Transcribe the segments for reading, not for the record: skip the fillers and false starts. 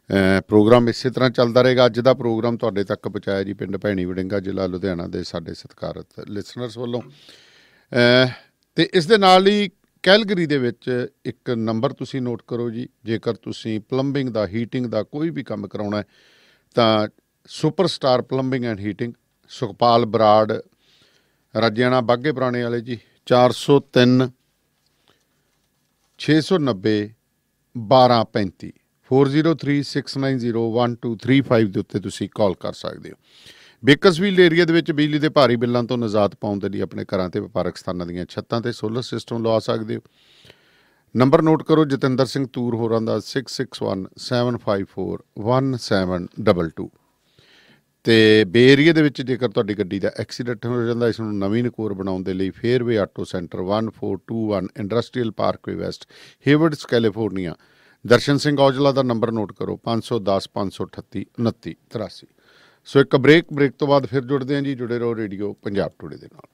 Programme इस तरह चलता रहेगा। अज का प्रोग्राम तुहाडे तक पहुँचाया जी पिंड भैणी वड़िंगा जिला लुधियाना के साडे सत्कारत लिसनर्स वालों। तो इस दे नाल ही कैलगरी दे विच एक नंबर तुसीं नोट करो जी, जेकर तुसीं प्लंबिंग दा हीटिंग दा कोई भी काम कराउणा है तां super star plumbing and heating Sukhpal Brar Rajiana बाघे पुराने वाले जी 403 690 1235 4036901235 ਦੇ ਉੱਤੇ ਤੁਸੀਂ ਕਾਲ ਕਰ ਸਕਦੇ ਹੋ। ਬੇਕਰਸਫੀਲਡ ਏਰੀਆ ਦੇ ਵਿੱਚ ਬਿਜਲੀ ਦੇ ਭਾਰੀ ਬਿੱਲਾਂ ਤੋਂ ਨਿਜਾਤ ਪਾਉਣ ਦੇ ਲਈ ਆਪਣੇ ਘਰਾਂ ਤੇ ਵਪਾਰਕ ਸਥਾਨਾਂ ਦੀਆਂ ਛੱਤਾਂ ਤੇ ਸੋਲਰ ਸਿਸਟਮ ਲਵਾ ਸਕਦੇ ਹੋ। ਨੰਬਰ ਨੋਟ ਕਰੋ ਜਤਿੰਦਰ ਸਿੰਘ ਤੂਰ ਹੋਰਾਂ ਦਾ 6617541722। ਤੇ ਬੇ ਏਰੀਆ ਦੇ ਵਿੱਚ ਜੇਕਰ ਤੁਹਾਡੀ ਗੱਡੀ ਦਾ ਐਕਸੀਡੈਂਟ ਹੋ ਜਾਂਦਾ, ਇਸ ਨੂੰ ਨਵੀਂ ਨਕੋਰ ਬਣਾਉਣ ਦੇ ਲਈ Fairway auto centre 1421 industrial parkway west Haywards California. Darshan Singh Aujla ਦਾ ਨੰਬਰ ਨੋਟ ਕਰੋ 510 538 2983। ਸੋ ਇੱਕ ਬ੍ਰੇਕ ਤੋਂ ਬਾਅਦ ਫਿਰ ਜੁੜਦੇ ਹਾਂ ਜੀ। ਜੁੜੇ ਰਹੋ ਰੇਡੀਓ ਪੰਜਾਬ ਟੁਡੇ ਦੇ ਨਾਲ।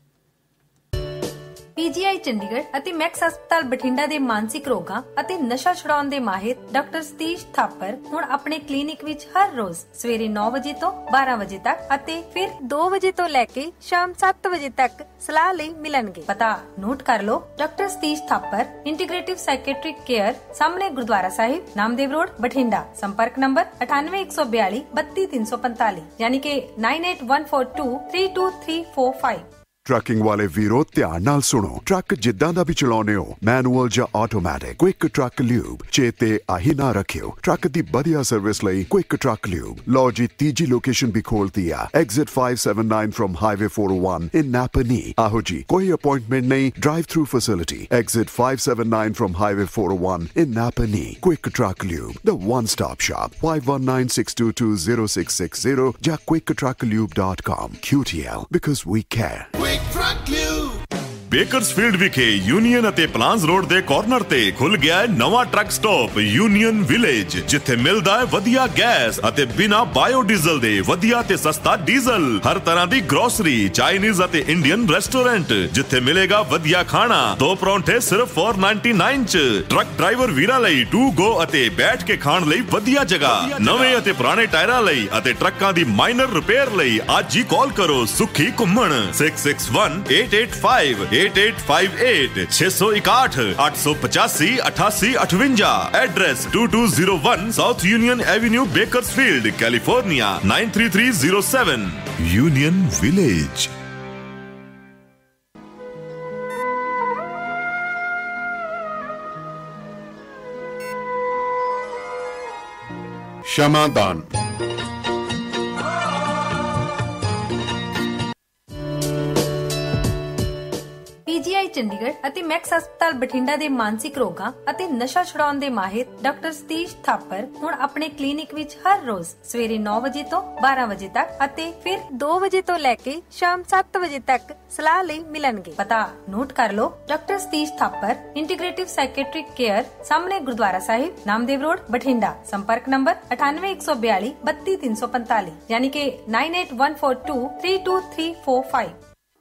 ਪੀਜੀਆਈ ਚੰਡੀਗੜ੍ਹ ਅਤੇ ਮੈਕਸ ਹਸਪਤਾਲ ਬਠਿੰਡਾ ਦੇ ਮਾਨਸਿਕ ਰੋਗਾਂ ਅਤੇ ਨਸ਼ਾ ਛੁਡਾਉਣ ਦੇ ਮਾਹਿਰ ਡਾਕਟਰ ਸਤੀਸ਼ ਥਾਪਰ ਹੁਣ ਆਪਣੇ ਕਲੀਨਿਕ ਵਿੱਚ ਹਰ ਰੋਜ਼ ਸਵੇਰੇ 9 ਵਜੇ ਤੋਂ 12 ਵਜੇ ਤੱਕ ਅਤੇ ਫਿਰ 2 ਵਜੇ ਤੋਂ ਲੈ ਕੇ ਸ਼ਾਮ 7 ਵਜੇ ਤੱਕ ਸਲਾਹ ਲਈ ਮਿਲਣਗੇ। ਪਤਾ ਨੋਟ ਕਰ ਲਓ, doctor Satish Thapar, integrative psychiatric care, ਸਾਹਮਣੇ ਗੁਰਦੁਆਰਾ ਸਾਹਿਬ, ਨਾਮਦੇਵ ਰੋਡ, ਬਠਿੰਡਾ। ਸੰਪਰਕ ਨੰਬਰ 9814 32345 ਯਾਨੀ ਕਿ 9814 32345। ट्रकिंग वाले वीरो ध्यान नाल सुनो। ट्रक जिद्दां दा भी चलाउने हो, मैनुअल जां ऑटोमैटिक, क्विक ट्रक ल्यूब चेते आही ना रखियो। ट्रक दी बढ़िया सर्विस लई क्विक ट्रक ल्यूब। लो जी तीजी लोकेशन भी खोलती है, exit 579 from highway 401 in Napanee. आहो जी कोई अपॉइंटमेंट नहीं, drive through facility, exit 579 from highway 401 in Napanee. Quick truck lube, the one stop shop. 5196220660 ਜਾਂ quicktrucklube.com। QTL because we care। Bakersfield ਵਿਖੇ ਯੂਨੀਅਨ ਅਤੇ ਪਲਾਨਸ ਰੋਡ ਦੇ ਕਾਰਨਰ ਤੇ ਖੁੱਲ ਗਿਆ ਹੈ ਨਵਾਂ ਟਰੱਕ ਸਟਾਪ ਯੂਨੀਅਨ ਵਿਲੇਜ, ਜਿੱਥੇ ਮਿਲਦਾ ਹੈ ਵਧੀਆ ਗੈਸ ਅਤੇ ਬਿਨਾ ਬਾਇਓਡੀਜ਼ਲ ਦੇ ਵਧੀਆ ਤੇ ਸਸਤਾ ਡੀਜ਼ਲ। ਹਰ ਤਰ੍ਹਾਂ ਦੀ ਗਰੋਸਰੀ, ਚਾਈਨੀਜ਼ ਅਤੇ ਇੰਡੀਅਨ ਰੈਸਟੋਰੈਂਟ, ਜਿੱਥੇ ਮਿਲੇਗਾ ਵਧੀਆ ਖਾਣਾ। 2 ਪਰੌਂਠੇ ਸਿਰਫ 499 ਚ। ਟਰੱਕ ਡਰਾਈਵਰ ਵੀਰਾਂ ਲਈ ਟੂ ਗੋ ਅਤੇ ਬੈਠ ਕੇ ਖਾਣ ਲਈ ਵਧੀਆ ਜਗ੍ਹਾ। ਨਵੇਂ ਅਤੇ ਪੁਰਾਣੇ ਟਾਇਰਾਂ ਲਈ ਅਤੇ ਟਰੱਕਾਂ ਦੀ ਮਾਈਨਰ ਰਿਪੇਅਰ ਲਈ ਅੱਜ ਹੀ ਕਾਲ ਕਰੋ ਸੁਖੀ ਘੁੰਮਣ 661-885 8858 661 885 8858। Address 2201 south Union avenue, Bakersfield, California 93307। Union village. क्षमादान। ਪੀਜੀਆਈ ਚੰਡੀਗੜ੍ਹ ਅਤੇ ਮੈਕਸ ਹਸਪਤਾਲ ਬਠਿੰਡਾ ਦੇ ਮਾਨਸਿਕ ਰੋਗਾਂ ਅਤੇ ਨਸ਼ਾ ਛੁਡਾਉਣ ਦੇ ਮਾਹਿਰ ਡਾਕਟਰ ਸਤੀਸ਼ ਥਾਪਰ ਹੁਣ ਆਪਣੇ ਕਲੀਨਿਕ ਵਿੱਚ ਹਰ ਰੋਜ਼ ਸਵੇਰੇ 9 ਵਜੇ ਤੋਂ 12 ਵਜੇ ਤੱਕ ਅਤੇ ਫਿਰ 2 ਵਜੇ ਤੋਂ ਲੈ ਕੇ ਸ਼ਾਮ 7 ਵਜੇ ਤੱਕ ਸਲਾਹ ਲਈ ਮਿਲਣਗੇ। ਪਤਾ ਨੋਟ ਕਰ ਲਓ, doctor Satish Thapar, integrative psychiatric care, ਸਾਹਮਣੇ ਗੁਰਦੁਆਰਾ ਸਾਹਿਬ, ਨਾਮਦੇਵ ਰੋਡ, ਬਠਿੰਡਾ। ਸੰਪਰਕ ਨੰਬਰ 9814 32345 ਯਾਨੀ ਕਿ 9814 32345।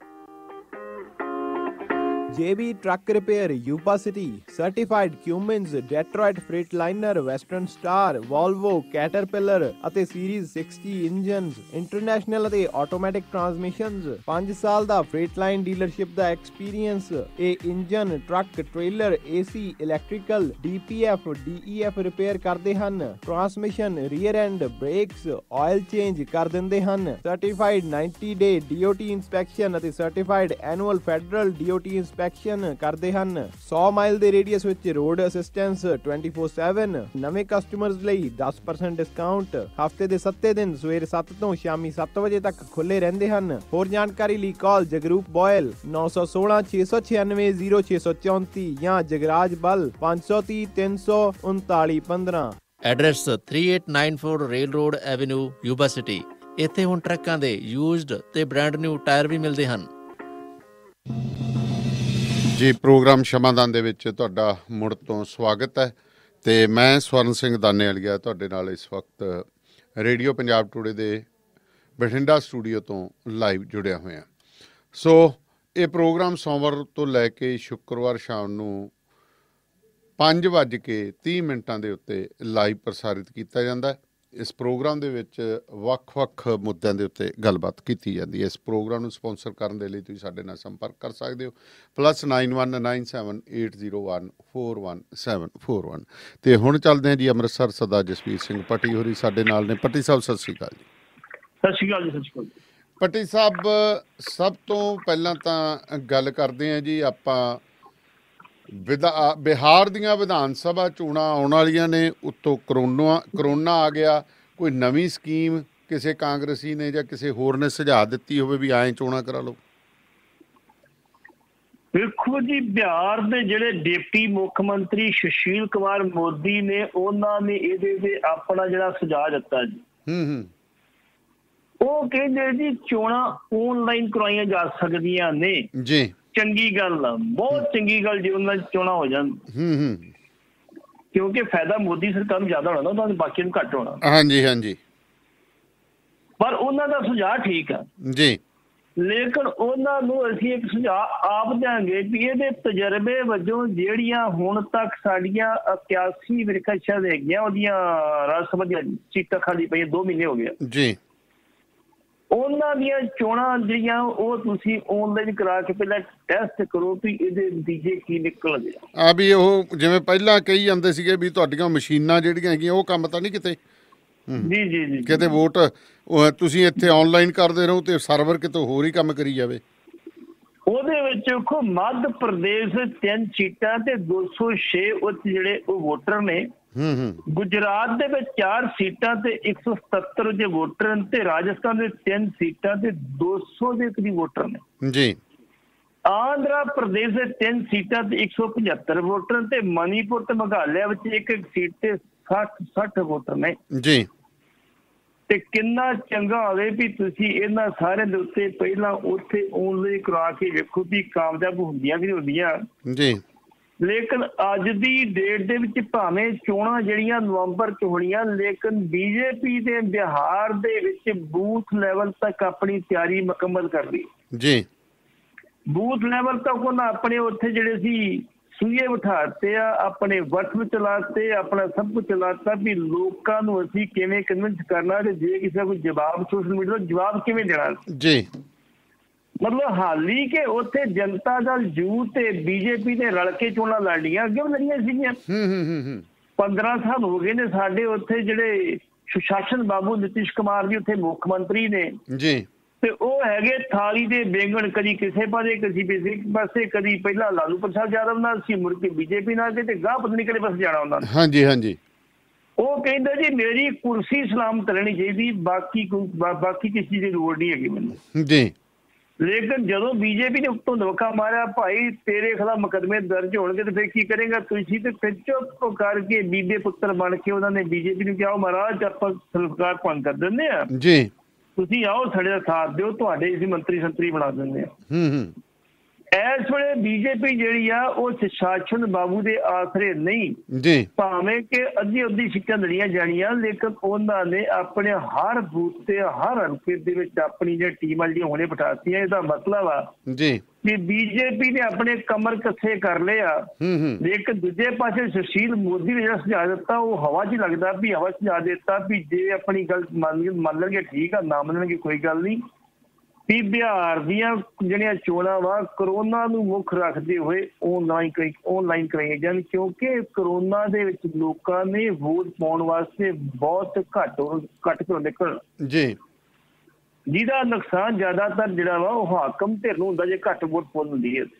JB Truck Repair, Yuba City, Certified Cummins, Detroit Freightliner, Western Star, Volvo, Caterpillar ਅਤੇ Series 60 ਇੰਜਨਸ, ਇੰਟਰਨੈਸ਼ਨਲ ਅਤੇ ਆਟੋਮੈਟਿਕ ਟਰਾਂਸਮਿਸ਼ਨਸ। 5 ਸਾਲ ਦਾ ਫ੍ਰੇਟਲਾਈਨ ਡੀਲਰਸ਼ਿਪ ਦਾ ਐਕਸਪੀਰੀਅੰਸ। ਇਹ engine, truck, trailer, AC, electrical, DPF, DEF repair ਕਰਦੇ ਹਨ। Transmission, rear end, brakes, oil change ਕਰ ਦਿੰਦੇ ਹਨ। ਸਰਟੀਫਾਈਡ 90 ਡੇ DOT ਇੰਸਪੈਕਸ਼ਨ ਅਤੇ certified annual federal DOT inspection ਕਰਦੇ ਹਨ। 100 ਮਾਈਲ ਦੇ ਰੇਡੀਅਸ ਵਿੱਚ ਰੋਡ ਅਸਿਸਟੈਂਸ 24/7। ਨਵੇਂ ਕਸਟਮਰਸ ਲਈ 10% ਡਿਸਕਾਊਂਟ। ਹਫਤੇ ਦੇ 7 ਦਿਨ ਸਵੇਰੇ 7 ਤੋਂ ਸ਼ਾਮੀ 7 ਵਜੇ ਤੱਕ ਖੁੱਲੇ ਰਹਿੰਦੇ ਹਨ। ਹੋਰ ਜਾਣਕਾਰੀ ਲਈ ਕਾਲ ਜਗਰੂਪ ਬੋਇਲ 916 696 0634 ਜਾਂ ਜਗਰਾਜ ਬਲ 530 339 15। Address 3894 rail road avenue, Yuba city. ਇੱਥੇ ਹੁਣ ਟਰੱਕਾਂ ਦੇ ਯੂਜ਼ਡ ਤੇ ਬ੍ਰਾਂਡ ਨਿਊ ਟਾਇਰ ਵੀ ਮਿਲਦੇ ਹਨ। ਜੀ ਪ੍ਰੋਗਰਾਮ ਸ਼ਮਾਦਾਨ ਦੇ ਵਿੱਚ ਤੁਹਾਡਾ ਮੁੜ ਤੋਂ ਸਵਾਗਤ ਹੈ ਤੇ ਮੈਂ ਸਵਰਨ ਸਿੰਘ ਦਾਨੇਵਾਲੀਆ ਤੁਹਾਡੇ ਨਾਲ ਇਸ ਵਕਤ ਰੇਡੀਓ ਪੰਜਾਬ ਟੂਡੇ ਦੇ ਬਠਿੰਡਾ ਸਟੂਡੀਓ ਤੋਂ ਲਾਈਵ ਜੁੜਿਆ ਹੋਇਆ। ਸੋ ਇਹ ਪ੍ਰੋਗਰਾਮ ਸੋਮਵਾਰ ਤੋਂ ਲੈ ਕੇ ਸ਼ੁੱਕਰਵਾਰ ਸ਼ਾਮ ਨੂੰ 5:30 ਦੇ ਉੱਤੇ ਲਾਈਵ ਪ੍ਰਸਾਰਿਤ ਕੀਤਾ ਜਾਂਦਾ। ਇਸ ਪ੍ਰੋਗਰਾਮ ਦੇ ਵਿੱਚ ਵੱਖ-ਵੱਖ ਮੁੱਦਿਆਂ ਦੇ ਉੱਤੇ ਗੱਲਬਾਤ ਕੀਤੀ ਜਾਂਦੀ ਹੈ। ਇਸ ਪ੍ਰੋਗਰਾਮ ਨੂੰ ਸਪੋਂਸਰ ਕਰਨ ਦੇ ਲਈ ਤੁਸੀਂ ਸਾਡੇ ਨਾਲ ਸੰਪਰਕ ਕਰ ਸਕਦੇ ਹੋ +919780141741। ਅਤੇ ਹੁਣ ਚੱਲਦੇ ਹਾਂ ਜੀ ਅੰਮ੍ਰਿਤਸਰ। ਸਰਦਾਰ ਜਸਵੀਰ ਸਿੰਘ ਪੱਟੀ ਹੋਰੀ ਸਾਡੇ ਨਾਲ ਨੇ। ਪੱਟੀ ਸਾਹਿਬ ਸਤਿ ਸ਼੍ਰੀ ਅਕਾਲ ਜੀ। ਸਤਿ ਸ਼੍ਰੀ ਅਕਾਲ ਜੀ। ਸਤਿ ਸ਼੍ਰੀ ਅਕਾਲ ਪੱਟੀ ਸਾਹਿਬ, ਸਭ ਤੋਂ ਪਹਿਲਾਂ ਤਾਂ ਗੱਲ ਕਰਦੇ ਹਾਂ ਜੀ ਆਪਾਂ ਬਿਹਾਰ ਦੀਆਂ ਵਿਧਾਨ ਸਭਾ ਚੋਣਾਂ ਆਉਣ ਵਾਲੀਆਂ ਨੇ, ਉੱਤੋਂ ਕਰੋਨਾ ਆ ਗਿਆ। ਕੋਈ ਨਵੀਂ ਸਕੀਮ ਕਿਸੇ ਕਾਂਗਰਸੀ ਨੇ ਜਾਂ ਕਿਸੇ ਹੋਰ ਨੇ ਸੁਝਾਅ ਦਿੱਤੀ ਹੋਵੇ ਵੀ ਐਂ ਚੋਣਾਂ ਕਰਾ ਲਓ? ਵੇਖੋ ਜੀ, ਬਿਹਾਰ ਦੇ ਜਿਹੜੇ ਡਿਪਟੀ ਮੁੱਖ ਮੰਤਰੀ ਸੁਸ਼ੀਲ ਕੁਮਾਰ ਮੋਦੀ ਨੇ, ਉਹਨਾਂ ਨੇ ਇਹਦੇ ਤੇ ਆਪਣਾ ਜਿਹੜਾ ਸੁਝਾਅ ਦਿੱਤਾ ਜੀ। ਉਹ ਕਹਿੰਦੇ ਜੀ ਚੋਣਾਂ ਆਨਲਾਈਨ ਕਰਵਾਈਆਂ ਜਾ ਸਕਦੀਆਂ ਨੇ ਜੀ। ਚੰਗੀ ਗੱਲ ਆ, ਬਹੁਤ ਚੰਗੀ ਗੱਲ ਜੀ ਉਹਨਾਂ ਦੀ ਚੋਣਾਂ ਹੋ ਜਾਣ, ਕਿਉਂਕਿ ਫਾਇਦਾ ਮੋਦੀ ਸਰਕਾਰ ਨੂੰ ਜ਼ਿਆਦਾ ਹੋਣਾ, ਉਹਨਾਂ ਦੇ ਬਾਕੀ ਨੂੰ ਘੱਟ ਹੋਣਾ। ਹਾਂਜੀ ਹਾਂਜੀ। ਪਰ ਉਹਨਾਂ ਦਾ ਸੁਝਾਅ ਠੀਕ ਆ ਜੀ, ਲੇਕਿਨ ਉਹਨਾਂ ਨੂੰ ਅਸੀਂ ਇੱਕ ਸੁਝਾਅ ਆਪ ਦਿਆਂਗੇ ਵੀ ਇਹਦੇ ਤਜਰਬੇ ਵਜੋਂ ਜਿਹੜੀਆਂ ਹੁਣ ਤੱਕ ਸਾਡੀਆਂ 81 ਵਿਰਕਸ਼ਾਂ ਹੈਗੀਆਂ, ਉਹਦੀਆਂ ਰਾਜ ਸਭਾ ਦੀਆਂ ਸੀਟਾਂ ਖਾਲੀ ਪਈਆਂ, 2 ਮਹੀਨੇ ਹੋ ਗਏ ਜੀ। ਉਹਨਾਂ ਦੀਆਂ ਚੋਣਾਂ ਜਿਹੜੀਆਂ ਉਹ ਤੁਸੀਂ ਆਨਲਾਈਨ ਕਰਾ ਕੇ ਪਹਿਲਾਂ ਟੈਸਟ ਕਰੋ ਵੀ ਇਹਦੇ ਨਤੀਜੇ ਕੀ ਨਿਕਲਦੇ ਆ। ਵੀ ਉਹ ਜਿਵੇਂ ਪਹਿਲਾਂ ਕਹੀ ਜਾਂਦੇ ਸੀਗੇ ਵੀ ਤੁਹਾਡੀਆਂ ਮਸ਼ੀਨਾਂ ਜਿਹੜੀਆਂ ਹੈਗੀਆਂ ਉਹ ਕੰਮ ਤਾਂ ਨਹੀਂ ਕਿਤੇ ਜੀ ਜੀ ਜੀ ਕਿਤੇ ਵੋਟ ਤੁਸੀਂ ਇੱਥੇ ਆਨਲਾਈਨ ਕਰਦੇ ਰਹੋ ਤੇ ਸਰਵਰ ਕਿਤੇ ਹੋਰ ਹੀ ਕੰਮ ਕਰੀ ਜਾਵੇ। ਉਹਦੇ ਵਿੱਚ ਦੇਖੋ ਮੱਧ ਪ੍ਰਦੇਸ਼ 3 ਸੀਟਾਂ ਤੇ 206 ਉੱਥੇ ਜਿਹੜੇ ਉਹ ਵੋਟਰ ਨੇ। ਗੁਜਰਾਤ ਦੇ ਵਿੱਚ 4 ਸੀਟਾਂ ਤੇ 177 ਦੇ ਵੋਟਰ ਨੇ, ਤੇ ਰਾਜਸਥਾਨ ਦੇ 3 ਸੀਟਾਂ ਤੇ 200 ਦੇ ਕਰੀਬ ਵੋਟਰ ਨੇ ਜੀ। ਆਂਧਰਾ ਪ੍ਰਦੇਸ਼ ਦੇ 3 ਸੀਟਾਂ ਤੇ 175 ਵੋਟਰ, ਤੇ ਮਨੀਪੁਰ ਤੇ ਮੇਘਾਲਿਆ ਵਿੱਚ ਇੱਕ ਸੀਟ ਤੇ 60 ਵੋਟਰ ਨੇ ਜੀ। ਤੇ ਕਿੰਨਾ ਚੰਗਾ ਹੋਵੇ ਵੀ ਤੁਸੀਂ ਇਹਨਾਂ ਸਾਰਿਆਂ ਦੇ ਉੱਤੇ ਪਹਿਲਾਂ ਉੱਥੇ ਆਨਲਾਈਨ ਕਰਾ ਕੇ ਵੇਖੋ ਵੀ ਕਾਮਯਾਬ ਹੁੰਦੀਆਂ ਕਿ ਨਹੀਂ ਹੁੰਦੀਆਂ ਜੀ। ਲੇਕਿਨ ਅੱਜ ਦੀ ਡੇਟ ਦੇ ਵਿੱਚ ਭਾਵੇਂ ਚੋਣਾਂ ਜਿਹੜੀਆਂ ਨਵੰਬਰ 'ਚ ਹੋਣੀਆਂ, ਲੇਕਿਨ ਬੀਜੇਪੀ ਦੇ ਬਿਹਾਰ ਦੇ ਵਿੱਚ ਬੂਥ ਲੈਵਲ ਤੱਕ ਆਪਣੀ ਤਿਆਰੀ ਮੁਕੰਮਲ ਕਰ ਲਈ ਜੀ। ਬੂਥ ਲੈਵਲ ਤੱਕ ਉਹਨਾਂ ਆਪਣੇ ਉੱਥੇ ਜਿਹੜੇ ਸੀ ਸੂਏ ਬਿਠਾਤੇ ਆ, ਆਪਣੇ ਵਟਸ ਚਲਾਤੇ, ਆਪਣਾ ਸਭ ਕੁਝ ਚਲਾਤਾ ਵੀ ਲੋਕਾਂ ਨੂੰ ਅਸੀਂ ਕਿਵੇਂ ਕਨਵਿੰਸ ਕਰਨਾ, ਤੇ ਜੇ ਕਿਸੇ ਕੋਈ ਜਵਾਬ ਸੋਸ਼ਲ ਮੀਡੀਆ ਦਾ ਜਵਾਬ ਕਿਵੇਂ ਦੇਣਾ ਜੀ। ਮਤਲਬ ਹਾਲੀ ਕਿ ਉੱਥੇ ਜਨਤਾ ਦਲ ਯੂ ਤੇ ਬੀਜੇਪੀ ਨੇ ਰਲ ਕੇ ਚੋਣਾਂ ਲੜੀਆਂ, ਅੱਗੇ ਵੀ ਲੜੀਆਂ ਸੀਗੀਆਂ। 15 ਸਾਲ ਹੋ ਗਏ ਨੇ ਸਾਡੇ ਉੱਥੇ ਜਿਹੜੇ ਸੁਸ਼ਾਸਨ ਬਾਬੂ ਨਿਤੀਸ਼ ਕੁਮਾਰ ਜੀ ਉੱਥੇ ਮੁੱਖ ਮੰਤਰੀ ਨੇ ਜੀ, ਤੇ ਉਹ ਹੈਗੇ ਥਾਲੀ ਦੇ ਬੈਂਗਣ, ਕਦੀ ਕਿਸੇ ਪਾਸੇ ਕਦੀ ਕਿਸੇ ਪਾਸੇ, ਕਦੀ ਪਹਿਲਾਂ ਲਾਲੂ ਪ੍ਰਸਾਦ ਯਾਦਵ ਨਾਲ ਸੀ, ਮੁੜ ਕੇ ਬੀਜੇਪੀ ਨਾਲ ਤੇ ਗਾਹ ਪਤਾ ਨਹੀਂ ਕਿਹੜੇ ਪਾਸੇ ਜਾਣਾ ਉਹਨਾਂ ਨੇ। ਹਾਂਜੀ ਹਾਂਜੀ। ਉਹ ਕਹਿੰਦੇ ਜੀ ਮੇਰੀ ਕੁਰਸੀ ਸਲਾਮਤ ਰਹਿਣੀ ਚਾਹੀਦੀ, ਬਾਕੀ ਕਿਸੇ ਦੀ ਲੋੜ ਨਹੀਂ ਹੈਗੀ ਮੈਨੂੰ ਜੀ। ਲੇਕਿਨ ਜਦੋਂ ਬੀਜੇਪੀ ਨੇ ਉੱਤੋਂ ਦਵਕਾ ਮਾਰਿਆ, ਭਾਈ ਤੇਰੇ ਖਿਲਾਫ ਮੁਕੱਦਮੇ ਦਰਜ ਹੋਣਗੇ ਤੇ ਫਿਰ ਕੀ ਕਰੇਗਾ ਤੁਸੀਂ, ਤੇ ਫਿਰ ਚੁੱਪ ਕਰਕੇ ਬੀਬੇ ਪੁੱਤਰ ਬਣ ਕੇ ਉਹਨਾਂ ਨੇ ਬੀਜੇਪੀ ਨੂੰ ਕਿਹਾ ਮਹਾਰਾਜ ਆਪਾਂ ਸਰਕਾਰ ਭੰਗ ਕਰ ਦਿੰਦੇ ਆ ਜੀ, ਤੁਸੀਂ ਆਓ ਸਾਡੇ ਦਾ ਸਾਥ ਦਿਓ, ਤੁਹਾਡੇ ਅਸੀਂ ਮੰਤਰੀ ਬਣਾ ਦਿੰਦੇ ਆ। ਇਸ ਵੇਲੇ ਬੀਜੇਪੀ ਜਿਹੜੀ ਆ ਉਹ ਸ਼ਾਸਨ ਬਾਬੂ ਦੇ ਆਸਰੇ ਨਹੀਂ ਜੀ, ਭਾਵੇਂ ਕਿ ਅੱਧੀ ਸੀਟਾਂ ਲੜੀਆਂ ਜਾਣੀਆਂ, ਲੇਕਿਨ ਉਹਨਾਂ ਨੇ ਆਪਣੇ ਹਰ ਬੂਥ ਤੇ ਹਰ ਹਲਕੇ ਦੇ ਵਿੱਚ ਆਪਣੀ ਜਿਹੜੀ ਟੀਮਾਂ ਜਿਹੜੀਆਂ ਹੁਣੇ ਬਿਠਾਤੀਆਂ। ਇਹਦਾ ਮਤਲਬ ਆ ਜੀ ਕਿ ਬੀਜੇਪੀ ਨੇ ਆਪਣੇ ਕਮਰ ਕੱਸੇ ਕਰ ਲਏ ਆ। ਲੇਕਿਨ ਦੂਜੇ ਪਾਸੇ ਸੁਸ਼ੀਲ ਮੋਦੀ ਨੇ ਜਿਹੜਾ ਸੁਝਾਅ ਦਿੱਤਾ ਉਹ ਹਵਾ 'ਚ ਲੱਗਦਾ ਵੀ ਹਵਾ ਸੁਝਾਅ ਦਿੱਤਾ ਵੀ ਜੇ ਆਪਣੀ ਗੱਲ ਮੰਨ ਲੈਣਗੇ ਠੀਕ ਆ, ਨਾ ਮੰਨਣਗੇ ਕੋਈ ਗੱਲ ਨਹੀਂ। ਵੀ ਬਿਹਾਰ ਦੀਆਂ ਜਿਹੜੀਆਂ ਚੋਣਾਂ ਵਾ ਕਰੋਨਾ ਨੂੰ ਮੁੱਖ ਰੱਖਦੇ ਹੋਏ ਆਨਲਾਈਨ ਕਰਾਈਆਂ ਜਾਣ, ਕਿਉਂਕਿ ਕਰੋਨਾ ਦੇ ਵਿੱਚ ਲੋਕਾਂ ਨੇ ਵੋਟ ਪਾਉਣ ਵਾਸਤੇ ਬਹੁਤ ਘੱਟ ਘਰੋਂ ਨਿਕਲਣ ਜੀ, ਜਿਹਦਾ ਨੁਕਸਾਨ ਜ਼ਿਆਦਾਤਰ ਜਿਹੜਾ ਵਾ ਉਹ ਹਾਕਮ ਧਿਰ ਨੂੰ ਹੁੰਦਾ ਜੇ ਘੱਟ ਵੋਟ ਪਾਉਣ ਹੁੰਦੀ ਹੈ।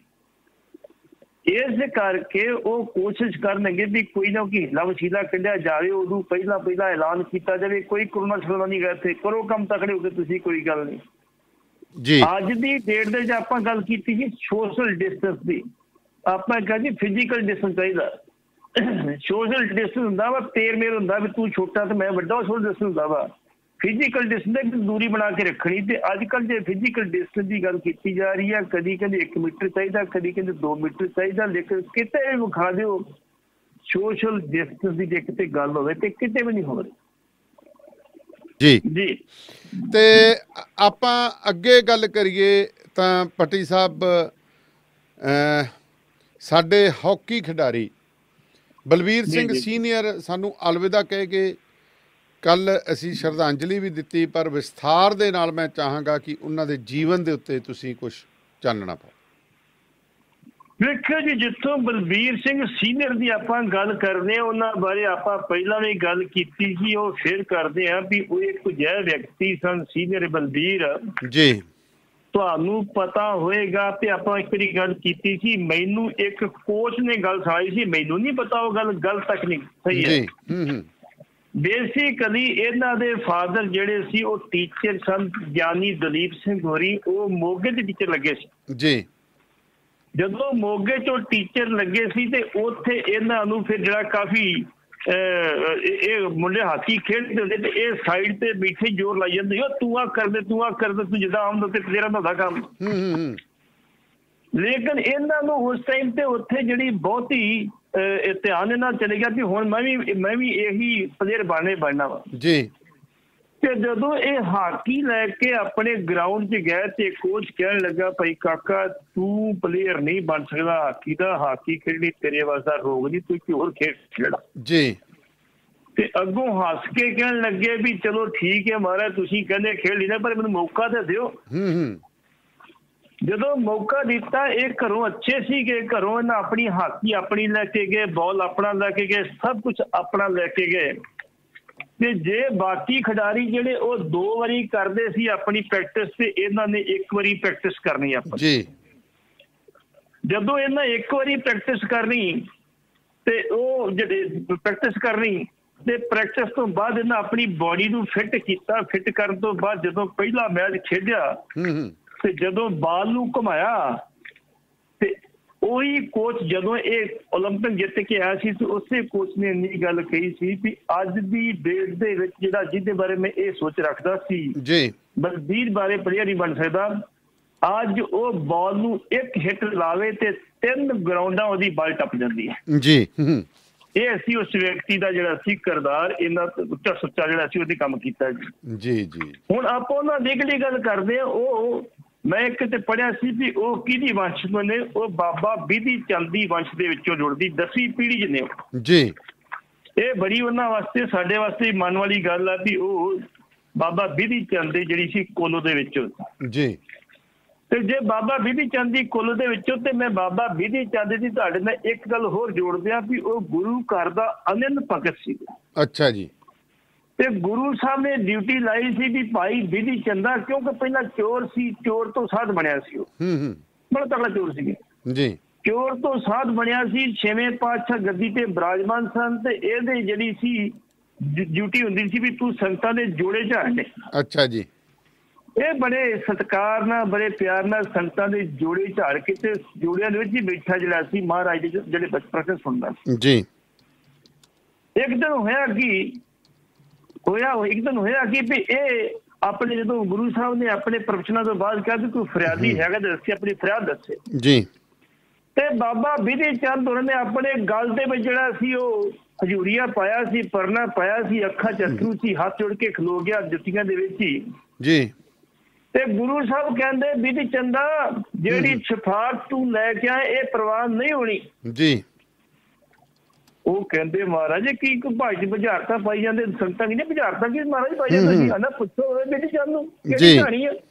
ਇਸ ਕਰਕੇ ਉਹ ਕੋਸ਼ਿਸ਼ ਕਰਨਗੇ ਵੀ ਕੋਈ ਨਾ ਕੋਈ ਹੀਲਾ ਵਸੀਲਾ ਕੱਢਿਆ ਜਾਵੇ, ਉਦੋਂ ਪਹਿਲਾਂ ਐਲਾਨ ਕੀਤਾ ਜਾਵੇ ਕੋਈ ਕਰੋਨਾ ਛੋੜਨਾ ਨਹੀਂ ਗਾ, ਇੱਥੇ ਕਰੋ ਕੰਮ ਤਕੜੇ ਹੋ ਕੇ ਤੁਸੀਂ, ਕੋਈ ਗੱਲ ਨਹੀਂ ਜੀ। ਅੱਜ ਦੀ ਡੇਟ ਦੇ ਵਿੱਚ ਆਪਾਂ ਗੱਲ ਕੀਤੀ ਸੀ ਸੋਸ਼ਲ ਡਿਸਟੈਂਸ ਦੀ, ਆਪਾਂ ਕਿਹਾ ਜੀ ਫਿਜ਼ੀਕਲ ਡਿਸਟੈਂਸ ਚਾਹੀਦਾ। ਸੋਸ਼ਲ ਡਿਸਟੈਂਸ ਹੁੰਦਾ ਵਾ ਤੇਰ-ਮੇਰ ਹੁੰਦਾ ਵੀ ਤੂੰ ਛੋਟਾ ਤੇ ਮੈਂ ਵੱਡਾ, ਸੋਸ਼ਲ ਡਿਸਟੈਂਸ ਹੁੰਦਾ ਵਾ। ਫਿਜ਼ੀਕਲ ਡਿਸਟੈਂਸ ਦੀ ਦੂਰੀ ਬਣਾ ਕੇ ਰੱਖਣੀ, ਤੇ ਅੱਜ ਕੱਲ੍ਹ ਜੇ ਫਿਜ਼ੀਕਲ ਡਿਸਟੈਂਸ ਦੀ ਗੱਲ ਕੀਤੀ ਜਾ ਰਹੀ ਹੈ, ਕਦੀ ਕਹਿੰਦੇ 1 ਮੀਟਰ ਚਾਹੀਦਾ, ਕਦੀ ਕਹਿੰਦੇ 2 ਮੀਟਰ ਚਾਹੀਦਾ, ਲੇਕਿਨ ਕਿਤੇ ਵੀ ਵਿਖਾ ਦਿਓ ਸੋਸ਼ਲ ਡਿਸਟੈਂਸ ਦੀ ਜੇ ਕਿਤੇ ਗੱਲ ਹੋਵੇ ਤੇ ਕਿਤੇ ਵੀ ਨਹੀਂ ਹੋ ਰਹੀ ਜੀ ਜੀ। ਤੇ ਆਪਾਂ ਅੱਗੇ ਗੱਲ ਕਰੀਏ ਤਾਂ ਪੱਟੀ ਸਾਹਿਬ, ਸਾਡੇ ਹਾਕੀ ਖਿਡਾਰੀ ਬਲਵੀਰ ਸਿੰਘ ਸੀਨੀਅਰ ਸਾਨੂੰ ਅਲਵਿਦਾ ਕਹਿ ਕੇ ਕੱਲ ਅਸੀਂ ਸ਼ਰਧਾਂਜਲੀ ਵੀ ਦਿੱਤੀ, ਪਰ ਵਿਸਥਾਰ ਦੇ ਨਾਲ ਮੈਂ ਚਾਹਾਂਗਾ ਕਿ ਉਹਨਾਂ ਦੇ ਜੀਵਨ ਦੇ ਉੱਤੇ ਤੁਸੀਂ ਕੁਝ ਚਾਨਣਾ ਪਾਓ। ਵੇਖੋ ਜੀ, ਜਿੱਥੋਂ ਬਲਬੀਰ ਸਿੰਘ ਸੀਨੀਅਰ ਦੀ ਆਪਾਂ ਗੱਲ ਕਰਦੇ ਹਾਂ, ਉਹਨਾਂ ਬਾਰੇ ਆਪਾਂ ਪਹਿਲਾਂ ਵੀ ਗੱਲ ਕੀਤੀ ਸੀ, ਉਹ ਫਿਰ ਕਰਦੇ ਹਾਂ ਵੀ ਉਹ ਇੱਕ ਅਜਿਹੇ ਵਿਅਕਤੀ ਸਨ ਸੀਨੀਅਰ ਬਲਬੀਰ ਜੀ। ਤੁਹਾਨੂੰ ਪਤਾ ਹੋਏਗਾ ਤੇ ਆਪਾਂ ਇੱਕ ਵਾਰੀ ਗੱਲ ਕੀਤੀ ਸੀ, ਮੈਨੂੰ ਇੱਕ ਕੋਚ ਨੇ ਗੱਲ ਸੁਣਾਈ ਸੀ, ਮੈਨੂੰ ਨਹੀਂ ਪਤਾ ਉਹ ਗੱਲ ਤੱਕ ਨਹੀਂ ਸਹੀ ਹੈ। ਬੇਸਿਕਲੀ ਇਹਨਾਂ ਦੇ ਫਾਦਰ ਜਿਹੜੇ ਸੀ ਉਹ ਟੀਚਰ ਸਨ, ਗਿਆਨੀ ਦਲੀਪ ਸਿੰਘ ਹੋਰੀ, ਉਹ ਮੋਗੇ ਦੇ ਟੀਚਰ ਲੱਗੇ ਸੀ ਜੀ। ਜਦੋਂ ਮੋਗੇ ਚੋਂ ਟੀਚਰ ਲੱਗੇ ਸੀ ਤੇ ਉੱਥੇ ਇਹਨਾਂ ਨੂੰ ਫਿਰ ਜਿਹੜਾ ਕਾਫੀ ਇਹ ਮੁੰਡੇ ਹਾਕੀ ਖੇਡਦੇ ਹੁੰਦੇ ਤੇ ਇਹ ਸਾਈਡ ਤੇ ਬੈਠੇ ਜ਼ੋਰ ਲਾਈ ਜਾਂਦੇ, ਤੂੰ ਆ ਕਰਦੇ ਤੂੰ ਜਿੱਦਾਂ ਆਮ ਤੇ ਤੇਰਾ ਹੁੰਦਾ ਕੰਮ। ਲੇਕਿਨ ਇਹਨਾਂ ਨੂੰ ਉਸ ਟਾਈਮ ਤੇ ਉੱਥੇ ਜਿਹੜੀ ਬਹੁਤੀ ਧਿਆਨ ਇਹਨਾਂ ਚਲੇ ਗਿਆ ਕਿ ਹੁਣ ਮੈਂ ਵੀ ਇਹੀ ਪਲੇਅਰ ਬਣਨਾ ਵਾ ਜੀ। ਤੇ ਜਦੋਂ ਇਹ ਹਾਕੀ ਲੈ ਕੇ ਆਪਣੇ ਗਰਾਊਂਡ 'ਚ ਗਏ ਤੇ ਕੋਚ ਕਹਿਣ ਲੱਗਾ, ਭਾਈ ਕਾਕਾ ਤੂੰ ਪਲੇਅਰ ਨਹੀਂ ਬਣ ਸਕਦਾ ਹਾਕੀ ਦਾ, ਹਾਕੀ ਖੇਡਣੀ ਤੇਰੇ ਵਾਸਤੇ ਰੋਗ ਨਹੀਂ, ਤੂੰ ਕੋਈ ਹੋਰ ਖੇਡ ਖੇਡ ਜੀ। ਤੇ ਅੱਗੋਂ ਹੱਸ ਕੇ ਕਹਿਣ ਲੱਗੇ ਵੀ ਚਲੋ ਠੀਕ ਹੈ ਮਹਾਰਾਜ, ਤੁਸੀਂ ਕਹਿੰਦੇ ਖੇਡ ਲੈਣਾ ਪਰ ਮੈਨੂੰ ਮੌਕਾ ਤਾਂ ਦਿਓ। ਜਦੋਂ ਮੌਕਾ ਦਿੱਤਾ, ਇਹ ਘਰੋਂ ਅੱਛੇ ਸੀਗੇ, ਘਰੋਂ ਇਹਨਾਂ ਆਪਣੀ ਹਾਕੀ ਆਪਣੀ ਲੈ ਕੇ ਗਏ, ਬਾਲ ਆਪਣਾ ਲੈ ਕੇ ਗਏ, ਸਭ ਕੁਝ ਆਪਣਾ ਲੈ ਕੇ ਗਏ। ਤੇ ਜੇ ਬਾਕੀ ਖਿਡਾਰੀ ਜਿਹੜੇ ਉਹ 2 ਵਾਰੀ ਕਰਦੇ ਸੀ ਆਪਣੀ ਪ੍ਰੈਕਟਿਸ, ਤੇ ਇਹਨਾਂ ਨੇ 1 ਵਾਰੀ ਪ੍ਰੈਕਟਿਸ ਕਰਨੀ ਆਪਣੀ ਜੀ। ਜਦੋਂ ਇਹਨਾਂ 1 ਵਾਰੀ ਪ੍ਰੈਕਟਿਸ ਕਰਨੀ ਤੇ ਉਹ ਜਿਹੜੇ ਪ੍ਰੈਕਟਿਸ ਕਰਨੀ ਤੇ ਪ੍ਰੈਕਟਿਸ ਤੋਂ ਬਾਅਦ ਇਹਨਾਂ ਆਪਣੀ ਬੋਡੀ ਨੂੰ ਫਿੱਟ ਕੀਤਾ। ਫਿੱਟ ਕਰਨ ਤੋਂ ਬਾਅਦ ਜਦੋਂ ਪਹਿਲਾ ਮੈਚ ਖੇਡਿਆ ਤੇ ਜਦੋਂ ਬਾਲ ਨੂੰ ਘੁਮਾਇਆ ਤੇ ਉਹੀ ਕੋਚ ਜਦੋਂ ਇਹ ਓਲੰਪਿਕ ਜਿੱਤ ਕੇ ਆਇਆ ਸੀ ਤੇ ਉਸੇ ਕੋਚ ਨੇ ਇੰਨੀ ਗੱਲ ਕਹੀ ਸੀ ਵੀ ਅੱਜ ਦੀ ਡੇਟ ਦੇ ਵਿੱਚ ਜਿਹੜਾ ਜਿਹਦੇ ਬਾਰੇ ਮੈਂ ਇਹ ਸੋਚ ਰੱਖਦਾ ਸੀ ਜੀ ਬਲਬੀਰ ਬਾਰੇ ਪਲੇਅਰ ਨਹੀਂ ਬਣ ਸਕਦਾ, ਅੱਜ ਉਹ ਬਾਲ ਨੂੰ 1 ਹਿੱਟ ਲਾਵੇ ਤੇ 3 ਗਰਾਊਂਡਾਂ ਉਹਦੀ ਬਾਲ ਟੱਪ ਜਾਂਦੀ ਹੈ ਜੀ। ਇਹ ਸੀ ਉਸ ਵਿਅਕਤੀ ਦਾ ਜਿਹੜਾ ਸੀ ਕਿਰਦਾਰ, ਇਹਨਾਂ ਉੱਚਾ ਸੁੱਚਾ ਜਿਹੜਾ ਸੀ ਉਹਦੇ ਕੰਮ ਕੀਤਾ ਜੀ ਜੀ। ਹੁਣ ਆਪਾਂ ਉਹਨਾਂ ਦੀ ਅਗਲੀ ਗੱਲ ਕਰਦੇ ਹਾਂ, ਉਹ ਮੈਂ ਕਿਤੇ ਪੜ੍ਹਿਆ ਸੀ ਵੀ ਉਹ ਕਿਹਦੀ ਵੰਸ਼ ਤੋਂ ਨੇ, ਉਹ ਬਾਬਾ ਬਿਧੀ ਚੰਦ ਦੀ ਵੰਸ਼ ਦੇ ਵਿੱਚੋਂ ਜੁੜਦੀ 10ਵੀਂ ਪੀੜ੍ਹੀ ਚ ਨੇ ਜੀ। ਇਹ ਬੜੀ ਉਹਨਾਂ ਵਾਸਤੇ ਸਾਡੇ ਵਾਸਤੇ ਮਨ ਵਾਲੀ ਗੱਲ ਆ ਵੀ ਉਹ ਬਾਬਾ ਬਿਧੀ ਚੰਦ ਦੀ ਜਿਹੜੀ ਸੀ ਕੋਲੋ ਦੇ ਵਿੱਚੋਂ ਜੀ। ਤੇ ਜੇ ਬਾਬਾ ਬਿਧੀ ਚੰਦ ਦੀ ਕੋਲੋ ਦੇ ਵਿੱਚੋਂ, ਤੇ ਮੈਂ ਬਾਬਾ ਬਿਧੀ ਚੰਦ ਦੀ ਤੁਹਾਡੇ ਨਾਲ ਇੱਕ ਗੱਲ ਹੋਰ ਜੋੜ ਦਿਆਂ ਵੀ ਉਹ ਗੁਰੂ ਘਰ ਦਾ ਅਨੰਨ ਭਗਤ ਸੀ। ਅੱਛਾ ਜੀ। ਤੇ ਗੁਰੂ ਸਾਹਿਬ ਨੇ ਡਿਊਟੀ ਲਾਈ ਸੀ ਵੀ ਭਾਈ ਬਿਧੀ ਚੰਦਾ, ਕਿਉਂਕਿ ਪਹਿਲਾਂ ਚੋਰ ਸੀ, ਚੋਰ ਤੋਂ ਸਾਧ ਬਣਿਆ ਸੀ, ਉਹ ਬੜਾ ਤਕੜਾ ਚੋਰ ਸੀ ਜੀ। ਚੋਰ ਤੋਂ ਸਾਧ ਬਣਿਆ ਸੀ, 6ਵੇਂ ਪਾਤਸ਼ਾਹ ਗੱਦੀ ਤੇ ਬਿਰਾਜਮਾਨ ਸਨ ਤੇ ਇਹਦੇ ਜਿਹੜੀ ਸੀ ਡਿਊਟੀ ਹੁੰਦੀ ਸੀ ਵੀ ਤੂੰ ਸੰਗਤਾਂ ਦੇ ਜੋੜੇ ਝਾੜਨੇ। ਅੱਛਾ ਜੀ। ਇਹ ਬੜੇ ਸਤਿਕਾਰ ਨਾਲ, ਬੜੇ ਪਿਆਰ ਨਾਲ ਸੰਗਤਾਂ ਦੇ ਜੋੜੇ ਝਾੜ ਕੇ ਤੇ ਜੋੜਿਆਂ ਦੇ ਵਿੱਚ ਹੀ ਬੈਠਾ ਜਿਹੜਾ ਸੀ ਮਹਾਰਾਜ ਦੇ ਜਿਹੜੇ ਬਚਪਨ ਸੁਣਦਾ ਜੀ। ਇੱਕ ਦਿਨ ਹੋਇਆ ਕਿ ਵੀ ਇਹ ਆਪਣੇ ਜਦੋਂ ਗੁਰੂ ਸਾਹਿਬ ਨੇ ਆਪਣੇ ਪ੍ਰਵਚਨਾਂ ਤੋਂ ਬਾਅਦ ਕਿਹਾ ਵੀ ਕੋਈ ਫਰਿਆਦੀ ਹੈਗਾ ਤੇ ਦੱਸੇ, ਆਪਣੀ ਫਰਿਆਦ ਦੱਸੇ ਜੀ। ਤੇ ਬਾਬਾ ਬਿਧੀ ਚੰਦ ਉਹਨਾਂ ਨੇ ਆਪਣੇ ਗਲ ਦੇ ਵਿੱਚ ਜਿਹੜਾ ਸੀ ਉਹ ਹਜੂਰੀਆ ਪਾਇਆ ਸੀ, ਪਰਨਾ ਪਾਇਆ ਸੀ, ਅੱਖਾਂ ਚ ਅਥਰੂ ਸੀ, ਹੱਥ ਜੋੜ ਕੇ ਖਲੋ ਗਿਆ ਜੁੱਤੀਆਂ ਦੇ ਵਿੱਚ ਹੀ ਜੀ। ਤੇ ਗੁਰੂ ਸਾਹਿਬ ਕਹਿੰਦੇ ਬਿਧੀ ਚੰਦਾ, ਜਿਹੜੀ ਸ਼ਫਾਅਤ ਤੂੰ ਲੈ ਕੇ ਆਏ ਇਹ ਪ੍ਰਵਾਨ ਨਹੀਂ ਹੋਣੀ ਜੀ। ਉਹ ਕਹਿੰਦੇ ਮਹਾਰਾਜ ਕੀ ਭਾਈ ਜੀ ਬੁਝਾਰਤਾਂ ਪਾਈ ਜਾਂਦੇ, ਸੰਗਤਾਂ ਨਹੀਂ ਬੁਝਾਰਤਾਂ ਕੀ ਮਹਾਰਾਜ ਪਾਈ ਜਾਂਦੇ ਸੀ। ਆਂਦਾ ਪੁੱਛੋ ਬਿਧੀ ਚੰਦ ਨੂੰ ਕਿਹੜੀ ਕਹਾਣੀ ਆ,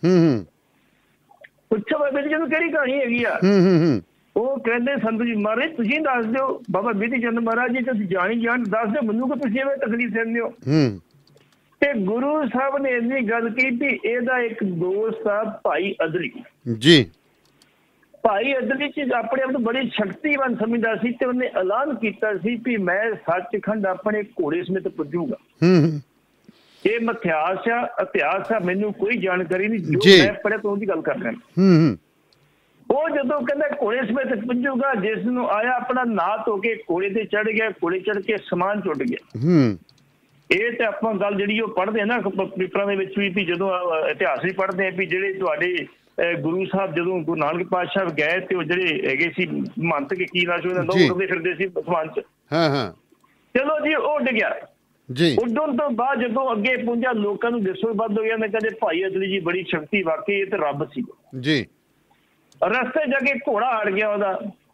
ਪੁੱਛੋ ਬਿਧੀ ਚੰਦ ਨੂੰ ਕਿਹੜੀ ਕਹਾਣੀ ਹੈਗੀ ਆ। ਉਹ ਕਹਿੰਦੇ ਸੰਤ ਜੀ ਮਹਾਰਾਜ ਤੁਸੀਂ ਦੱਸ ਦਿਓ। ਬਾਬਾ ਬਿਧੀ ਚੰਦ ਮਹਾਰਾਜ ਜੀ ਤੁਸੀਂ ਜਾਣ ਦੱਸ ਦਿਓ ਮੈਨੂੰ ਕਿ ਤੁਸੀਂ ਐਵੇਂ ਤਕਲੀਫ ਦਿੰਦੇ ਹੋ। ਤੇ ਗੁਰੂ ਸਾਹਿਬ ਨੇ ਇੰਨੀ ਗੱਲ ਕਹੀ ਵੀ ਇਹਦਾ ਇੱਕ ਦੋਸਤ ਆ ਭਾਈ ਅਦਲੀ ਜੀ। ਭਾਈ ਅਦਲੀ ਚ ਆਪਣੇ ਆਪ ਨੂੰ ਬੜੀ ਸ਼ਕਤੀਵਾਨ ਸਮਝਦਾ ਸੀ ਤੇ ਉਹਨੇ ਐਲਾਨ ਕੀਤਾ ਸੀ ਵੀ ਮੈਂ ਸੱਚਖੰਡ ਆਪਣੇ ਘੋੜੇ ਸਮੇਤ ਪੁੱਜੂਗਾ। ਇਹ ਮਿਥਿਆਸ ਆ, ਇਤਿਹਾਸ ਆ, ਮੈਨੂੰ ਕੋਈ ਜਾਣਕਾਰੀ ਨਹੀਂ, ਜੋ ਮੈਂ ਪੜ੍ਹਿਆ ਤੋਂ ਉਹਦੀ ਗੱਲ ਕਰ ਰਿਹਾ। ਉਹ ਜਦੋਂ ਕਹਿੰਦਾ ਘੋੜੇ ਸਮੇਤ ਪੁੱਜੂਗਾ, ਜਿਸ ਨੂੰ ਆਇਆ ਆਪਣਾ ਨਾਂ ਧੋ ਕੇ ਘੋੜੇ ਤੇ ਚੜ੍ਹ ਗਿਆ, ਘੋੜੇ ਚੜ੍ਹ ਕੇ ਸਮਾਨ ਟੁੱਟ ਗਿਆ। ਇਹ ਤੇ ਆਪਾਂ ਗੱਲ ਜਿਹੜੀ ਉਹ ਪੜ੍ਹਦੇ ਆ ਨਾ ਪੇਪਰਾਂ ਦੇ ਵਿੱਚ ਵੀ ਜਦੋਂ ਇਤਿਹਾਸ ਵੀ ਪੜ੍ਹਦੇ ਆ ਵੀ ਜਿਹੜੇ ਤੁਹਾਡੇ ਗੁਰੂ ਸਾਹਿਬ ਜਦੋਂ ਗੁਰੂ ਨਾਨਕ ਪਾਤਸ਼ਾਹ ਗਏ ਤੇ ਉਹ ਜਿਹੜੇ ਹੈਗੇ ਸੀ ਮਹੰਤ ਕੇ ਕੀ ਨਾਲ ਉੱਡਦੇ ਫਿਰਦੇ ਸੀ ਅਸਮਾਨ ਚ। ਚਲੋ ਜੀ ਉਹ ਉੱਡ ਗਿਆ ਜੀ। ਉੱਡਣ ਤੋਂ ਬਾਅਦ ਜਦੋਂ ਅੱਗੇ ਪਹੁੰਚਿਆ ਲੋਕਾਂ ਨੂੰ ਦਿਸੋ ਵੱਧ ਹੋ ਗਿਆ, ਮੈਂ ਕਹਿੰਦੇ ਭਾਈ ਅਦਲੀ ਜੀ ਬੜੀ ਸ਼ਕਤੀ, ਵਾਕਈ ਇਹ ਤੇ ਰੱਬ ਸੀ ਜੀ। ਰਸਤੇ ਜਾ ਕੇ ਘੋੜਾ ਅੜ ਗਿਆ ਉਹਦਾ,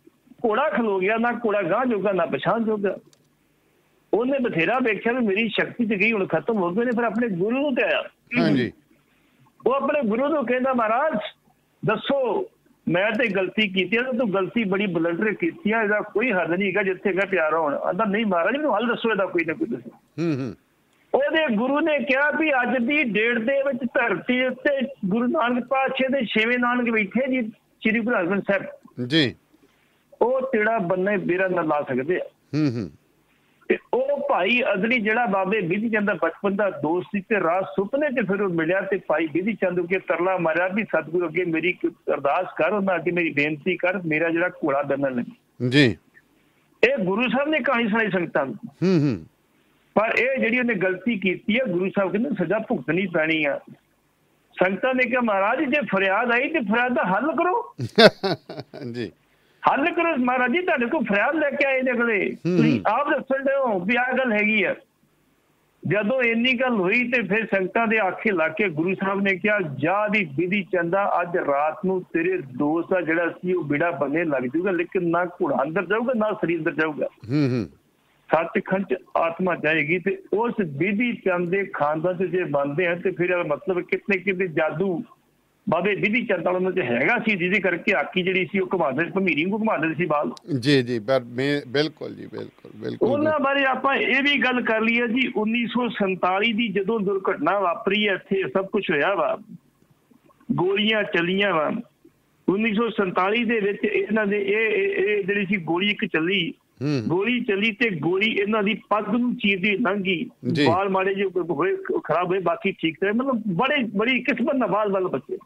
ਘੋੜਾ ਖਲੋ ਗਿਆ, ਨਾ ਘੋੜਾ ਗਾਂਹ ਜੋਗਾ ਨਾ ਪਛਾਣ ਜੋਗਾ। ਉਹਨੇ ਬਥੇਰਾ ਵੇਖਿਆ ਵੀ ਮੇਰੀ ਸ਼ਕਤੀ ਤੇ ਗਈ, ਹੁਣ ਖਤਮ ਹੋ ਗਏ ਨੇ। ਫਿਰ ਆਪਣੇ ਗੁਰੂ ਨੂੰ ਤੇ ਆਇਆ। ਹਾਂਜੀ। ਉਹ ਆਪਣੇ ਗੁਰੂ ਨੂੰ ਕਹਿੰਦਾ ਮਹਾਰਾਜ ਦੱਸੋ ਮੈਂ ਤੇ ਗਲਤੀ ਕੀਤੀ ਹੈ, ਤੂੰ ਗਲਤੀ ਬੜੀ ਬਲੰਡਰ ਕੀਤੀ ਹੈ, ਇਹਦਾ ਕੋਈ ਹੱਲ ਨਹੀਂ ਹੈਗਾ ਜਿੱਥੇ ਹੈਗਾ ਪਿਆਰਾ ਹੋਣ। ਆਂਦਾ ਨਹੀਂ ਮਹਾਰਾਜ ਮੈਨੂੰ ਹੱਲ ਦੱਸੋ ਇਹਦਾ ਕੋਈ ਨਾ ਕੋਈ ਦੱਸੋ। ਉਹਦੇ ਗੁਰੂ ਨੇ ਕਿਹਾ ਵੀ ਅੱਜ ਦੀ ਡੇਟ ਦੇ ਵਿੱਚ ਧਰਤੀ ਉੱਤੇ ਗੁਰੂ ਨਾਨਕ ਪਾਤਸ਼ਾਹ ਦੇ 6ਵੇਂ ਨਾਨਕ ਬੈਠੇ ਜੀ, ਸ੍ਰੀ ਗੁਰੂ ਹਰਗੋਬਿੰਦ ਸਾਹਿਬ ਜੀ। ਉਹ ਤੇੜਾ ਬੰਨੇ ਬੇਰਾ ਨਾ ਲਾ ਸਕਦੇ ਆ। ਤੇ ਉਹ ਭਾਈ ਅਗਲੀ ਜਿਹੜਾ ਬਾਬੇ ਬਿਧੀ ਚੰਦ ਦਾ ਬਚਪਨ ਦਾ ਦੋਸਤ ਸੀ ਤੇ ਰਾਤ ਸੁਪਨੇ ਚ ਫਿਰ ਉਹ ਮਿਲਿਆ ਤੇ ਭਾਈ ਬਿਧੀ ਚੰਦ ਕੇ ਤਰਲਾ ਮਾਰਿਆ ਵੀ ਸਤਿਗੁਰੂ ਅੱਗੇ ਮੇਰੀ ਅਰਦਾਸ ਕਰ, ਉਹਨਾਂ ਅੱਗੇ ਮੇਰੀ ਬੇਨਤੀ ਕਰ, ਮੇਰਾ ਜਿਹੜਾ ਘੋੜਾ ਬੰਨਣ ਲੱਗੇ ਜੀ। ਇਹ ਗੁਰੂ ਸਾਹਿਬ ਨੇ ਕਹਾਣੀ ਸੁਣਾਈ ਸੰਗਤਾਂ ਨੂੰ। ਪਰ ਇਹ ਜਿਹੜੀ ਉਹਨੇ ਗਲਤੀ ਕੀਤੀ ਹੈ ਗੁਰੂ ਸਾਹਿਬ ਕਹਿੰਦੇ ਸਜ਼ਾ ਭੁਗਤਣੀ ਪੈਣੀ ਆ। ਸੰਗਤਾਂ ਨੇ ਕਿਹਾ ਮਹਾਰਾਜ ਜੇ ਫਰਿਆਦ ਆਈ ਤੇ ਫਰਿਆਦ ਦਾ ਹੱਲ ਕਰੋ ਜੀ, ਹੱਲ ਕਰੋ ਮਹਾਰਾਜ ਜੀ, ਤੁਹਾਡੇ ਕੋਲ ਫਰਿਆਦ ਲੈ ਕੇ ਆਏ ਨੇ ਅਗਲੇ, ਤੁਸੀਂ ਆਪ ਦੱਸਣ ਦੇ ਹੋ ਵੀ ਆਹ ਗੱਲ ਹੈਗੀ ਆ। ਜਦੋਂ ਇੰਨੀ ਗੱਲ ਹੋਈ ਤੇ ਫਿਰ ਸੰਗਤਾਂ ਦੇ ਆਖੇ ਲਾ ਕੇ ਗੁਰੂ ਸਾਹਿਬ ਨੇ ਕਿਹਾ ਜਾ ਦੀ ਬਿਧੀ ਚੰਦਾ ਅੱਜ ਰਾਤ ਨੂੰ ਤੇਰੇ ਦੋਸਤ ਦਾ ਜਿਹੜਾ ਸੀ ਉਹ ਬਿੜਾ ਬੰਨੇ ਲੱਗ ਜਾਊਗਾ, ਲੇਕਿਨ ਨਾ ਘੋੜਾ ਅੰਦਰ ਜਾਊਗਾ ਨਾ ਸਰੀਰ ਅੰਦਰ ਜਾਊਗਾ, ਸੱਚਖੰਡ ਚ ਆਤਮਾ ਜਾਏਗੀ। ਤੇ ਉਸ ਬਿਧੀ ਚੰਦ ਦੇ ਖਾਨਦਾਨ ਚ ਜੇ ਬਣਦੇ ਆ ਤੇ ਫਿਰ ਮਤਲਬ ਕਿਤਨੇ ਕਿਤੇ ਜਾਦੂ ਬਾਬੇ ਬਿਧੀ ਚੰਦ ਵਾਲੋਂ ਚ ਹੈਗਾ ਸੀ, ਜਿਹਦੇ ਕਰਕੇ ਆਕੀ ਜਿਹੜੀ ਸੀ ਉਹ ਘੁਮਾਉਂਦੇ ਭਮੀਰੀ ਨੂੰ ਘੁਮਾਉਂਦੇ ਸੀ ਬਾਲ। ਜੀ ਜੀ ਬਿਲਕੁਲ ਜੀ, ਬਿਲਕੁਲ ਬਿਲਕੁਲ। ਉਹਨਾਂ ਬਾਰੇ ਆਪਾਂ ਇਹ ਵੀ ਗੱਲ ਕਰ ਲਈਏ ਜੀ 1947 ਦੀ ਜਦੋਂ ਦੁਰਘਟਨਾ ਵਾਪਰੀ ਹੈ, ਇੱਥੇ ਸਭ ਕੁਛ ਹੋਇਆ ਵਾ, ਗੋਲੀਆਂ ਚੱਲੀਆਂ ਵਾ 1947 ਦੇ ਵਿੱਚ। ਇਹਨਾਂ ਦੇ ਇਹ ਜਿਹੜੀ ਸੀ ਗੋਲੀ ਇੱਕ ਚੱਲੀ, ਗੋਲੀ ਚੱਲੀ ਤੇ ਗੋਲੀ ਇਹਨਾਂ ਦੀ ਪੱਗ ਨੂੰ ਚੀਰਦੀ ਲੰਘੀ, ਬਾਲ ਮਾੜੇ ਜਿਹੇ ਹੋਏ ਖਰਾਬ ਹੋਏ, ਬਾਕੀ ਠੀਕ ਤੇ ਮਤਲਬ ਬੜੀ ਕਿਸਮਤ ਨਾਲ ਬਾਲ ਬੱਚੇ।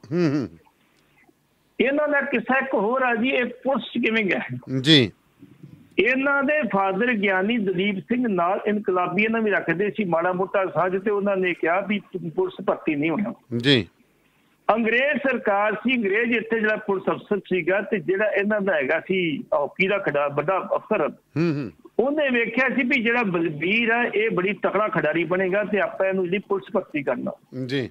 ਇਹਨਾਂ ਦਾ ਕਿੱਸਾ ਇੱਕ ਹੋਰ ਆ ਜੀ, ਇਹ ਪੁਲਿਸ ਚ ਕਿਵੇਂ ਗਿਆ ਜੀ। ਇਹਨਾਂ ਦੇ ਫਾਦਰ ਗਿਆਨੀ ਦਲੀਪ ਸਿੰਘ ਨਾਲ ਇਨਕਲਾਬੀ ਇਹਨਾਂ ਵੀ ਰੱਖਦੇ ਸੀ ਮਾੜਾ ਮੋਟਾ ਸਾਂਝ, ਤੇ ਉਹਨਾਂ ਨੇ ਕਿਹਾ ਵੀ ਪੁਲਿਸ ਭਰਤੀ ਨਹੀਂ ਹੋਣਾ ਜੀ। ਅੰਗਰੇਜ਼ ਸਰਕਾਰ ਸੀ, ਅੰਗਰੇਜ਼ ਇੱਥੇ ਜਿਹੜਾ ਪੁਲਿਸ ਅਫਸਰ ਸੀਗਾ ਤੇ ਜਿਹੜਾ ਇਹਨਾਂ ਦਾ ਹੈਗਾ ਸੀ ਹਾਕੀ ਦਾ ਵੱਡਾ ਅਫਸਰ, ਉਹਨੇ ਵੇਖਿਆ ਸੀ ਵੀ ਜਿਹੜਾ ਬਲਬੀਰ ਆ ਇਹ ਬੜੀ ਤਕੜਾ ਖਿਡਾਰੀ ਬਣੇਗਾ ਤੇ ਆਪਾਂ ਇਹਨੂੰ ਜਿਹੜੀ ਪੁਲਿਸ ਭਰਤੀ ਕਰਨਾ ਜੀ।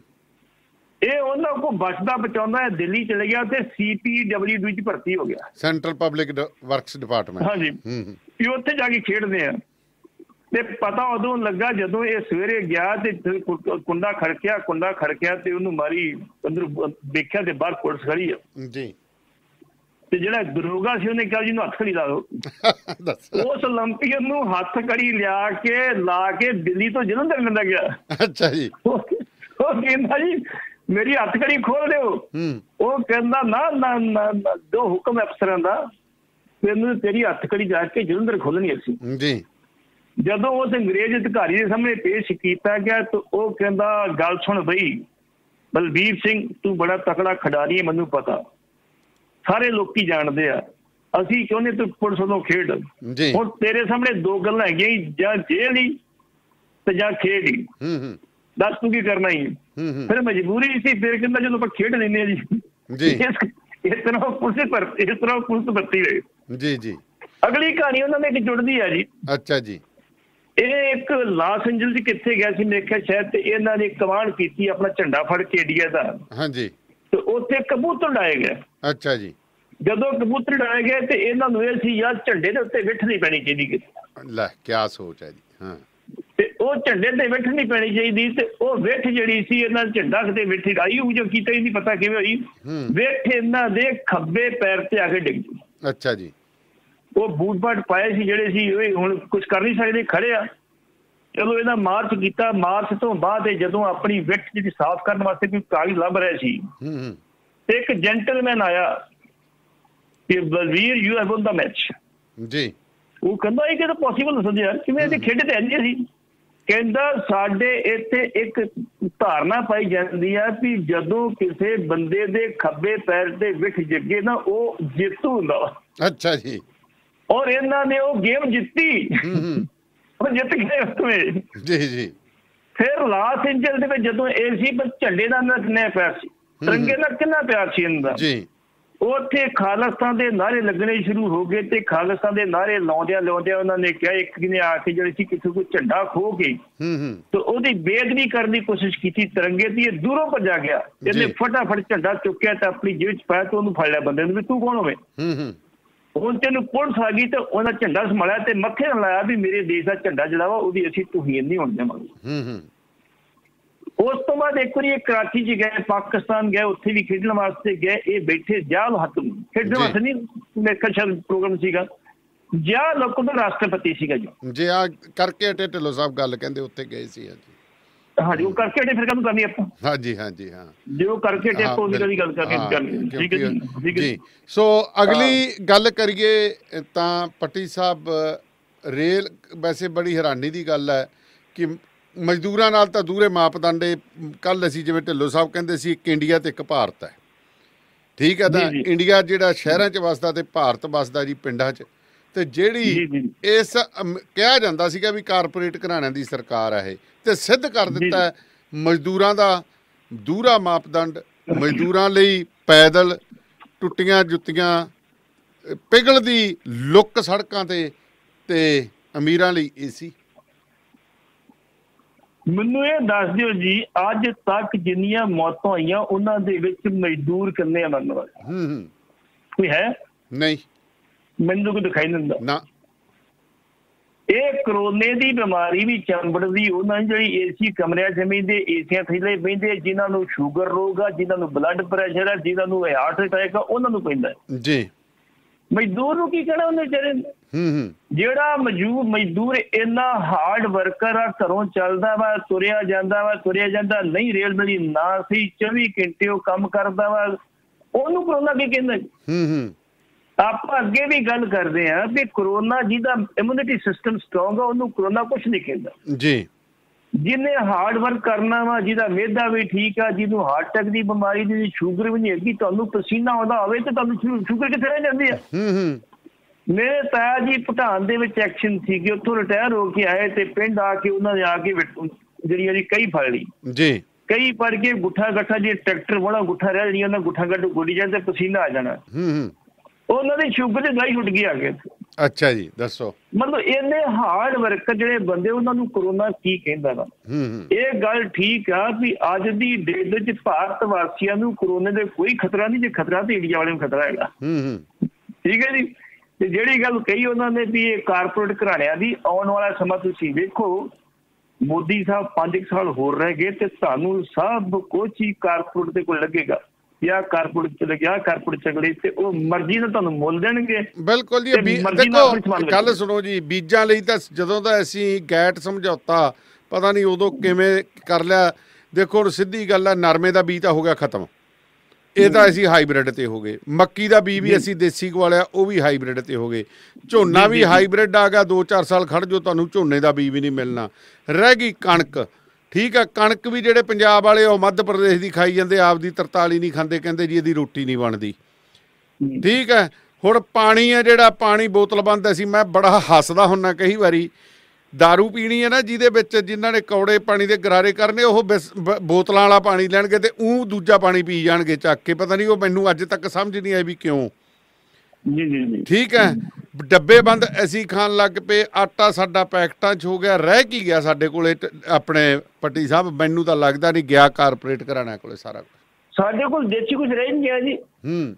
ਇਹ ਉਹਨਾਂ ਕੋਲ ਬਚਦਾ ਬਚਾਉਂਦਾ ਹੈ, ਦਿੱਲੀ ਚਲੇ ਗਿਆ ਤੇ CPW ਵਿੱਚ ਭਰਤੀ ਹੋ ਗਿਆ, ਸੈਂਟਰਲ ਪਬਲਿਕ ਵਰਕਸ ਡਿਪਾਰਟਮੈਂਟ। ਹਾਂਜੀ, ਵੀ ਉੱਥੇ ਜਾ ਕੇ ਖੇਡਦੇ ਆ। ਤੇ ਪਤਾ ਉਦੋਂ ਲੱਗਾ ਜਦੋਂ ਇਹ ਸਵੇਰੇ ਗਿਆ ਤੇ ਕੁੰਡਾ ਖੜਕਿਆ ਤੇ ਉਹਨੂੰ ਮਾਰੀ ਅੰਦਰ ਵੇਖਿਆ ਤੇ ਬਾਹਰ ਪੁਲਿਸ ਖੜੀ ਆ ਜੀ। ਤੇ ਜਿਹੜਾ ਦਰੋਗਾ ਸੀ ਉਹਨੇ ਕਿਹਾ ਜੀ ਇਹਨੂੰ ਹੱਥ ਕੜੀ ਲਾ ਦਿਓ। ਉਸ ਓਲੰਪੀਅਨ ਨੂੰ ਹੱਥ ਕੜੀ ਲਾ ਕੇ ਦਿੱਲੀ ਤੋਂ ਜਲੰਧਰ ਲੈਂਦਾ ਗਿਆ। ਅੱਛਾ ਜੀ। ਉਹ ਕਹਿੰਦਾ ਜੀ ਮੇਰੀ ਹੱਥ ਕੜੀ ਖੋਲ ਦਿਓ। ਉਹ ਕਹਿੰਦਾ ਨਾ ਦੋ ਹੁਕਮ ਅਫਸਰਾਂ ਦਾ, ਤੈਨੂੰ ਤੇਰੀ ਹੱਥ ਕੜੀ ਜਾ ਕੇ ਜਲੰਧਰ ਖੋਲਣੀ ਅਸੀਂ ਜੀ। ਜਦੋਂ ਉਸ ਅੰਗਰੇਜ਼ ਅਧਿਕਾਰੀ ਦੇ ਸਾਹਮਣੇ ਪੇਸ਼ ਕੀਤਾ ਗਿਆ ਤਾਂ ਉਹ ਕਹਿੰਦਾ ਗੱਲ ਸੁਣ ਬਈ ਬਲਬੀਰ ਸਿੰਘ ਤੂੰ ਬੜਾ ਤਕੜਾ ਖਿਡਾਰੀ ਹੈ, ਮੈਨੂੰ ਪਤਾ, ਸਾਰੇ ਲੋਕੀ ਜਾਣਦੇ ਆ, ਅਸੀਂ ਚਾਹੁੰਦੇ ਤੂੰ ਪੁਲਿਸ ਵੱਲੋਂ ਖੇਡ। ਹੁਣ ਤੇਰੇ ਸਾਹਮਣੇ ਦੋ ਗੱਲਾਂ ਹੈਗੀਆਂ, ਜਾਂ ਜੇਲ੍ਹ ਹੀ ਤੇ ਜਾਂ ਖੇਡ ਹੀ, ਦੱਸ ਤੂੰ ਕੀ ਕਰਨਾ ਹੀ। ਫਿਰ ਮਜਬੂਰੀ ਸੀ, ਫਿਰ ਕਹਿੰਦਾ ਜਦੋਂ ਆਪਾਂ ਖੇਡ ਲੈਂਦੇ ਆ ਜੀ। ਇਸ ਤਰ੍ਹਾਂ ਪੁਲਿਸ ਭਰਤੀ ਹੋਈ ਜੀ ਜੀ। ਅਗਲੀ ਕਹਾਣੀ ਉਹਨਾਂ ਨੇ ਇੱਕ ਜੁੜਦੀ ਆ ਜੀ। ਅੱਛਾ ਜੀ। ਇਹ ਇੱਕ ਲਾਸ ਐਂਜਲਸ ਚ ਕਿੱਥੇ ਗਿਆ ਸੀ ਮੇਰੇ ਖਿਆਲ ਸ਼ਾਇਦ, ਤੇ ਇਹਨਾਂ ਨੇ ਕਮਾਂਡ ਕੀਤੀ ਆਪਣਾ ਝੰਡਾ ਫੜ ਕੇ ਇੰਡੀਆ ਦਾ। ਹਾਂਜੀ। ਤੇ ਉੱਥੇ ਕਬੂਤਰ ਉਡਾਏ ਗਏ। ਅੱਛਾ ਜੀ। ਜਦੋਂ ਕਬੂਤਰ ਉਡਾਏ ਗਏ ਤੇ ਇਹਨਾਂ ਨੂੰ ਇਹ ਸੀ ਯਾਰ ਝੰਡੇ ਦੇ ਉੱਤੇ ਵਿੱਠ ਨਹੀਂ ਪੈਣੀ ਚਾਹੀਦੀ। ਲੈ ਕਿਆ ਸੋਚ ਹੈ ਜੀ। ਹਾਂ। ਤੇ ਉਹ ਝੰਡੇ ਤੇ ਵਿੱਠ ਨਹੀਂ ਪੈਣੀ ਚਾਹੀਦੀ, ਤੇ ਉਹ ਵਿੱਠ ਜਿਹੜੀ ਸੀ ਇਹਨਾਂ ਝੰਡਾ ਕਿਤੇ ਵਿੱਠ ਆਈ ਹੋਊ, ਜੋ ਕੀਤਾ ਹੀ ਨਹੀਂ ਪਤਾ ਕਿਵੇਂ ਹੋਈ, ਵਿੱਠ ਇਹਨਾਂ ਦੇ ਖੱਬੇ ਪੈਰ ਤੇ ਆ ਕੇ ਡਿੱਗ ਗਈ। ਅੱਛਾ ਜੀ। ਉਹ ਬੂਟ ਬਾਟ ਪਾਏ ਸੀ ਜਿਹੜੇ ਸੀ, ਹੁਣ ਕੁਛ ਕਰ ਨਹੀਂ ਸਕਦੇ, ਖੜੇ ਆ। ਚਲੋ ਇਹਨਾਂ ਮਾਰਚ ਕੀਤਾ। ਮਾਰਚ ਤੋਂ ਬਾਅਦ ਜਦੋਂ ਆਪਣੀ ਵਿੱਠ ਜਿਹੜੀ ਸਾਫ਼ ਕਰਨ ਵਾਸਤੇ ਕੋਈ ਕਾਗਜ਼ ਲੱਭ ਰਿਹਾ ਸੀ, ਤੇ ਇੱਕ ਜੈਂਟਲਮੈਨ ਆਇਆ ਕਿ Balvir you have won the match ਜੀ। ਉਹ ਕਹਿੰਦਾ ਇਹ ਕਿਹੜਾ ਪੋਸੀਬਲ ਹੋ ਯਾਰ, ਕਿਵੇਂ ਇਹਦੇ ਖੇਡ ਤੇ ਇੰਨੇ ਸੀ। ਕਹਿੰਦਾ ਸਾਡੇ ਇੱਥੇ ਇੱਕ ਧਾਰਨਾ ਪਾਈ ਜਾਂਦੀ ਆ ਵੀ ਜਦੋਂ ਕਿਸੇ ਬੰਦੇ ਦੇ ਖੱਬੇ ਪੈਰ ਤੇ ਵਿੱਠ ਜੱਗੇ ਨਾ ਉਹ ਜੇਤੂ ਹੁੰਦਾ। ਅੱਛਾ ਜੀ। ਔਰ ਇਹਨਾਂ ਨੇ ਉਹ ਗੇਮ ਜਿੱਤੀ, ਉਹ ਜਿੱਤ ਗਏ ਉਸमें ਜੀ ਜੀ। ਫਿਰ ਲਾਸ ਐਂਜਲਸ ਦੇ ਵਿੱਚ ਜਦੋਂ ਇਹ ਸੀ ਝੰਡੇ ਦਾ ਕਿੰਨਾ ਪਿਆਰ ਸੀ, ਤਿਰੰਗੇ ਦਾ ਕਿੰਨਾ ਪਿਆਰ ਸੀ ਇਹਨਾਂ ਦਾ ਜੀ। ਉੱਥੇ ਖਾਲਿਸਤਾਨ ਦੇ ਨਾਅਰੇ ਲੱਗਣੇ ਸ਼ੁਰੂ ਹੋ ਗਏ ਤੇ ਖਾਲਿਸਤਾਨ ਦੇ ਨਾਅਰੇ ਲਾਉਂਦਿਆਂ ਉਹਨਾਂ ਨੇ ਕਿਹਾ, ਇੱਕ ਨੇ ਆ ਕੇ ਜਿਹੜੇ ਸੀ ਕਿਸੇ ਕੋਈ ਝੰਡਾ ਖੋ ਕੇ ਤੇ ਉਹਦੀ ਬੇਅਦਬੀ ਕਰਨ ਦੀ ਕੋਸ਼ਿਸ਼ ਕੀਤੀ ਤਿਰੰਗੇ ਦੀ। ਇਹ ਦੂਰੋਂ ਭੱਜਾ ਗਿਆ, ਇਹਨੇ ਫਟਾਫਟ ਝੰਡਾ ਚੁੱਕਿਆ ਤੇ ਆਪਣੀ ਜੇਬ ਚ ਪਾਇਆ ਤੇ ਉਹਨੂੰ ਫੜ ਲਿਆ ਬੰਦੇ ਨੂੰ ਵੀ ਤੂੰ ਕੌਣ ਹੋਵੇ। ਹੁਣ ਤੈਨੂੰ ਪੁਲਿਸ ਆ ਗਈ ਤੇ ਉਹਨਾਂ ਝੰਡਾ ਸੰਭਾਲਿਆ ਤੇ ਮੱਥੇ ਨਾਲ ਲਾਇਆ ਵੀ ਮੇਰੇ ਦੇਸ਼ ਦਾ ਝੰਡਾ ਜਿਹੜਾ ਵਾ ਉਹਦੀ ਅਸੀਂ ਤੋਹੀਨ ਨਹੀਂ ਹੋਣ ਦੇਵਾਂਗੇ। ਉਸ ਤੋਂ ਬਾਅਦ ਇੱਕ ਵਾਰੀ ਇਹ ਕਰਾਚੀ 'ਚ ਗਏ, ਪਾਕਿਸਤਾਨ ਗਏ, ਉੱਥੇ ਵੀ ਖੇਡਣ ਵਾਸਤੇ ਗਏ। ਇਹ ਬੈਠੇ ਜਿਆ ਹੱਥ ਖੇਡਣ ਵਾਸਤੇ ਨਹੀਂ, ਮੇਰੇ ਖਿਆਲ ਸ਼ਾਇਦ ਪ੍ਰੋਗਰਾਮ ਸੀਗਾ, ਜਿਆ ਲੋਕਾਂ ਦਾ ਰਾਸ਼ਟਰਪਤੀ ਸੀਗਾ ਜੀ ਆ ਕਰਕੇ ਹਟੇ ਢਿੱਲੋਂ ਸਾਹਿਬ ਗੱਲ ਕਹਿੰਦੇ ਉੱਥੇ ਗਏ ਸੀ। ਹਾਂਜੀ ਉਹ ਕਰਕੇ ਹਟੇ, ਫਿਰ ਕੰਮ ਕਰਨੀ ਆਪਾਂ। ਹਾਂਜੀ ਹਾਂਜੀ ਹਾਂ, ਜੇ ਉਹ ਕਰਕੇ ਹਟੇ ਆਪਾਂ ਉਹਦੀ ਗੱਲ ਕਰਕੇ ਠੀਕ ਹੈ ਜੀ। ਸੋ ਅਗਲੀ ਗੱਲ ਕਰੀਏ ਤਾਂ ਪੱਟੀ ਸਾਹਿਬ, ਰੇਲ ਵੈਸੇ ਬੜੀ ਹੈਰਾਨੀ ਦੀ ਗੱਲ ਹੈ ਕਿ ਮਜ਼ਦੂਰਾਂ ਨਾਲ ਤਾਂ ਦੂਰੇ ਮਾਪਦੰਡ। ਕੱਲ੍ਹ ਅਸੀਂ ਜਿਵੇਂ ਢਿੱਲੋਂ ਸਾਹਿਬ ਕਹਿੰਦੇ ਸੀ ਇੱਕ ਇੰਡੀਆ ਤੇ ਇੱਕ ਭਾਰਤ ਹੈ, ਠੀਕ ਹੈ, ਤਾਂ ਇੰਡੀਆ ਜਿਹੜਾ ਸ਼ਹਿਰਾਂ 'ਚ ਵੱਸਦਾ ਤੇ ਭਾਰਤ ਵੱਸਦਾ ਜੀ ਪਿੰਡਾਂ 'ਚ। ਤੇ ਜਿਹੜੀ ਇਸ ਕਿਹਾ ਜਾਂਦਾ ਸੀਗਾ ਵੀ ਕਾਰਪੋਰੇਟ ਘਰਾਣਿਆਂ ਦੀ ਸਰਕਾਰ ਹੈ ਇਹ, ਤੇ ਸਿੱਧ ਕਰ ਦਿੱਤਾ ਹੈ ਮਜ਼ਦੂਰਾਂ ਦਾ ਦੂਰਾ ਮਾਪਦੰਡ। ਮਜ਼ਦੂਰਾਂ ਲਈ ਪੈਦਲ, ਟੁੱਟੀਆਂ ਜੁੱਤੀਆਂ, ਪਿਘਲਦੀ ਲੁੱਕ ਸੜਕਾਂ ਤੇ ਅਮੀਰਾਂ ਲਈ ਏਸੀ। ਮੈਨੂੰ ਇਹ ਦੱਸ ਦਿਓ ਜੀ, ਅੱਜ ਤੱਕ ਜਿੰਨੀਆਂ ਮੌਤਾਂ ਹੋਈਆਂ ਉਹਨਾਂ ਦੇ ਵਿੱਚ ਮਜ਼ਦੂਰ ਕਿੰਨੇ ਆ ਮਰਨ ਵਾਲੇ? ਕੋਈ ਹੈ? ਨਹੀਂ, ਮੈਨੂੰ ਕੋਈ ਦਿਖਾਈ ਨਹੀਂ ਦਿੰਦਾ ਨਾ। ਇਹ ਕਰੋਨੇ ਦੀ ਬਿਮਾਰੀ ਵੀ ਚੰਬੜਦੀ ਉਹਨਾਂ ਜਿਹੜੀ ਏਸੀ ਕਮਰਿਆਂ 'ਚ ਬਹਿੰਦੇ, ਏਸੀਆਂ ਥੱਲੇ ਬਹਿੰਦੇ, ਜਿਨ੍ਹਾਂ ਨੂੰ ਸ਼ੂਗਰ ਰੋਗ ਆ, ਜਿਨ੍ਹਾਂ ਨੂੰ ਬਲੱਡ ਪ੍ਰੈਸ਼ਰ ਆ, ਜਿਨ੍ਹਾਂ ਨੂੰ ਹਾਰਟ ਅਟੈਕ ਆ, ਉਹਨਾਂ ਨੂੰ ਪੈਂਦਾ ਜੀ। ਮਜ਼ਦੂਰ ਨੂੰ ਕੀ ਕਹਿਣਾ ਉਹਨੇ ਵਿਚਾਰੇ? ਜਿਹੜਾ ਮਜ਼ਦੂਰ ਇੰਨਾ ਹਾਰਡ ਵਰਕਰ ਆ, ਘਰੋਂ ਚੱਲਦਾ ਵਾ, ਤੁਰਿਆ ਜਾਂਦਾ, ਨਹੀਂ ਰੇਲ ਮਿਲੀ ਨਾ ਸੀ, 24 ਘੰਟੇ ਉਹ ਕੰਮ ਕਰਦਾ ਵਾ, ਉਹਨੂੰ ਕਰੋਨਾ ਕੀ ਕਹਿੰਦਾ? ਆਪਾਂ ਅੱਗੇ ਵੀ ਗੱਲ ਕਰਦੇ ਹਾਂ ਵੀ ਕਰੋਨਾ ਜਿਹਦਾ ਇਮਿਊਨਿਟੀ ਸਿਸਟਮ ਸਟਰੋਂਗ ਆ ਉਹਨੂੰ ਕਰੋਨਾ ਕੁਛ ਨਹੀਂ ਕਹਿੰਦਾ ਜੀ। ਜਿਹਨੇ ਹਾਰਡ ਵਰਕ ਕਰਨਾ ਵਾ, ਜਿਹਦਾ ਮਿਹਦਾ ਵੀ ਠੀਕ ਆ, ਜਿਹਨੂੰ ਹਾਰਟ ਅਟੈਕ ਦੀ ਬਿਮਾਰੀ ਦੀ ਸ਼ੂਗਰ ਵੀ ਨਹੀਂ ਹੈਗੀ, ਤੁਹਾਨੂੰ ਪਸੀਨਾ ਆਉਂਦਾ ਹੋਵੇ ਤੇ ਤੁਹਾਨੂੰ ਸ਼ੂਗਰ ਕਿੱਥੇ ਰਹਿ ਜਾਂਦੀ ਆ? ਮੇਰੇ ਤਾਇਆ ਜੀ ਭੂਟਾਨ ਦੇ ਵਿੱਚ ਐਕਸ਼ਨ ਸੀਗੇ, ਉੱਥੋਂ ਰਿਟਾਇਰ ਹੋ ਕੇ ਆਏ ਤੇ ਪਿੰਡ ਆ ਕੇ ਉਹਨਾਂ ਨੇ ਆ ਕੇ ਜਿਹੜੀ ਕਈ ਫੜ ਲਈ ਜੀ। ਕਈ ਫੜ ਕੇ ਗੁੱਠਾ ਗੱਠਾ, ਜੇ ਟਰੈਕਟਰ ਵਾਲਾ ਗੁੱਠਾ ਰਹਿ ਜਿਹੜੀਆਂ ਉਹਨਾਂ ਗੁੱਠਾ ਗੱਠ ਗੋਡੀ ਜਾਣ ਤੇ ਪਸੀਨਾ ਆ ਜਾਣਾ, ਉਹਨਾਂ ਦੀ ਸ਼ੂਗਰ ਦੀ ਦਵਾਈ ਛੁੱਟ ਗਈ ਆ ਕੇ। ਅੱਛਾ ਜੀ, ਦੱਸੋ। ਮਤਲਬ ਇੰਨੇ ਹਾਰਡ ਵਰਕਰ ਜਿਹੜੇ ਬੰਦੇ, ਉਹਨਾਂ ਨੂੰ ਕਰੋਨਾ ਕੀ ਕਹਿੰਦਾ ਵਾ? ਇਹ ਗੱਲ ਠੀਕ ਆ ਵੀ ਅੱਜ ਦੀ ਡੇਟ ਵਿੱਚ ਭਾਰਤ ਵਾਸੀਆਂ ਨੂੰ ਕਰੋਨੇ ਦੇ ਕੋਈ ਖਤਰਾ ਨਹੀਂ, ਜੇ ਖਤਰਾ ਤੇ ਇੰਡੀਆ ਵਾਲਿਆਂ ਨੂੰ ਖਤਰਾ ਹੈਗਾ। ਠੀਕ ਹੈ ਜੀ। ਤੇ ਜਿਹੜੀ ਗੱਲ ਕਹੀ ਉਹਨਾਂ ਨੇ ਵੀ ਇਹ ਕਾਰਪੋਰੇਟ ਘਰਾਣਿਆਂ ਦੀ, ਆਉਣ ਵਾਲਾ ਸਮਾਂ ਤੁਸੀਂ ਵੇਖੋ, ਮੋਦੀ ਸਾਹਿਬ 5 ਸਾਲ ਹੋਰ ਰਹਿ ਗਏ ਤੇ ਤੁਹਾਨੂੰ ਸਭ ਕੁਝ ਹੀ ਕਾਰਪੋਰੇਟ ਦੇ ਕੋਲ ਲੱਗੇਗਾ। ਜਾਂ ਕਾਰਪੋਰੇਟ ਚ ਲੱਗਿਆ, ਕਾਰਪੋਰੇਟ ਚਗੜੇ ਤੇ ਉਹ ਮਰਜ਼ੀ ਨਾਲ ਤੁਹਾਨੂੰ ਮੁੱਲ ਦੇਣਗੇ। ਬਿਲਕੁਲ ਜੀ। ਦੇਖੋ ਗੱਲ ਸੁਣੋ ਜੀ, ਬੀਜਾਂ ਲਈ ਤਾਂ ਜਦੋਂ ਦਾ ਅਸੀਂ ਗੈਟ ਸਮਝੌਤਾ ਪਤਾ ਨਹੀਂ ਉਦੋਂ ਕਿਵੇਂ ਕਰ ਲਿਆ। ਦੇਖੋ ਹੁਣ ਸਿੱਧੀ ਗੱਲ ਹੈ, ਨਰਮੇ ਦਾ ਬੀਜ ਤਾਂ ਹੋ ਗਿਆ ਖਤਮ, ਇਹ ਤਾਂ ਅਸੀਂ ਹਾਈਬ੍ਰਿਡ ਤੇ ਹੋ ਗਏ। ਮੱਕੀ ਦਾ ਬੀਜ ਵੀ ਅਸੀਂ ਦੇਸੀ ਗਵਾਲਿਆ, ਉਹ ਵੀ ਹਾਈਬ੍ਰਿਡ ਤੇ ਹੋ ਗਏ। ਝੋਨਾ ਵੀ ਹਾਈਬ੍ਰਿਡ ਆ ਗਿਆ, 2-4 ਸਾਲ ਖੜ ਜੋ ਤੁਹਾਨੂੰ ਝੋਨੇ ਦਾ ਬੀਜ ਵੀ ਨਹੀਂ ਮਿਲਣਾ। ਰਹਿ ਗਈ ਕਣਕ, ਠੀਕ ਆ, ਕਣਕ ਵੀ ਜਿਹੜੇ ਪੰਜਾਬ ਵਾਲੇ ਉਹ ਮੱਧ ਪ੍ਰਦੇਸ਼ ਦੀ ਖਾਈ ਜਾਂਦੇ, ਆਪਦੀ 43 ਨਹੀਂ ਖਾਂਦੇ, ਕਹਿੰਦੇ ਜੀ ਇਹਦੀ ਰੋਟੀ ਨਹੀਂ ਬਣਦੀ। ਠੀਕ ਹੈ। ਹੁਣ ਪਾਣੀ ਹੈ ਜਿਹੜਾ, ਪਾਣੀ ਬੋਤਲ ਬੰਦ ਸੀ, ਮੈਂ ਬੜਾ ਹੱਸਦਾ ਹੁੰਦਾ ਕਈ ਵਾਰੀ। ਦਾਰੂ ਪੀਣੀ ਹੈ ਨਾ ਜਿਹਦੇ ਵਿੱਚ ਜਿਨ੍ਹਾਂ ਨੇ ਕੌੜੇ ਪਾਣੀ ਦੇ ਗਰਾਰੇ ਕਰਨੇ, ਉਹ ਬੋਤਲਾਂ ਵਾਲਾ ਪਾਣੀ ਲੈਣਗੇ ਤੇ ਉਹ ਦੂਜਾ ਪਾਣੀ ਪੀ ਜਾਣਗੇ ਚੱਕ ਕੇ। ਪਤਾ ਨਹੀਂ ਉਹ ਮੈਨੂੰ ਅੱਜ ਤੱਕ ਸਮਝ ਨਹੀਂ ਆਈ ਵੀ ਕਿਉਂ। ਠੀਕ ਹੈ। ਡੱਬੇ ਬੰਦ ਅਸੀਂ ਖਾਣ ਲੱਗ ਪਏ, ਆਟਾ ਸਾਡਾ ਪੈਕਟਾਂ 'ਚ ਹੋ ਗਿਆ। ਰਹਿ ਕੀ ਗਿਆ ਸਾਡੇ ਕੋਲੇ? ਆਪਣੇ ਪੱਟੀ ਸਾਹਿਬ, ਮੈਨੂੰ ਤਾਂ ਲੱਗਦਾ ਨਹੀਂ ਗਿਆ ਕਾਰਪੋਰੇਟ ਘਰਾਣਿਆਂ ਕੋਲੇ ਸਾਰਾ ਕੁਝ। ਸਾਡੇ ਕੋਲ ਦੇਸੀ ਕੁਝ ਰਹਿ ਨਹੀਂ ਗਿਆ ਜੀ।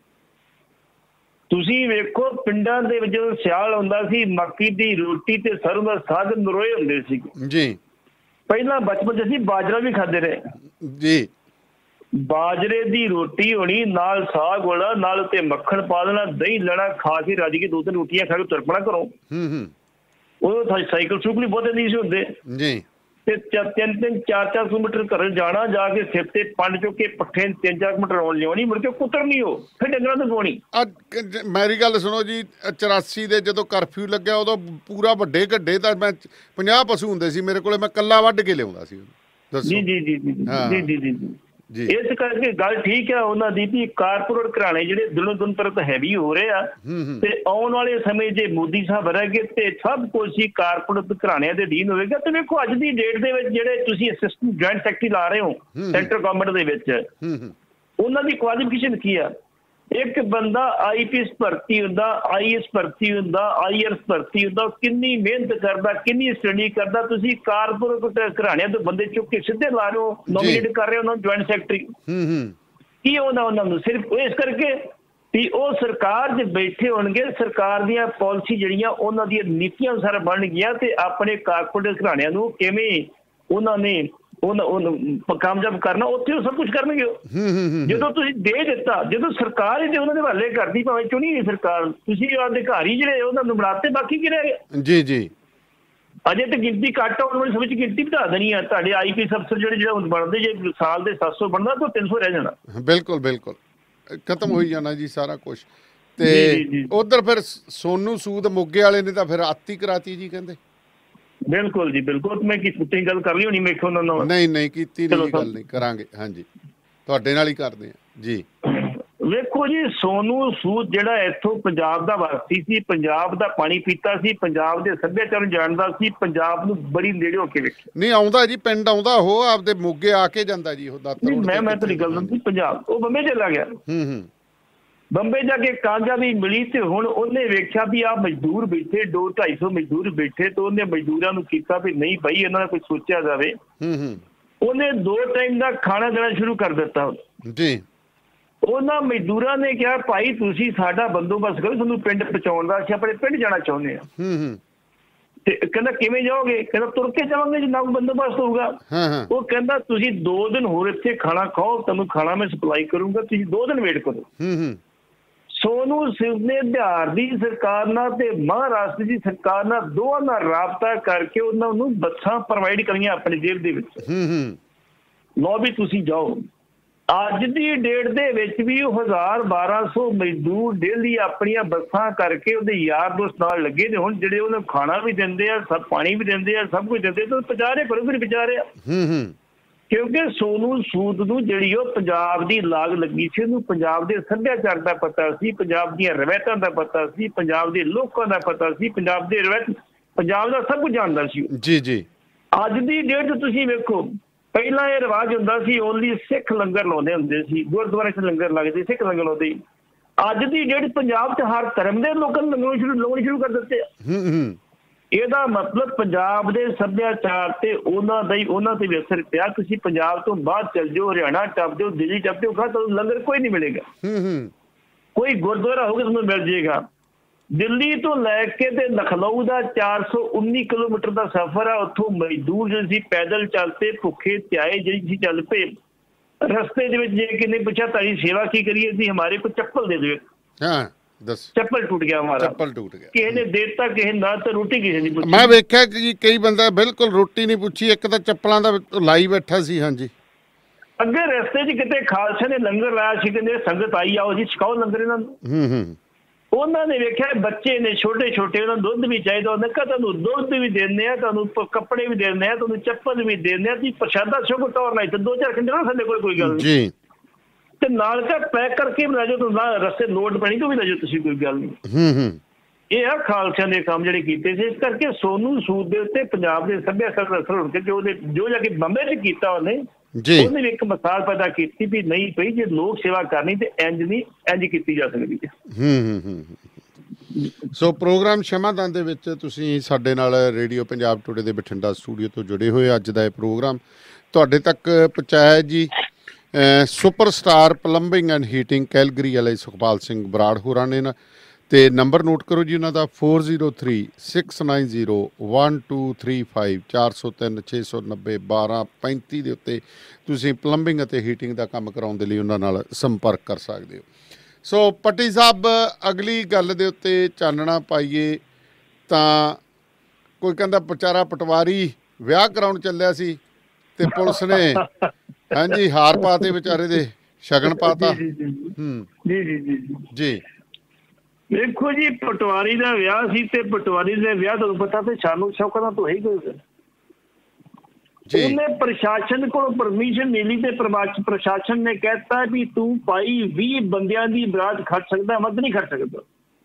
ਤੁਸੀਂ ਵੇਖੋ ਪਿੰਡਾਂ ਦੇ ਵਿੱਚ ਜਦੋਂ ਸਿਆਲ ਹੁੰਦਾ ਸੀ, ਮੱਕੀ ਦੀ ਰੋਟੀ ਤੇ ਸਰੋਂ ਦਾ ਸਾਗ ਨਰੋਏ ਹੁੰਦੇ ਸੀ ਜੀ। ਪਹਿਲਾਂ ਬਚਪਨ 'ਚ ਅਸੀਂ ਬਾਜਰਾ ਵੀ ਖਾਂਦੇ ਰਹੇ ਜੀ। ਬਾਜਰੇ ਦੀ ਰੋਟੀ ਹੋਣੀ, ਨਾਲ ਸਾਗ ਹੋਣਾ, ਨਾਲ ਉੱਤੇ ਮੱਖਣ ਪਾ ਦੇਣਾ, ਦਹੀਂ ਲੈਣਾ, ਖਾ ਕੇ ਰੱਜ ਕੇ 2-3 ਰੋਟੀਆਂ ਖਾ ਕੇ ਤੁਰ ਪੈਣਾ ਘਰੋਂ। ਉਦੋਂ ਸਾਈਕਲ ਸੁਕਲ ਬਹੁਤੇ ਨਹੀਂ ਸੀ ਹੁੰਦੇ ਜੀ। ਤੇ 3-3, 4-4 ਮੀਟਰ ਘਰ ਜਾਣਾ, ਜਾ ਕੇ ਸਿਰ ਤੇ ਪੰਡ ਚੁੱਕ ਕੇ ਪੱਠੇ 3-4 ਮੀਟਰ ਆਉਣ ਲਿਆਉਣੀ, ਮੁੜ ਕੇ ਕੁੱਤਰਨੀ, ਉਹ ਫਿਰ ਡੰਗਰਾਂ ਤੋਂ ਪਾਉਣੀ। ਮੇਰੀ ਗੱਲ ਸੁਣੋ ਜੀ, 84 ਦੇ ਜਦੋਂ ਕਰਫਿਊ ਲੱਗਿਆ ਉਦੋਂ ਪੂਰਾ ਵੱਡੇ ਗੱਡੇ ਤਾਂ ਮੈਂ 50 ਪਸ਼ੂ ਹੁੰਦੇ ਸੀ ਮੇਰੇ ਕੋਲੇ, ਮੈਂ ਕੱਲਾ ਵੱਢ ਕੇ ਲਿਆਉਂਦਾ ਸੀ। ਜੀ ਜੀ ਜੀ ਜੀ ਜੀ ਜੀ ਜੀ। ਇਸ ਕਰਕੇ ਗੱਲ ਠੀਕ ਆ ਉਹਨਾਂ ਦੀ ਵੀ ਕਾਰਪੋਰੇਟ ਘਰਾਣੇ ਜਿਹੜੇ ਦਿਨੋਂ ਦਿਨ ਤਰਤ ਹੈਵੀ ਹੋ ਰਹੇ ਆ, ਤੇ ਆਉਣ ਵਾਲੇ ਸਮੇਂ ਜੇ ਮੋਦੀ ਸਾਹਿਬ ਰਹਿ ਗਏ ਤੇ ਸਭ ਕੁਝ ਹੀ ਕਾਰਪੋਰੇਟ ਘਰਾਣਿਆਂ ਦੇ ਅਧੀਨ ਹੋਵੇਗਾ। ਤੇ ਵੇਖੋ ਅੱਜ ਦੀ ਡੇਟ ਦੇ ਵਿੱਚ ਜਿਹੜੇ ਤੁਸੀਂ ਅਸਿਸਟੈਂਟ ਜੁਆਇੰਟ ਸੈਕਟਰੀ ਲਾ ਰਹੇ ਹੋ ਸੈਂਟਰ ਗਵਰਨਮੈਂਟ ਦੇ ਵਿੱਚ, ਉਹਨਾਂ ਦੀ ਕੁਆਲੀਫਿਕੇਸ਼ਨ ਕੀ ਆ? ਇੱਕ ਬੰਦਾ IPS ਭਰਤੀ ਹੁੰਦਾ, IAS ਭਰਤੀ ਹੁੰਦਾ, IRS ਭਰਤੀ ਹੁੰਦਾ, ਕਿੰਨੀ ਮਿਹਨਤ ਕਰਦਾ, ਕਿੰਨੀ ਸਟੱਡੀ ਕਰਦਾ। ਤੁਸੀਂ ਕਾਰਪੋਰੇਟ ਘਰਾਣਿਆਂ ਤੋਂ ਬੰਦੇ ਚੁੱਕ ਕੇ ਸਿੱਧੇ ਲਾ ਰਹੇ ਹੋ, ਨੋਮੀਨੇਟ ਕਰ ਰਹੇ ਹੋ ਉਹਨਾਂ ਨੂੰ ਜੁਆਇੰਟ ਸੈਕਟਰੀ। ਕੀ ਹੁੰਦਾ ਉਹਨਾਂ ਨੂੰ? ਸਿਰਫ ਇਸ ਕਰਕੇ ਵੀ ਉਹ ਸਰਕਾਰ 'ਚ ਬੈਠੇ ਹੋਣਗੇ, ਸਰਕਾਰ ਦੀਆਂ ਪਾਲਿਸੀ ਜਿਹੜੀਆਂ ਉਹਨਾਂ ਦੀਆਂ ਨੀਤੀਆਂ ਅਨੁਸਾਰ ਬਣਨਗੀਆਂ ਤੇ ਆਪਣੇ ਕਾਰਪੋਰੇਟ ਘਰਾਣਿਆਂ ਨੂੰ ਕਿਵੇਂ ਉਹਨਾਂ ਨੇ ਉਹਨੂੰ ਕਾਮਯਾਬ ਕਰਨਾ, ਉੱਥੇ ਉਹ ਸਭ ਕੁਝ ਕਰਨਗੇ। ਜਦੋਂ ਤੁਸੀਂ ਦੇ ਦਿੱਤਾ, ਜਦੋਂ ਸਰਕਾਰ ਹੀ ਉਹਨਾਂ ਦੇ ਹਵਾਲੇ ਕਰਦੀ, ਭਾਵੇਂ ਚੁਣੀ ਨਹੀਂ ਸਰਕਾਰ, ਤੁਸੀਂ ਅਧਿਕਾਰੀ ਜਿਹੜੇ ਉਹਨਾਂ ਨੂੰ ਬਣਾਤੇ, ਬਾਕੀ ਕੀ ਰਹਿ ਗਿਆ? ਜੀ ਜੀ, ਅਜੇ ਤਾਂ ਗਿਣਤੀ ਘੱਟ ਆਉਣ ਵਾਲੀ ਸਮੇਂ 'ਚ ਗਿਣਤੀ ਵਧਾ ਦੇਣੀ ਆ। ਤੁਹਾਡੇ IPS ਅਫਸਰ ਜਿਹੜੇ ਬਣਦੇ, ਜੇ ਸਾਲ ਦੇ 700 ਬਣਦਾ ਤਾਂ 300 ਰਹਿ ਜਾਣਾ। ਬਿਲਕੁਲ ਬਿਲਕੁਲ, ਖਤਮ ਹੋਈ ਜਾਣਾ ਜੀ ਸਾਰਾ ਕੁਛ। ਤੇ ਉਧਰ ਫਿਰ ਸੋਨੂ ਸੂਦ ਮੋਗੇ ਵਾਲੇ ਨੇ ਤਾਂ ਫਿਰ ਆਤੀ ਕਰਾਤੀ ਜੀ ਕਹਿੰਦੇ। ਬਿਲਕੁਲ ਜੀ ਬਿਲਕੁਲ, ਮੈਂ ਤੁਸੀਂ ਗੱਲ ਕਰ ਲਈ ਹੋਣੀ ਮੇਰੇ ਖਿਆਲ ਨਾਲ। ਨਹੀਂ ਕੀਤੀ ਨਹੀਂ ਗੱਲ, ਨਹੀਂ ਕਰਾਂਗੇ। ਹਾਂਜੀ, ਤੁਹਾਡੇ ਨਾਲ ਹੀ ਕਰਦੇ ਹਾਂ ਜੀ। ਵੇਖੋ ਜੀ, ਸੋਨੂ ਸੂਦ ਜਿਹੜਾ ਇੱਥੋਂ ਪੰਜਾਬ ਦਾ ਵਾਸੀ ਸੀ, ਪੰਜਾਬ ਦਾ ਪਾਣੀ ਪੀਤਾ ਸੀ, ਪੰਜਾਬ ਦੇ ਸੱਭਿਆਚਾਰ ਨੂੰ ਜਾਣਦਾ ਸੀ, ਪੰਜਾਬ ਨੂੰ ਬੜੀ ਨੇੜੇ ਹੋ ਕੇ ਵੇਖਿਆ। ਨਹੀਂ ਆਉਂਦਾ ਜੀ, ਪਿੰਡ ਆਉਂਦਾ ਉਹ, ਆਪਦੇ ਮੋਗੇ ਆ ਕੇ ਜਾਂਦਾ ਜੀ ਉਹ ਦਾਤਰ। ਮੈਂ ਤੁਹਾਡੀ ਗੱਲ ਦੱਸੀ, ਪੰਜਾਬ ਉਹ ਬੰਬੇ ਚਲਾ ਗਿਆ। ਬੰਬੇ ਜਾ ਕੇ ਕਾਮਯਾਬੀ ਮਿਲੀ ਤੇ ਹੁਣ ਉਹਨੇ ਵੇਖਿਆ ਵੀ ਆਹ ਮਜ਼ਦੂਰ ਬੈਠੇ, 200-250 ਮਜ਼ਦੂਰ ਬੈਠੇ, ਤੇ ਉਹਨੇ ਮਜ਼ਦੂਰਾਂ ਨੂੰ ਕੀਤਾ ਵੀ ਨਹੀਂ ਭਾਈ ਇਹਨਾਂ ਦਾ ਕੁਝ ਸੋਚਿਆ ਜਾਵੇ। ਉਹਨੇ 2 ਟਾਈਮ ਦਾ ਖਾਣਾ ਦੇਣਾ ਸ਼ੁਰੂ ਕਰ ਦਿੱਤਾ ਜੀ। ਉਹਨਾਂ ਮਜ਼ਦੂਰਾਂ ਨੇ ਕਿਹਾ ਭਾਈ ਤੁਸੀਂ ਸਾਡਾ ਬੰਦੋਬਸਤ ਕਰੋ, ਤੁਹਾਨੂੰ ਪਿੰਡ ਪਹੁੰਚਾਉਣ ਦਾ, ਅਸੀਂ ਆਪਣੇ ਪਿੰਡ ਜਾਣਾ ਚਾਹੁੰਦੇ ਹਾਂ। ਤੇ ਕਹਿੰਦਾ ਕਿਵੇਂ ਜਾਓਗੇ? ਕਹਿੰਦਾ ਤੁਰ ਕੇ ਜਾਵਾਂਗੇ ਜੀ, ਨਾ ਕੋਈ ਬੰਦੋਬਸਤ ਹੋਊਗਾ। ਉਹ ਕਹਿੰਦਾ ਤੁਸੀਂ 2 ਦਿਨ ਹੋਰ ਇੱਥੇ ਖਾਣਾ ਖਾਓ, ਤੁਹਾਨੂੰ ਖਾਣਾ ਮੈਂ ਸਪਲਾਈ ਕਰੂੰਗਾ, ਤੁਸੀਂ 2 ਦਿਨ ਵੇਟ ਕਰੋ। ਸੋਨੂ ਸੂਦ ਨੇ ਬਿਹਾਰ ਦੀ ਸਰਕਾਰ ਨਾਲ ਤੇ ਮਹਾਰਾਸ਼ਟਰ ਦੀ ਸਰਕਾਰ ਨਾਲ ਦੋਵਾਂ ਨਾਲ ਰਾਬਤਾ ਕਰਕੇ ਉਹਨਾਂ ਨੂੰ ਬੱਸਾਂ ਪ੍ਰੋਵਾਈਡ ਕਰੀਆਂ ਆਪਣੇ ਜੇਲ੍ਹ ਦੇ ਵਿੱਚ। ਲਓ ਵੀ ਤੁਸੀਂ ਜਾਓ। ਅੱਜ ਦੀ ਡੇਟ ਦੇ ਵਿੱਚ ਵੀ 1000-1200 ਮਜ਼ਦੂਰ ਡੇਲੀ ਆਪਣੀਆਂ ਬੱਸਾਂ ਕਰਕੇ ਉਹਦੇ ਯਾਰ ਦੋਸਤ ਨਾਲ ਲੱਗੇ ਨੇ। ਹੁਣ ਜਿਹੜੇ ਉਹਨੂੰ ਖਾਣਾ ਵੀ ਦਿੰਦੇ ਆ, ਸਭ ਪਾਣੀ ਵੀ ਦਿੰਦੇ ਆ, ਸਭ ਕੁਝ ਦਿੰਦੇ, ਤਾਂ ਪਹੁੰਚਾ ਰਹੇ, ਕਰੋ ਫਿਰ ਪਹੁੰਚਾ ਰਿਹਾ। ਕਿਉਂਕਿ ਸੋਨੂ ਸੂਦ ਨੂੰ ਜਿਹੜੀ ਉਹ ਪੰਜਾਬ ਦੀ ਲਾਗ ਲੱਗੀ ਸੀ, ਉਹਨੂੰ ਪੰਜਾਬ ਦੇ ਸੱਭਿਆਚਾਰ ਦਾ ਪਤਾ ਸੀ, ਪੰਜਾਬ ਦੀਆਂ ਰਵਾਇਤਾਂ ਦਾ ਪਤਾ ਸੀ, ਪੰਜਾਬ ਦੇ ਲੋਕਾਂ ਦਾ ਪਤਾ ਸੀ, ਪੰਜਾਬ ਦੇ ਰਵਾਇਤ, ਪੰਜਾਬ ਦਾ ਸਭ ਕੁਝ ਜਾਣਦਾ ਸੀ ਜੀ ਜੀ। ਅੱਜ ਦੀ ਡੇਟ ਤੁਸੀਂ ਵੇਖੋ, ਪਹਿਲਾਂ ਇਹ ਰਿਵਾਜ ਹੁੰਦਾ ਸੀ ਓਨਲੀ ਸਿੱਖ ਲੰਗਰ ਲਾਉਂਦੇ ਹੁੰਦੇ ਸੀ, ਗੁਰਦੁਆਰੇ 'ਚ ਲੰਗਰ ਲੱਗਦੇ, ਸਿੱਖ ਲੰਗਰ ਲਾਉਂਦੇ। ਅੱਜ ਦੀ ਡੇਟ ਪੰਜਾਬ 'ਚ ਹਰ ਧਰਮ ਦੇ ਲੋਕਾਂ ਨੂੰ ਲੰਗਰ ਲਾਉਣੇ ਸ਼ੁਰੂ ਕਰ ਦਿੱਤੇ ਆ। ਇਹਦਾ ਮਤਲਬ ਪੰਜਾਬ ਦੇ ਸੱਭਿਆਚਾਰ ਤੇ ਉਹਨਾਂ ਤੇ ਵੀ ਅਸਰ ਪਿਆ। ਤੁਸੀਂ ਪੰਜਾਬ ਤੋਂ ਬਾਹਰ ਚੱਲ ਜਾਓ, ਹਰਿਆਣਾ ਟੱਪ ਜਾਓ, ਦਿੱਲੀ ਟੱਪ ਜਾਓ, ਤੁਹਾਨੂੰ ਲੰਗਰ ਕੋਈ ਨਹੀਂ ਮਿਲੇਗਾ। ਕੋਈ ਗੁਰਦੁਆਰਾ ਹੋਊਗਾ ਤੁਹਾਨੂੰ ਮਿਲ ਜਾਏਗਾ। ਦਿੱਲੀ ਤੋਂ ਲੈ ਕੇ ਤੇ ਲਖਨਊ ਦਾ 419 ਕਿਲੋਮੀਟਰ ਦਾ ਸਫ਼ਰ ਆ। ਉੱਥੋਂ ਮਜ਼ਦੂਰ ਜਿਹੜੇ ਸੀ ਪੈਦਲ ਚੱਲ ਪਏ, ਭੁੱਖੇ ਧਿਆਏ ਜਿਹੜੀ ਸੀ ਚੱਲ ਪਏ। ਰਸਤੇ ਦੇ ਵਿੱਚ ਜੇ ਕਿਨੇ ਪੁੱਛਿਆ ਤੁਹਾਡੀ ਸੇਵਾ ਕੀ ਕਰੀਏ, ਸੀ ਹਮਾਰੇ ਕੋ ਚੱਪਲ ਦੇ ਦਿਓ। ਦੱਸ, ਚੱਪਲ ਟੁੱਟ ਗਿਆ ਹਮਾਰਾ, ਚੱਪਲ ਟੁੱਟ ਗਿਆ। ਕਿਸੇ ਨੇ ਦੇ ਦਿੱਤਾ, ਕਿਸੇ ਨਾ ਤਾਂ ਰੋਟੀ ਕਿਸੇ ਨੇ ਪੁੱਛੀ। ਮੈਂ ਵੇਖਿਆ ਕਿ ਕਈ ਬੰਦਾ ਬਿਲਕੁਲ ਰੋਟੀ ਨਹੀਂ ਪੁੱਛੀ, ਇੱਕ ਤਾਂ ਚੱਪਲਾਂ ਦਾ ਲਾਈ ਬੈਠਾ ਸੀ। ਹਾਂਜੀ, ਅੱਗੇ ਰਸਤੇ 'ਚ ਕਿਤੇ ਖਾਲਸੇ ਨੇ ਲੰਗਰ ਲਾਇਆ ਸੀ, ਕਹਿੰਦੇ ਸੰਗਤ ਆਈ ਆਓ ਜੀ ਛਕਾਓ ਲੰਗਰ ਇਹਨਾਂ ਨੂੰ। ਉਹਨਾਂ ਨੇ ਵੇਖਿਆ ਬੱਚੇ ਨੇ ਛੋਟੇ ਛੋਟੇ, ਉਹਨਾਂ ਨੂੰ ਦੁੱਧ ਵੀ ਚਾਹੀਦਾ। ਉਹਨੇ ਕਿਹਾ ਤੁਹਾਨੂੰ ਦੁੱਧ ਵੀ ਦਿੰਦੇ ਆ, ਤੁਹਾਨੂੰ ਕੱਪੜੇ ਵੀ ਦਿੰਦੇ ਆ, ਤੁਹਾਨੂੰ ਚੱਪਲ ਵੀ ਦਿੰਦੇ ਆ, ਤੁਸੀਂ ਪ੍ਰਸ਼ਾਦਾ ਛਕੋ ਟੌਰ ਨਹੀਂ ਤੇ 2-4 ਘੰਟੇ ਨਾ ਸਾਡੇ ਕੋਲ ਕੋਈ ਗੱਲ ਨਹੀਂ। ਤੇ ਨਾਲ ਕਾ ਪੈਕ ਕਰਕੇ ਵੀ ਲੈ ਜਾਓ, ਤੁਹਾਨੂੰ ਰਸਤੇ ਲੋਡ ਪੈਣੀ ਤੋਂ ਵੀ ਲੈ ਜਾਓ, ਤੁਸੀਂ ਕੋਈ ਗੱਲ ਨਹੀਂ। ਇਹ ਆ ਖਾਲਸਿਆਂ ਦੇ ਕੰਮ ਜਿਹੜੇ ਕੀਤੇ ਸੀ। ਇਸ ਕਰਕੇ ਸੋਨੂ ਸੂਦ ਦੇ ਉੱਤੇ ਪੰਜਾਬ ਦੇ ਸੱਭਿਆਚਾਰ ਦਾ ਅਸਰ ਹੋ ਕੇ ਜੋ ਜਾ ਕੇ ਬੰਬੇ 'ਚ ਕੀਤਾ ਉਹਨੇ ਵੀ ਇੱਕ ਮਿਸਾਲ ਪੈਦਾ ਕੀਤੀ ਵੀ ਨਹੀਂ ਪਈ, ਜੇ ਲੋਕ ਸੇਵਾ ਕਰਨੀ ਤੇ ਇੰਜ ਕੀਤੀ ਜਾ ਸਕਦੀ ਹੈ। ਸੋ ਪ੍ਰੋਗਰਾਮ ਸ਼ਮਾਦਾਨ ਦੇ ਵਿੱਚ ਤੁਸੀਂ ਸਾਡੇ ਨਾਲ ਰੇਡੀਓ ਪੰਜਾਬ ਟੁਡੇ ਦੇ ਬਠਿੰਡਾ ਸਟੂਡੀਓ ਤੋਂ ਜੁੜੇ ਹੋਏ। ਅੱਜ ਦਾ ਇਹ ਪ੍ਰੋਗਰਾਮ ਤੁਹਾਡੇ ਤੱਕ ਪਹੁੰਚਾਇਆ ਜੀ superstar plumbing and heating Calgary ਵਾਲੇ ਸੁਖਪਾਲ ਸਿੰਘ ਬਰਾੜ ਹੋਰਾਂ ਨੇ ਨਾ। ਤੇ ਨੰਬਰ ਨੋਟ ਕਰੋ ਜੀ ਉਹਨਾਂ ਦਾ 4036901235 403-690-1235 ਦੇ ਉੱਤੇ ਤੁਸੀਂ ਪਲੰਬਿੰਗ ਅਤੇ ਹੀਟਿੰਗ ਦਾ ਕੰਮ ਕਰਾਉਣ ਦੇ ਲਈ ਉਹਨਾਂ ਨਾਲ ਸੰਪਰਕ ਕਰ ਸਕਦੇ ਹੋ। ਸੋ ਪੱਟੀ ਸਾਹਿਬ, ਅਗਲੀ ਗੱਲ ਦੇ ਉੱਤੇ ਚਾਨਣਾ ਪਾਈਏ ਤਾਂ ਕੋਈ ਕਹਿੰਦਾ ਵਿਚਾਰਾ ਪਟਵਾਰੀ ਵਿਆਹ ਕਰਾਉਣ ਚੱਲਿਆ ਸੀ ਤੇ ਪੁਲਿਸ ਨੇ ਹਾਂਜੀ ਹਾਰ ਪਾਤੇ ਵਿਚਾਰੇ ਦੇ, ਸ਼ਗਨ ਪਾਤਾ। ਜੀ ਵੇਖੋ ਜੀ, ਪਟਵਾਰੀ ਦਾ ਵਿਆਹ ਸੀ ਤੇ ਪਟਵਾਰੀ ਦੇ ਵਿਆਹ ਤੁਹਾਨੂੰ ਪਤਾ ਤੇ ਸਾਨੂੰ ਸ਼ੌਕਾਂ ਤੋਂ ਹੀ ਕੋਈ। ਉਹਨੇ ਪ੍ਰਸ਼ਾਸਨ ਕੋਲ ਪਰਮਿਸ਼ਨ ਮਿਲੀ ਤੇ ਪ੍ਰਸ਼ਾਸਨ ਨੇ ਕਹਿਤਾ ਵੀ ਤੂੰ ਭਾਈ 20 ਬੰਦਿਆਂ ਦੀ ਬਰਾਤ ਖੜ ਸਕਦਾ, ਵੱਧ ਨਹੀਂ ਖੜ ਸਕਦਾ।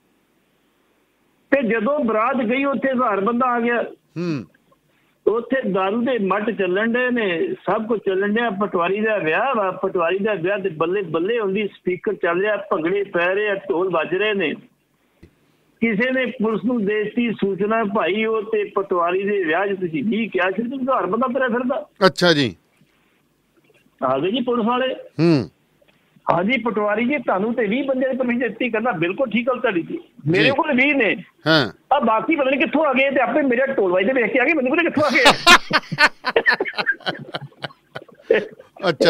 ਤੇ ਜਦੋਂ ਬਰਾਤ ਗਈ ਉੱਥੇ 1000 ਬੰਦਾ ਆ ਗਿਆ। ਉੱਥੇ ਦਾਰੂ ਦੇ ਮੱਟ ਚੱਲਣ ਡੇ ਨੇ, ਸਭ ਕੁਝ ਚੱਲਣ ਡਿਆ। ਪਟਵਾਰੀ ਦਾ ਵਿਆਹ ਵਾ, ਪਟਵਾਰੀ ਦਾ ਵਿਆਹ ਤੇ ਬੱਲੇ ਬੱਲੇ ਹੁੰਦੀ, ਸਪੀਕਰ ਚੱਲ ਰਿਹਾ, ਭੰਗੜੇ ਪੈ ਰਹੇ ਆ, ਢੋਲ ਵੱਜ ਰਹੇ ਨੇ। ਕਿਸੇ ਨੇ ਪੁਲਿਸ ਨੂੰ ਦੇ ਦਿੱਤੀ ਸੂਚਨਾ, ਭਾਈ ਉਹ ਤੇ ਪਟਵਾਰੀ ਦੇ ਵਿਆਹ 'ਚ ਤੁਸੀਂ 20 ਕਿਹਾ ਸੀ, 1000 ਬੰਦਾ ਤੁਰਿਆ ਫਿਰਦਾ। ਅੱਛਾ ਜੀ, ਆ ਗਏ ਜੀ ਪੁਲਿਸ ਵਾਲੇ। ਹਾਂਜੀ ਪਟਵਾਰੀ ਜੀ, ਤੁਹਾਨੂੰ ਤੇ 20 ਬੰਦਿਆਂ ਦੀ ਪਰਮਿਸ਼ਨ ਦਿੱਤੀ ਕਰਨਾ ਬਿਲਕੁਲ ਠੀਕ ਗੱਲ ਤੁਹਾਡੀ ਜੀ। ਮੇਰੇ ਕੋਲ 20 ਨੇ, ਆ ਬਾਕੀ ਪਤਾ ਨਹੀਂ ਕਿੱਥੋਂ ਆ ਗਏ, ਤੇ ਆਪੇ ਮੇਰੇ ਢੋਲਵਾਈ ਦੇ ਵੇਖ ਕੇ ਆ ਗਏ, ਮੈਨੂੰ ਪਤਾ ਕਿੱਥੋਂ ਆ ਗਏ। ਅੱਛਾ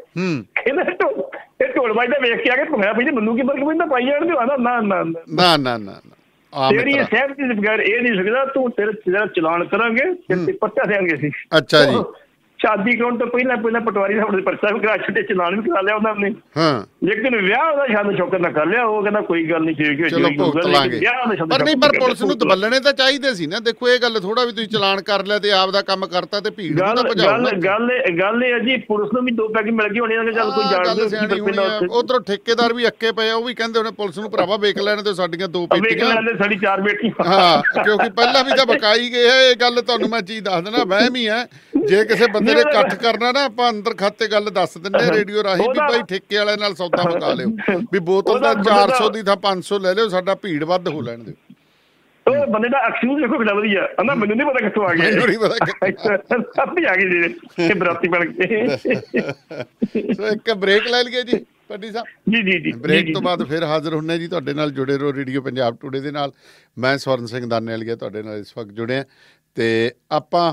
ਇਹ ਢੋਲਵਾਈ ਦਾ ਵੇਖ ਕੇ ਆ ਕੇ ਭੰਗੜਾ ਪਈ, ਮੈਨੂੰ ਕੀ ਮਤਲਬ ਪਾਈ ਜਾਣ ਦਿਓ। ਨਾ ਨਾ ਨਾ ਨਾ ਨਾ ਨਾ ਤੇਰੀ ਸਹਿਮਤੀ ਦੇ ਬਗੈਰ ਇਹ ਨਹੀਂ ਸਕਦਾ, ਤੂੰ ਤੇਰਾ ਚਲਾਨ ਕਰਾਂਗੇ ਤੇ ਪਰਚਾ ਦੇਣਗੇ ਸੀ। ਅੱਛਾ ਜੀ, ਸ਼ਾਦੀ ਕਰਾਉਣ ਤੋਂ ਪਹਿਲਾਂ ਪਟਵਾਰੀ ਸਾਹਿਬ ਨੇ ਪਰਚਾ ਵੀ ਕਰਾ ਛੱਡੇ, ਚਲਾਨ ਵੀ ਕਰਾ ਲਿਆ ਉਹਨਾਂ ਨੇ। ਲੇਕਿਨ ਵਿਆਹ ਉਹਦਾ ਸ਼ਾਨ ਸ਼ੌਕਤ ਨਾਲ ਕਰ ਲਿਆ। ਉਹ ਕਹਿੰਦਾ ਕੋਈ ਗੱਲ ਨਹੀਂ, ਚਲੋ ਭੁਗਤ ਲਾਂਗੇ। ਪਰ ਨਹੀਂ, ਪਰ ਪੁਲਿਸ ਨੂੰ ਦਬਲਣੇ ਤਾਂ ਚਾਹੀਦੇ ਸੀ ਨਾ। ਦੇਖੋ ਇਹ ਗੱਲ ਥੋੜਾ ਵੀ ਤੁਸੀਂ ਚਲਾਨ ਕਰ ਲਿਆ ਤੇ ਆਪਦਾ ਕੰਮ ਕਰਤਾ ਤੇ ਭੀੜ ਨੂੰ ਤਾਂ ਭਜਾਓ। ਗੱਲ ਇਹ ਹੈ ਜੀ, ਪੁਲਿਸ ਨੂੰ ਵੀ ਦੋ ਪੈਗ ਮਿਲ ਗਈ ਹੋਣੀ, ਚੱਲ ਕੋਈ ਜਾਣਦੇ। ਉਧਰੋਂ ਠੇਕੇਦਾਰ ਵੀ ਅੱਕੇ ਪਏ, ਉਹ ਵੀ ਕਹਿੰਦੇ ਹੋਣੇ ਪੁਲਿਸ ਨੂੰ ਭਰਾਵਾ ਵੇਖ ਲੈਣ ਤੇ ਸਾਡੀਆਂ 2 ਪੇਟੀਆਂ, ਸਾਡੀ 4 ਬੇਟੀਆਂ। ਹਾਂ, ਕਿਉਂਕਿ ਪਹਿਲਾਂ ਵੀ ਤਾਂ ਬਕਾਈ ਗਏ ਹੈ। ਇਹ ਗੱਲ ਤੁਹਾਨੂੰ ਮੈਂ ਚੀਜ਼ ਦੱਸ ਦੇਣਾ, ਵਹਿਮ ਹੀ ਹੈ। ਜੇ ਕਿਸੇ ਬੰਦੇ ਨੇ ਇਕੱਠ ਕਰਨਾ ਨਾ, ਆਪਾਂ ਅੰਦਰ ਖਾਤੇ ਗੱਲ ਦੱਸ ਦਿੰਦੇ ਰੇਡੀਓ ਰਾਹੀਂ ਵੀ ਭਾਈ ਠੇਕੇ ਵਾਲੇ ਨਾਲ ਸੌਦਾ ਮੁਕਾ ਲਿਓ, ਵੀ ਬੋਤਲ ਦਾ 400 ਦੀ ਥਾਂ 500 ਲੈ ਲਿਓ, ਸਾਡਾ ਭੀੜ ਵੱਧ ਹੋ ਲੈਣ ਦਿਓ। ਉਹ ਬੰਦੇ ਦਾ ਐਕਸਕਿਊਜ਼ ਦੇਖੋ ਕਿੰਨਾ ਵਧੀਆ, ਕਹਿੰਦਾ ਮੈਨੂੰ ਨਹੀਂ ਪਤਾ ਕਿੱਥੋਂ ਆ ਗਏ, ਆਪੇ ਆ ਗਏ ਜੀ ਬਰਾਤੀ ਬਣ ਕੇ। ਸੋ ਇੱਕ ਬ੍ਰੇਕ ਲੈ ਲਈਏ ਜੀ ਪੱਟੀ ਸਾਹਿਬ। ਜੀ ਜੀ ਜੀ, ਬ੍ਰੇਕ ਤੋਂ ਬਾਅਦ ਫਿਰ ਹਾਜ਼ਰ ਹੁੰਨੇ ਜੀ ਤੁਹਾਡੇ ਨਾਲ। ਜੁੜੇ ਰਹੋ ਰੇਡੀਓ ਪੰਜਾਬ ਟੂਡੇ ਦੇ ਨਾਲ। ਮੈਂ ਸਵਰਨ ਸਿੰਘ ਦਾਨੇਵਾਲੀਆ ਤੁਹਾਡੇ ਨਾਲ ਇਸ ਵਕਤ ਜੁੜਿਆ, ਤੇ ਆਪਾਂ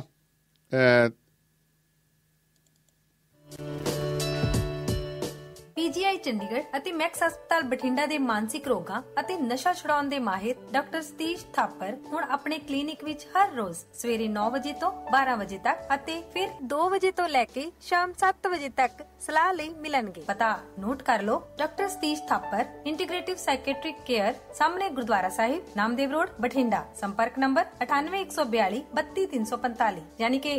ਪੀਜੀਆਈ ਚੰਡੀਗੜ੍ਹ ਅਤੇ ਮੈਕਸ ਹਸਪਤਾਲ ਬਠਿੰਡਾ ਦੇ ਮਾਨਸਿਕ ਰੋਗਾਂ ਅਤੇ ਨਸ਼ਾ ਛੁਡਾਉਣ ਦੇ ਮਾਹਿਰ ਡਾਕਟਰ ਸਤੀਸ਼ ਥਾਪਰ ਹੁਣ ਆਪਣੇ ਕਲੀਨਿਕ ਵਿੱਚ ਹਰ ਰੋਜ਼ ਸਵੇਰੇ 9 ਵਜੇ ਤੋਂ 12 ਵਜੇ ਤੱਕ ਅਤੇ ਫਿਰ 2 ਵਜੇ ਤੋਂ ਲੈ ਕੇ ਸ਼ਾਮ 7 ਵਜੇ ਤੱਕ ਸਲਾਹ ਲਈ ਮਿਲਣਗੇ। ਪਤਾ ਨੋਟ ਕਰ ਲਓ, doctor Satish Thapar, integrative psychiatric care, ਸਾਹਮਣੇ ਗੁਰਦੁਆਰਾ ਸਾਹਿਬ, ਨਾਮਦੇਵ ਰੋਡ, ਬਠਿੰਡਾ। ਸੰਪਰਕ ਨੰਬਰ 9814 32345 ਯਾਨੀ ਕਿ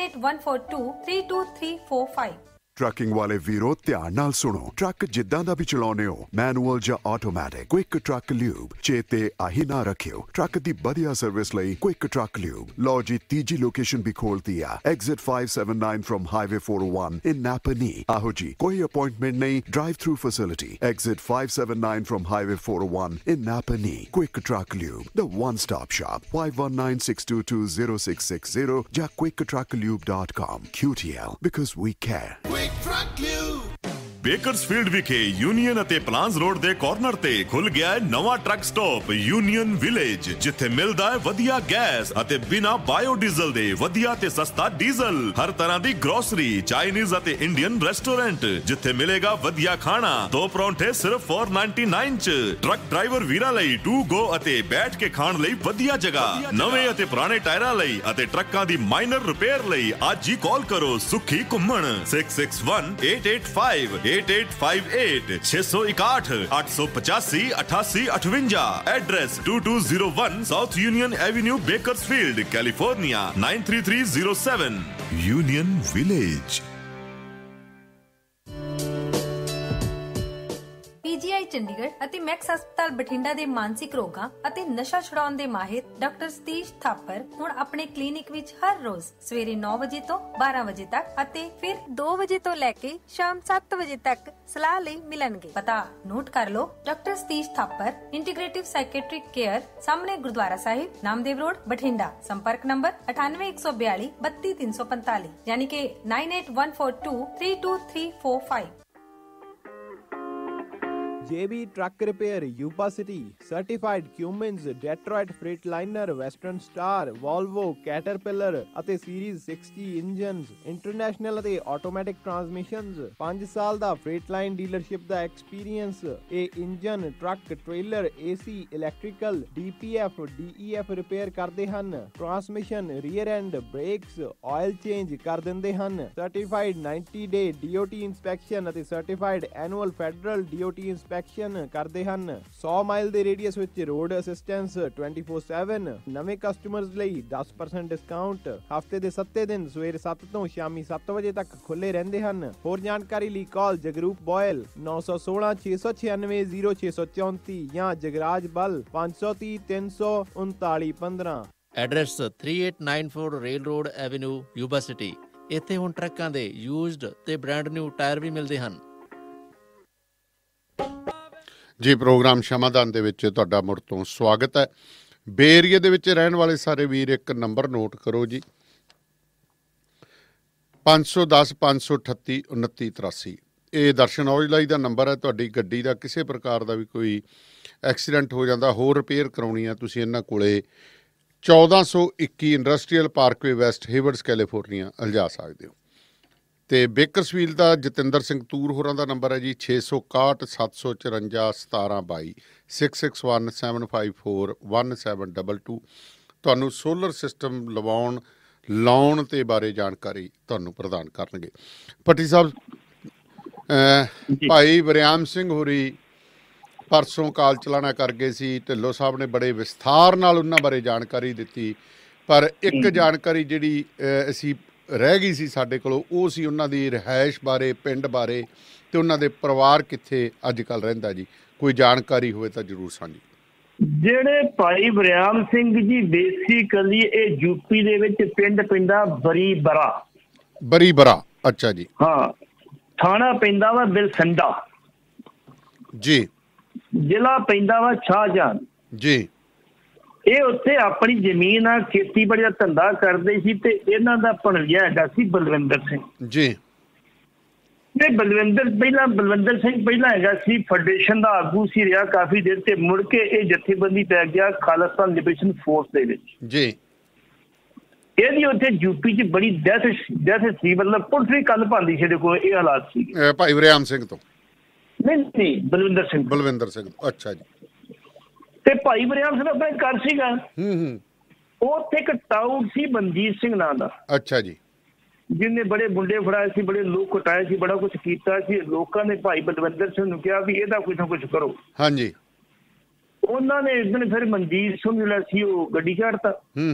9814232345। ਟਰੱਕਿੰਗ ਵਾਲੇ ਵੀਰੋ ਧਿਆਨ ਨਾਲ ਸੁਣੋ। ਟਰੱਕ ਜਿੱਦਾਂ ਦਾ ਵੀ ਚਲਾਉਣੇ ਹੋ, ਮੈਨੂਅਲ ਜਾਂ ਆਟੋਮੈਟਿਕ, ਕੁਇਕ ਟਰੱਕ ਲਿਊਬ ਚੇਤੇ ਆਹੀ ਨਾ ਰੱਖਿਓ। ਟਰੱਕ ਦੀ ਵਧੀਆ ਸਰਵਿਸ ਲਈ ਕੁਇਕ ਟਰੱਕ ਲਿਊਬ। ਲਓ ਜੀ, ਤੀਜੀ ਲੋਕੇਸ਼ਨ ਵੀ ਖੋਲਤੀ ਆ, exit 579 from highway 401 in Napanee. ਆਹੋ ਜੀ, ਕੋਈ ਅਪਾਇੰਟਮੈਂਟ ਨਹੀਂ, drive through facility. Exit 579 from highway 401 in Napanee. Quick truck lube, the one stop shop. 5196220660 ਜਾਂ quicktrucklube.com। QTL, because we care। Bakersfield ਵਿਖੇ ਯੂਨੀਅਨ ਅਤੇ ਪਲਾਨਸ ਰੋਡ ਦੇ ਕਾਰਨਰ ਤੇ ਖੁੱਲ ਗਿਆ ਹੈ ਨਵਾਂ ਟਰੱਕ ਸਟਾਪ ਯੂਨੀਅਨ ਵਿਲੇਜ, ਜਿੱਥੇ ਮਿਲਦਾ ਹੈ ਵਧੀਆ ਗੈਸ ਅਤੇ ਬਿਨਾ ਬਾਇਓਡੀਜ਼ਲ ਦੇ ਵਧੀਆ ਤੇ ਸਸਤਾ ਡੀਜ਼ਲ। ਹਰ ਤਰ੍ਹਾਂ ਦੀ ਗਰੋਸਰੀ, ਚਾਈਨੀਜ਼ ਅਤੇ ਇੰਡੀਅਨ ਰੈਸਟੋਰੈਂਟ, ਜਿੱਥੇ ਮਿਲੇਗਾ ਵਧੀਆ ਖਾਣਾ। 2 ਪਰੌਂਠੇ ਸਿਰਫ 499 ਚ। ਟਰੱਕ ਡਰਾਈਵਰ ਵੀਰਾਂ ਲਈ 2 ਗੋ ਅਤੇ ਬੈਠ ਕੇ ਖਾਣ ਲਈ ਵਧੀਆ ਜਗ੍ਹਾ। ਨਵੇਂ ਅਤੇ ਪੁਰਾਣੇ ਟਾਇਰਾਂ ਲਈ ਅਤੇ ਟਰੱਕਾਂ ਦੀ ਮਾਈਨਰ ਰਿਪੇਅਰ ਲਈ ਅੱਜ ਹੀ ਕਾਲ ਕਰੋ ਸੁਖੀ ਘੁੰਮਣ 661-885-8858 661 885 8858। Address 2201 south Union avenue, Bakersfield, California 93307। Union village. PGI Chandigarh ਅਤੇ ਮੈਕਸ ਹਸਪਤਾਲ ਬਠਿੰਡਾ ਦੇ ਮਾਨਸਿਕ ਰੋਗਾਂ ਅਤੇ ਨਸ਼ਾ ਛੁਡਾਉਣ ਦੇ ਮਾਹਿਰ ਡਾਕਟਰ ਸਤੀਸ਼ ਥਾਪਰ ਹੁਣ ਆਪਣੇ ਕਲੀਨਿਕ ਵਿੱਚ ਹਰ ਰੋਜ਼ ਸਵੇਰੇ 9 ਵਜੇ ਤੋਂ 12 ਵਜੇ ਤੱਕ ਅਤੇ ਫਿਰ 2 ਵਜੇ ਤੋਂ ਲੈ ਕੇ ਸ਼ਾਮ 7 ਵਜੇ ਤੱਕ ਸਲਾਹ ਲਈ ਮਿਲਣਗੇ। ਪਤਾ ਨੋਟ ਕਰ ਲਓ, doctor Satish Thapar, integrative psychiatric care, ਸਾਹਮਣੇ ਗੁਰਦੁਆਰਾ ਸਾਹਿਬ, ਨਾਮਦੇਵ ਰੋਡ, ਬਠਿੰਡਾ। ਸੰਪਰਕ ਨੰਬਰ 9814 32345 ਯਾਨੀ ਕਿ 9814232345। JB Truck Repair, Yuba City, Certified Cummins, Detroit Freightliner, Western Star, Volvo, Caterpillar ਅਤੇ Series 60 ਇੰਜਨਸ, ਇੰਟਰਨੈਸ਼ਨਲ ਅਤੇ ਆਟੋਮੈਟਿਕ ਟਰਾਂਸਮਿਸ਼ਨਸ। 5 ਸਾਲ ਦਾ ਫਰੇਟਲਾਈਨ ਡੀਲਰਸ਼ਿਪ ਦਾ ਐਕਸਪੀਰੀਅੰਸ। ਇਹ engine, truck, trailer, AC, electrical, DPF, DEF repair ਕਰਦੇ ਹਨ। Transmission, rear end, brakes, oil change ਕਰ ਦਿੰਦੇ ਹਨ। ਸਰਟੀਫਾਈਡ 90 ਡੇ DOT ਇੰਸਪੈਕਸ਼ਨ ਅਤੇ certified annual federal DOT inspection ਕਰਦੇ ਹਨ। 100 ਮਾਈਲ ਦੇ ਰੇਡੀਅਸ ਵਿੱਚ ਰੋਡ ਅਸਿਸਟੈਂਸ 24/7। ਨਵੇਂ ਕਸਟਮਰਸ ਲਈ 10% ਡਿਸਕਾਊਂਟ। ਹਫਤੇ ਦੇ 7 ਦਿਨ ਸਵੇਰੇ 7 ਤੋਂ ਸ਼ਾਮੀ 7 ਵਜੇ ਤੱਕ ਖੁੱਲੇ ਰਹਿੰਦੇ ਹਨ। ਹੋਰ ਜਾਣਕਾਰੀ ਲਈ ਕਾਲ ਜਗਰੂਪ ਬੋਇਲ 916 696 0634 ਜਾਂ ਜਗਰਾਜ ਬਲ 530 339 15। Address 3894 rail road avenue, Yuba city. ਇੱਥੇ ਹੁਣ ਟਰੱਕਾਂ ਦੇ ਯੂਜ਼ਡ ਤੇ ਬ੍ਰਾਂਡ ਨਿਊ ਟਾਇਰ ਵੀ ਮਿਲਦੇ ਹਨ। ਜੀ, ਪ੍ਰੋਗਰਾਮ ਸ਼ਮਾਦਾਨ ਦੇ ਵਿੱਚ ਤੁਹਾਡਾ ਮੁੜ ਤੋਂ ਸਵਾਗਤ ਹੈ। ਬੇ ਏਰੀਏ ਦੇ ਵਿੱਚ ਰਹਿਣ ਵਾਲੇ ਸਾਰੇ ਵੀਰ ਇੱਕ ਨੰਬਰ ਨੋਟ ਕਰੋ ਜੀ, 510 538 2983। ਇਹ ਦਰਸ਼ਨ ਔਜਲਾ ਦਾ ਨੰਬਰ ਹੈ। ਤੁਹਾਡੀ ਗੱਡੀ ਦਾ ਕਿਸੇ ਪ੍ਰਕਾਰ ਦਾ ਵੀ ਕੋਈ ਐਕਸੀਡੈਂਟ ਹੋ ਜਾਂਦਾ, ਹੋਰ ਰਿਪੇਅਰ ਕਰਾਉਣੀ ਆ, ਤੁਸੀਂ ਇਹਨਾਂ ਕੋਲੇ 1421 industrial parkway west Haywards California ਲਿਜਾ ਸਕਦੇ ਹੋ। ਅਤੇ ਬੇਕਰਸਫੀਲਡ ਦਾ ਜਤਿੰਦਰ ਸਿੰਘ ਤੂਰ ਹੋਰਾਂ ਦਾ ਨੰਬਰ ਹੈ ਜੀ 661 754 1722 661 754 1722। ਤੁਹਾਨੂੰ ਸੋਲਰ ਸਿਸਟਮ ਲਾਉਣ ਤੇ ਬਾਰੇ ਜਾਣਕਾਰੀ ਤੁਹਾਨੂੰ ਪ੍ਰਦਾਨ ਕਰਨਗੇ। ਭੱਟੀ ਸਾਹਿਬ, ਭਾਈ ਵਰਿਆਮ ਸਿੰਘ ਹੋਰੀ ਪਰਸੋਂ ਕਾਲ ਚਲਾਣਾ ਕਰ ਗਏ ਸੀ, ਢਿੱਲੋਂ ਸਾਹਿਬ ਨੇ ਬੜੇ ਵਿਸਥਾਰ ਨਾਲ ਉਹਨਾਂ ਬਾਰੇ ਜਾਣਕਾਰੀ ਦਿੱਤੀ, ਪਰ ਇੱਕ ਜਾਣਕਾਰੀ ਜਿਹੜੀ ਅਸੀਂ ਰਹਿ ਗਈ ਸੀ ਸਾਡੇ ਕੋਲੋਂ, ਉਹ ਸੀ ਉਹਨਾਂ ਦੀ ਰਿਹਾਇਸ਼ ਬਾਰੇ, ਪਿੰਡ ਬਾਰੇ, ਤੇ ਉਹਨਾਂ ਦੇ ਪਰਿਵਾਰ ਕਿੱਥੇ ਅੱਜ ਕੱਲ੍ਹ ਰਹਿੰਦਾ ਜੀ। ਕੋਈ ਜਾਣਕਾਰੀ ਹੋਵੇ ਤਾਂ ਜ਼ਰੂਰ ਸਾਂਝੀ। ਜਿਹੜੇ ਭਾਈ ਵਰਿਆਮ ਸਿੰਘ ਜੀ ਬੇਸਿਕਲੀ ਇਹ ਯੂਪੀ ਦੇ ਵਿੱਚ ਪਿੰਡ ਪੈਂਦਾ ਬਰੀਬਰਾ। ਅੱਛਾ ਜੀ। ਹਾਂ, ਥਾਣਾ ਪੈਂਦਾ ਵਾ ਬਿਲਸੰਡਾ ਜੀ, ਜ਼ਿਲ੍ਹਾ ਪੈਂਦਾ ਵਾ ਸ਼ਾਹਜਹਾਨ ਜੀ। ਇਹ ਉੱਥੇ ਆਪਣੀ ਜ਼ਮੀਨ ਆ, ਖੇਤੀਬਾੜੀ ਦਾ ਧੰਦਾ ਕਰਦੇ ਸੀ, ਤੇ ਇਹਨਾਂ ਦਾ ਭਣਜਾ ਹੈਗਾ ਸੀ ਬਲਵਿੰਦਰ ਸਿੰਘ ਜੀ। ਤੇ ਬਲਵਿੰਦਰ ਸਿੰਘ ਪਹਿਲਾਂ ਹੈਗਾ ਸੀ ਫੈਡਰੇਸ਼ਨ ਦਾ ਆਗੂ ਸੀ, ਰਿਹਾ ਕਾਫੀ ਦੇਰ, ਤੇ ਮੁੜ ਕੇ ਇਹ ਜਥੇਬੰਦੀ ਪੈ ਗਿਆ ਖਾਲਿਸਤਾਨ ਲਿਬਰੇਸ਼ਨ ਫੋਰਸ ਦੇ ਵਿੱਚ ਜੀ। ਇਹਦੀ ਉੱਥੇ ਯੂਪੀ 'ਚ ਬੜੀ ਡੈਥ ਸੀ, ਮਤਲਬ ਪੁਲਿਸ ਵੀ ਕੱਲ ਪਾਉਂਦੀ ਸੀ, ਦੇਖੋ ਇਹ ਹਾਲਾਤ ਸੀ ਭਾਈ ਵਰਿਆਮ ਸਿੰਘ ਤੋਂ। ਨਹੀਂ, ਬਲਵਿੰਦਰ ਸਿੰਘ। ਅੱਛਾ ਜੀ। ਤੇ ਭਾਈ ਵਰਿਆਮ ਸਿੰਘ ਆਪਣਾ ਘਰ ਸੀਗਾ, ਉਹ ਉੱਥੇ ਇੱਕ ਟਾਊਟ ਸੀ ਮਨਜੀਤ ਸਿੰਘ ਨਾਂ ਦਾ। ਅੱਛਾ ਜੀ। ਜਿਹਨੇ ਬੜੇ ਮੁੰਡੇ ਫੜਾਏ ਸੀ, ਬੜੇ ਲੋਕ ਕਟਾਏ ਸੀ, ਬੜਾ ਕੁਛ ਕੀਤਾ ਸੀ। ਲੋਕਾਂ ਨੇ ਭਾਈ ਬਲਵਿੰਦਰ ਸਿੰਘ ਨੂੰ ਕਿਹਾ ਵੀ ਇਹਦਾ ਕੁਛ ਨਾ ਕੁਛ ਕਰੋ। ਹਾਂਜੀ। ਉਹਨਾਂ ਨੇ ਇਸ ਦਿਨ ਫਿਰ ਮਨਜੀਤ ਸਿੰਘ ਜਿਹੜਾ ਸੀ ਉਹ ਗੱਡੀ ਚਾੜਤਾ।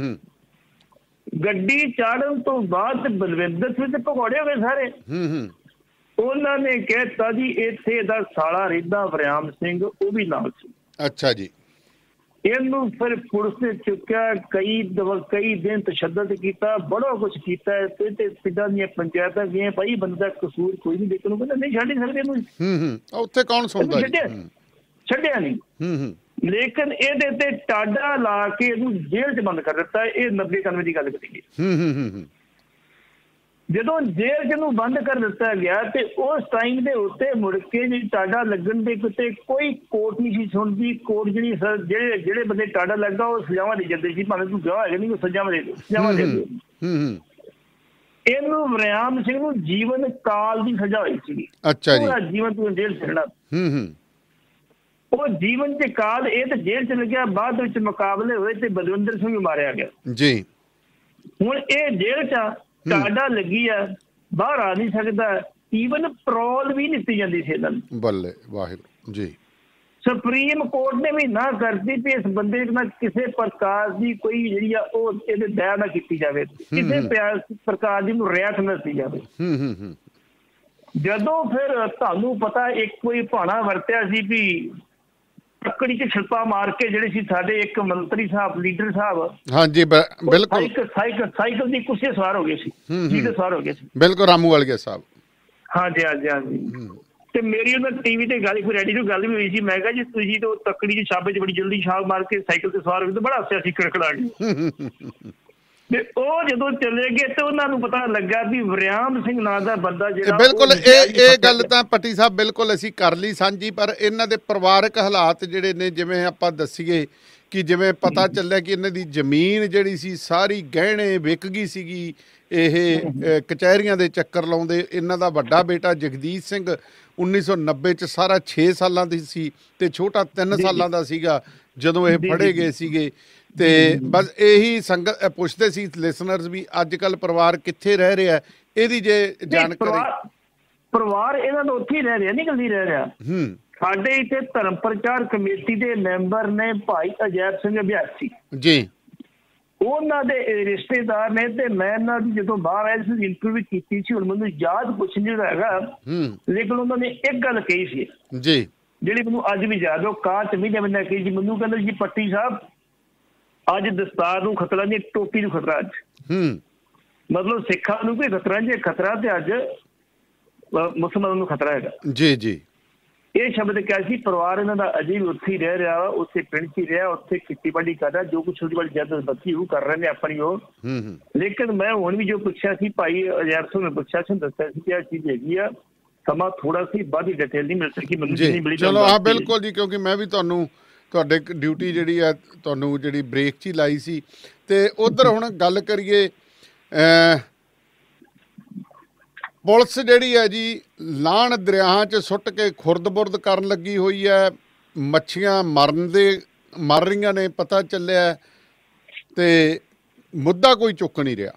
ਗੱਡੀ ਚਾੜਨ ਤੋਂ ਬਾਅਦ ਬਲਵਿੰਦਰ ਸਿੰਘ ਤੇ ਭਗੌੜੇ ਹੋ ਗਏ ਸਾਰੇ। ਉਹਨਾਂ ਨੇ ਕਹਿਤਾ ਜੀ ਇੱਥੇ ਇਹਦਾ ਸਾਲਾ ਰਹਿੰਦਾ ਵਰਿਆਮ ਸਿੰਘ, ਉਹ ਵੀ ਨਾਲ ਸੀ। ਅੱਛਾ ਜੀ। ਇਹਨੂੰ ਫਿਰ ਪੁਲਿਸ ਨੇ ਚੁੱਕਿਆ, ਕਈ ਦਿਨ ਤਸ਼ੱਦਦ ਕੀਤਾ, ਬੜਾ ਕੁਛ ਕੀਤਾ, ਤੇ ਪਿੰਡਾਂ ਦੀਆਂ ਪੰਚਾਇਤਾਂ ਗਈਆਂ, ਭਾਈ ਬੰਦਾ ਕਸੂਰ ਕੋਈ ਨਹੀਂ, ਦੇਖਣ ਨੂੰ ਕਹਿੰਦਾ ਨਹੀਂ ਛੱਡ ਸਕਦੇ ਇਹਨੂੰ। ਉੱਥੇ ਕੌਣ ਸੁਣਦਾ? ਛੱਡਿਆ ਨਹੀਂ। ਲੇਕਿਨ ਇਹਦੇ ਤੇ ਟਾਡਾ ਲਾ ਕੇ ਇਹਨੂੰ ਜੇਲ੍ਹ 'ਚ ਬੰਦ ਕਰ ਦਿੱਤਾ। ਇਹ 90-91 ਦੀ ਗੱਲ ਕਰੀਏ। ਜਦੋਂ ਜੇਲ੍ਹ 'ਚ ਨੂੰ ਬੰਦ ਕਰ ਦਿੱਤਾ ਗਿਆ ਤੇ ਉਸ ਟਾਈਮ ਦੇ ਉੱਤੇ ਮੁੜ ਕੇ ਜੀ ਟਾਡਾ ਲੱਗਣ ਦੇ ਕਿਤੇ ਕੋਈ ਕੋਰਟ ਨਹੀਂ ਸੀ ਸੁਣਦੀ। ਕੋਰਟ ਜਿਹੜੇ ਬੰਦੇ ਟਾਡਾ ਲੱਗਾ ਉਹ ਸਜ਼ਾਵਾਂ ਦੇ ਜਾਂਦੇ ਸੀ, ਭਾਵੇਂ ਤੂੰ ਗਵਾਹ ਹੈਗਾ ਨਹੀਂ, ਉਹ ਸਜ਼ਾਵਾਂ ਦੇ ਦਿਓ। ਇਹਨੂੰ ਵਰਿਆਮ ਸਿੰਘ ਨੂੰ ਜੀਵਨ ਕਾਲ ਦੀ ਸਜ਼ਾ ਹੋਈ ਸੀ। ਅੱਛਾ ਜੀ। ਜੀਵਨ ਤੂੰ ਜੇਲ੍ਹ 'ਚ ਰਹਿਣਾ। ਉਹ ਜੀਵਨ 'ਚ ਕਾਲ, ਇਹ ਤਾਂ ਜੇਲ੍ਹ 'ਚ ਲੱਗਿਆ। ਬਾਅਦ ਵਿੱਚ ਮੁਕਾਬਲੇ ਹੋਏ ਤੇ ਬਲਵਿੰਦਰ ਸਿੰਘ ਮਾਰਿਆ ਗਿਆ ਜੀ। ਹੁਣ ਇਹ ਜੇਲ੍ਹ 'ਚ ਟਾਡਾ ਲੱਗੀ ਆ, ਬਾਹਰ ਆ ਨਹੀਂ ਸਕਦਾ। ਈਵਨ ਪੈਰੋਲ ਵੀ ਦਿੱਤੀ ਜਾਂਦੀ ਸੀ ਇਹਨਾਂ ਨੂੰ। ਬੱਲੇ ਵਾਹਿਗੁਰੂ ਜੀ। ਸੁਪਰੀਮ ਕੋਰਟ ਨੇ ਵੀ ਨਾ ਕਰਦੀ ਵੀ ਇਸ ਬੰਦੇ ਨਾਲ ਕਿਸੇ ਪ੍ਰਕਾਰ ਦੀ ਕੋਈ ਜਿਹੜੀ ਆ ਉਹ ਇਹਦੇ ਦਇਆ ਨਾ ਕੀਤੀ ਜਾਵੇ, ਕਿਸੇ ਪ੍ਰਕਾਰ ਦੀ ਨੂੰ ਰਿਆਇਤ ਨਾ ਦਿੱਤੀ ਜਾਵੇ। ਜਦੋਂ ਫਿਰ ਤੁਹਾਨੂੰ ਪਤਾ ਇੱਕ ਕੋਈ ਭਾਣਾ ਵਰਤਿਆ ਸੀ ਵੀ ਲੱਕੜੀ 'ਚ ਛਿੱਪਾ ਮਾਰ ਕੇ ਜਿਹੜੇ ਸੀ ਸਾਡੇ ਇੱਕ ਮੰਤਰੀ ਸਾਹਿਬ, ਲੀਡਰ ਸਾਹਿਬ, ਹਾਂਜੀ ਬਿਲਕੁਲ, ਸਾਈਕਲ ਦੀ ਕੁਰਸੀ ਸਵਾਰ ਹੋ ਗਏ ਸੀ, ਜਿਹਦੇ ਸਵਾਰ ਹੋ ਗਏ ਸੀ, ਬਿਲਕੁਲ ਰਾਮੂ ਵਾਲੀਆ ਸਾਹਿਬ। ਹਾਂਜੀ। ਤੇ ਮੇਰੀ ਉਹਨਾਂ ਟੀਵੀ ਤੇ ਗੱਲ, ਕੋਈ ਰੈਡੀ ਤੋਂ ਗੱਲ ਵੀ ਹੋਈ ਸੀ। ਮੈਂ ਕਿਹਾ ਜੀ ਤੁਸੀਂ ਤਾਂ ਤੱਕੜੀ 'ਚ ਛਾਪੇ 'ਚ ਬੜੀ ਜਲਦੀ ਛਾਲ ਮਾਰ ਕੇ ਸਾਈਕਲ ਤੇ ਸਵਾਰ ਹੋ ਗਏ, ਤਾਂ ਬੜਾ ਹੱਸਿਆ ਸੀ ਖੜਖੜਾ ਕੇ। ਤੇ ਉਹ ਜਦੋਂ ਚਲੇ ਗਏ ਤੇ ਉਹਨਾਂ ਨੂੰ ਪਤਾ ਲੱਗਾ ਵੀ ਵਰਿਆਮ ਸਿੰਘ ਨਾਂ ਦਾ ਬੰਦਾ ਜਿਹੜਾ, ਬਿਲਕੁਲ ਇਹ ਗੱਲ ਤਾਂ ਭੱਟੀ ਸਾਹਿਬ ਬਿਲਕੁਲ ਅਸੀਂ ਕਰ ਲਈ ਸਾਂਝੀ, ਪਰ ਇਹਨਾਂ ਦੇ ਪਰਿਵਾਰਕ ਹਾਲਾਤ ਜਿਹੜੇ ਨੇ, ਜਿਵੇਂ ਆਪਾਂ ਦੱਸੀਏ ਕਿ ਜਿਵੇਂ ਪਤਾ ਚੱਲਿਆ ਕਿ ਇਹਨਾਂ ਦੀ ਜ਼ਮੀਨ ਜਿਹੜੀ ਸੀ ਸਾਰੀ ਗਹਿਣੇ ਵਿਕ ਗਈ ਸੀਗੀ। ਇਹ ਕਚਹਿਰੀਆਂ ਦੇ ਚੱਕਰ ਲਾਉਂਦੇ। ਇਹਨਾਂ ਦਾ ਵੱਡਾ ਬੇਟਾ ਜਗਦੀਸ਼ ਸਿੰਘ 1990 'ਚ ਸਾਰਾ 6 ਸਾਲਾਂ ਦੀ ਸੀ ਤੇ ਛੋਟਾ 3 ਸਾਲਾਂ ਦਾ ਸੀਗਾ ਜਦੋਂ ਇਹ ਫੜੇ ਗਏ ਸੀਗੇ। ਤੇ ਬਸ ਇਹੀ ਸੰਗਤ ਪੁੱਛਦੇ ਸੀ ਲਿਸਨਰਸ ਵੀ ਅੱਜ ਕੱਲ੍ਹ ਪਰਿਵਾਰ ਕਿੱਥੇ ਰਹਿ ਰਿਹਾ, ਇਹਦੀ ਜੇ ਜਾਣਕਾਰੀ। ਪਰਿਵਾਰ ਇਹਨਾਂ ਦਾ ਉੱਥੇ ਹੀ ਰਹਿ ਰਿਹਾ, ਨਹੀਂ ਜਲਦੀ ਰਹਿ ਰਿਹਾ। ਸਾਡੇ ਇੱਥੇ ਧਰਮ ਪ੍ਰਚਾਰ ਕਮੇਟੀ ਦੇ ਮੈਂਬਰ ਨੇ ਭਾਈ ਅਜੈਬ ਸਿੰਘ ਅਭਿਆਸੀ ਜੀ, ਉਹਨਾਂ ਦੇ ਰਿਸ਼ਤੇਦਾਰ ਨੇ। ਤੇ ਮੈਂ ਇਹਨਾਂ ਦੀ ਜਦੋਂ ਬਾਹਰ ਆਇਆ ਸੀ ਇੰਟਰਵਿਊ ਕੀਤੀ ਸੀ, ਹੁਣ ਮੈਨੂੰ ਯਾਦ ਕੁਛ ਨਹੀਂ ਹੈਗਾ, ਲੇਕਿਨ ਉਹਨਾਂ ਨੇ ਇੱਕ ਗੱਲ ਕਹੀ ਸੀ ਜੀ ਜਿਹੜੀ ਮੈਨੂੰ ਅੱਜ ਵੀ ਯਾਦ। ਉਹ ਕਾਂਚ ਮਹੀਨੇ ਬੰਦਾ ਕਹੀ ਸੀ ਮੈਨੂੰ, ਕਹਿੰਦੇ ਜੀ ਪੱਟੀ ਸਾਹਿਬ ਅੱਜ ਦਸਤਾਰ ਨੂੰ ਖਤਰਾ ਨਹੀਂ, ਟੋਪੀ ਨੂੰ ਖਤਰਾ। ਅੱਜ ਮਤਲਬ ਸਿੱਖਾਂ ਨੂੰ ਕੋਈ ਖਤਰਾ ਨਹੀਂ, ਖਤਰਾ ਤੇ ਅੱਜ ਮੁਸਲਮਾਨਾਂ ਨੂੰ ਖਤਰਾ ਹੈਗਾ ਜੀ। ਇਹ ਸ਼ਬਦ ਕਿਹਾ ਸੀ। ਪਰਿਵਾਰ ਇਹਨਾਂ ਦਾ ਅਜੇ ਵੀ ਉੱਥੇ ਹੀ ਰਹਿ ਰਿਹਾ ਵਾ, ਉੱਥੇ ਪਿੰਡ 'ਚ ਹੀ ਰਿਹਾ, ਉੱਥੇ ਖੇਤੀਬਾੜੀ ਕਰ ਰਿਹਾ, ਜੋ ਕੁਛ ਛੋਟੀ ਵਾਲੀ ਜਦ ਬੱਚੀ ਉਹ ਕਰ ਰਹੇ ਨੇ ਆਪਣੀ ਉਹ। ਲੇਕਿਨ ਮੈਂ ਹੁਣ ਵੀ ਜੋ ਪੁੱਛਿਆ ਸੀ ਭਾਈ ਅਜੈਬ ਸਿੰਘ ਨੇ ਪੁੱਛਿਆ ਸੀ, ਦੱਸਿਆ ਸੀ ਕਿ ਇਹ ਚੀਜ਼ ਹੈਗੀ ਆ। ਸਮਾਂ ਥੋੜਾ ਸੀ, ਵੱਧ ਹੀ ਡਿਟੇਲ ਨਹੀਂ ਮਿਲ ਸਕੀ ਮੈਨੂੰ ਜੀ। ਜਿੰਨੀ ਮਿਲੀ। ਚਲੋ ਹਾਂ ਬਿਲਕੁਲ ਜੀ, ਕਿਉਂਕਿ ਮੈਂ ਵੀ ਤੁਹਾਨੂੰ ਤੁਹਾਡੇ ਡਿਊਟੀ ਜਿਹੜੀ ਆ ਤੁਹਾਨੂੰ ਜਿਹੜੀ ਬ੍ਰੇਕ 'ਚ ਹੀ ਲਾਈ ਸੀ। ਤੇ ਉਧਰ ਹੁਣ ਗੱਲ ਕਰੀਏ, ਪੁਲਿਸ ਜਿਹੜੀ ਹੈ ਜੀ ਲਾਹਣ ਦਰਿਆਵਾਂ 'ਚ ਸੁੱਟ ਕੇ ਖੁਰਦ-ਬੁਰਦ ਕਰਨ ਲੱਗੀ ਹੋਈ ਹੈ। ਮੱਛੀਆਂ ਮਰ ਰਹੀਆਂ ਨੇ, ਪਤਾ ਚੱਲਿਆ, ਤੇ ਮੁੱਦਾ ਕੋਈ ਚੁੱਕ ਨਹੀਂ ਰਿਹਾ।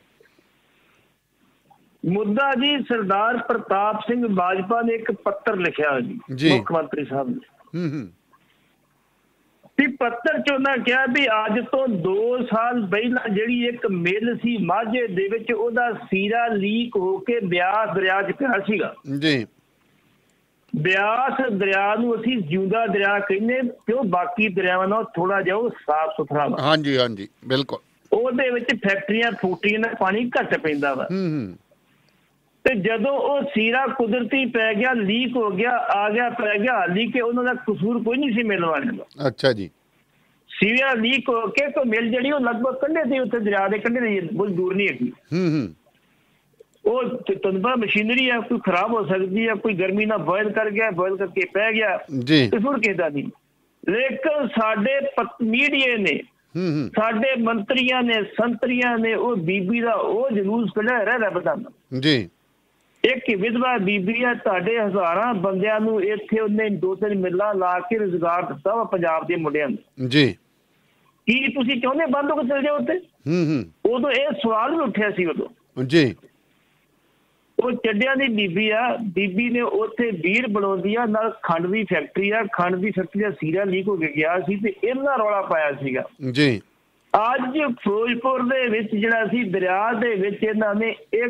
ਮੁੱਦਾ ਜੀ ਸਰਦਾਰ ਪ੍ਰਤਾਪ ਸਿੰਘ ਬਾਜਵਾ ਨੇ ਇੱਕ ਪੱਤਰ ਲਿਖਿਆ ਜੀ ਮੁੱਖ ਮੰਤਰੀ ਸਾਹਿਬ ਨੇ। ਵੀ ਪੱਤਰ 'ਚ ਉਹਨਾਂ ਕਿਹਾ ਵੀ ਅੱਜ ਤੋਂ 2 ਸਾਲ ਪਹਿਲਾਂ ਜਿਹੜੀ ਇੱਕ ਮਿੱਲ ਸੀ ਮਾਝੇ ਦੇ ਵਿੱਚ, ਉਹਦਾ ਸੀਰਾ ਲੀਕ ਹੋ ਕੇ ਬਿਆਸ ਦਰਿਆ 'ਚ ਪਿਆ ਸੀਗਾ ਜੀ। ਬਿਆਸ ਦਰਿਆ ਨੂੰ ਅਸੀਂ ਜਿਉਂਦਾ ਦਰਿਆ ਕਹਿੰਦੇ, ਕਿਉਂ ਬਾਕੀ ਦਰਿਆਵਾਂ ਨਾਲ ਥੋੜਾ ਜਿਹਾ ਉਹ ਸਾਫ਼ ਸੁਥਰਾ ਵਾ। ਹਾਂਜੀ ਹਾਂਜੀ ਬਿਲਕੁਲ। ਉਹਦੇ ਵਿੱਚ ਫੈਕਟਰੀਆਂ ਨਾਲ ਪਾਣੀ ਘੱਟ ਪੈਂਦਾ ਵਾ। ਤੇ ਜਦੋਂ ਉਹ ਸੀਰਾ ਕੁਦਰਤੀ ਪੈ ਗਿਆ, ਲੀਕ ਹੋ ਗਿਆ, ਆ ਗਿਆ, ਪੈ ਗਿਆ, ਹਾਲੀ ਕਿ ਉਹਨਾਂ ਦਾ ਕਸੂਰ ਕੋਈ ਨਹੀਂ ਸੀ ਮਿਲ ਵਾਲਿਆਂ ਦਾ। ਅੱਛਾ ਜੀ। ਸੀਰਾ ਲੀਕ ਹੋ ਕੇ ਕੋਈ ਮਿਲ ਜਿਹੜੀ ਉਹ ਲਗਭਗ ਕੰਢੇ ਤੇ, ਉੱਥੇ ਦਰਿਆ ਦੇ ਕੰਢੇ ਤੇ, ਬਹੁਤ ਦੂਰ ਨਹੀਂ ਹੈਗੀ। ਉਹ ਤੁਹਾਨੂੰ ਪਤਾ ਮਸ਼ੀਨਰੀ ਆ, ਕੋਈ ਖਰਾਬ ਹੋ ਸਕਦੀ ਹੈ, ਕੋਈ ਗਰਮੀ ਨਾਲ ਬੋਇਲ ਕਰ ਗਿਆ, ਬੋਇਲ ਕਰਕੇ ਪੈ ਗਿਆ, ਕਸੂਰ ਕਿਹਦਾ ਨਹੀਂ। ਲੇਕਿਨ ਸਾਡੇ ਮੀਡੀਆ ਨੇ, ਸਾਡੇ ਮੰਤਰੀਆਂ ਨੇ, ਸੰਤਰੀਆਂ ਨੇ ਉਹ ਬੀਬੀ ਦਾ ਉਹ ਜਲੂਸ ਕੱਢਿਆ ਰਹਿ ਬਤਾਨਾ ਜੀ। ਇੱਕ ਵਿਧਵਾ ਬੀਬੀ ਆ, ਤੁਹਾਡੇ ਹਜ਼ਾਰਾਂ ਬੰਦਿਆਂ ਨੂੰ ਇੱਥੇ ਉਹਨੇ 2-3 ਮਿੱਲਾਂ ਲਾ ਕੇ ਰੁਜ਼ਗਾਰ ਦਿੱਤਾ ਵਾ ਪੰਜਾਬ ਦੇ ਮੁੰਡਿਆਂ ਨੂੰ ਜੀ। ਕੀ ਤੁਸੀਂ ਚਾਹੁੰਦੇ ਬੰਦ ਹੋ ਕੇ ਚਲ ਜਾਓ ਉੱਥੇ? ਉਦੋਂ ਇਹ ਸਵਾਲ ਵੀ ਉੱਠਿਆ ਸੀ ਉਦੋਂ ਜੀ। ਉਹ ਚੱਡਿਆਂ ਦੀ ਬੀਬੀ ਆ, ਬੀਬੀ ਨੇ ਉੱਥੇ ਬੀਰ ਬਣਾਉਂਦੀ ਆ, ਨਾਲ ਖੰਡ ਦੀ ਫੈਕਟਰੀ ਆ, ਖੰਡ ਦੀ ਫੈਕਟਰੀ ਦਾ ਸੀਰਾ ਲੀਕ ਹੋ ਕੇ ਗਿਆ ਸੀ ਤੇ ਇਹਨਾਂ ਰੌਲਾ ਪਾਇਆ ਸੀਗਾ ਜੀ। ਅੱਜ ਫਿਰੋਜ਼ਪੁਰ ਦੇ ਵਿੱਚ ਜਿਹੜਾ ਸੀ ਦਰਿਆ ਦੇ ਵਿੱਚ ਇਹਨਾਂ ਨੇ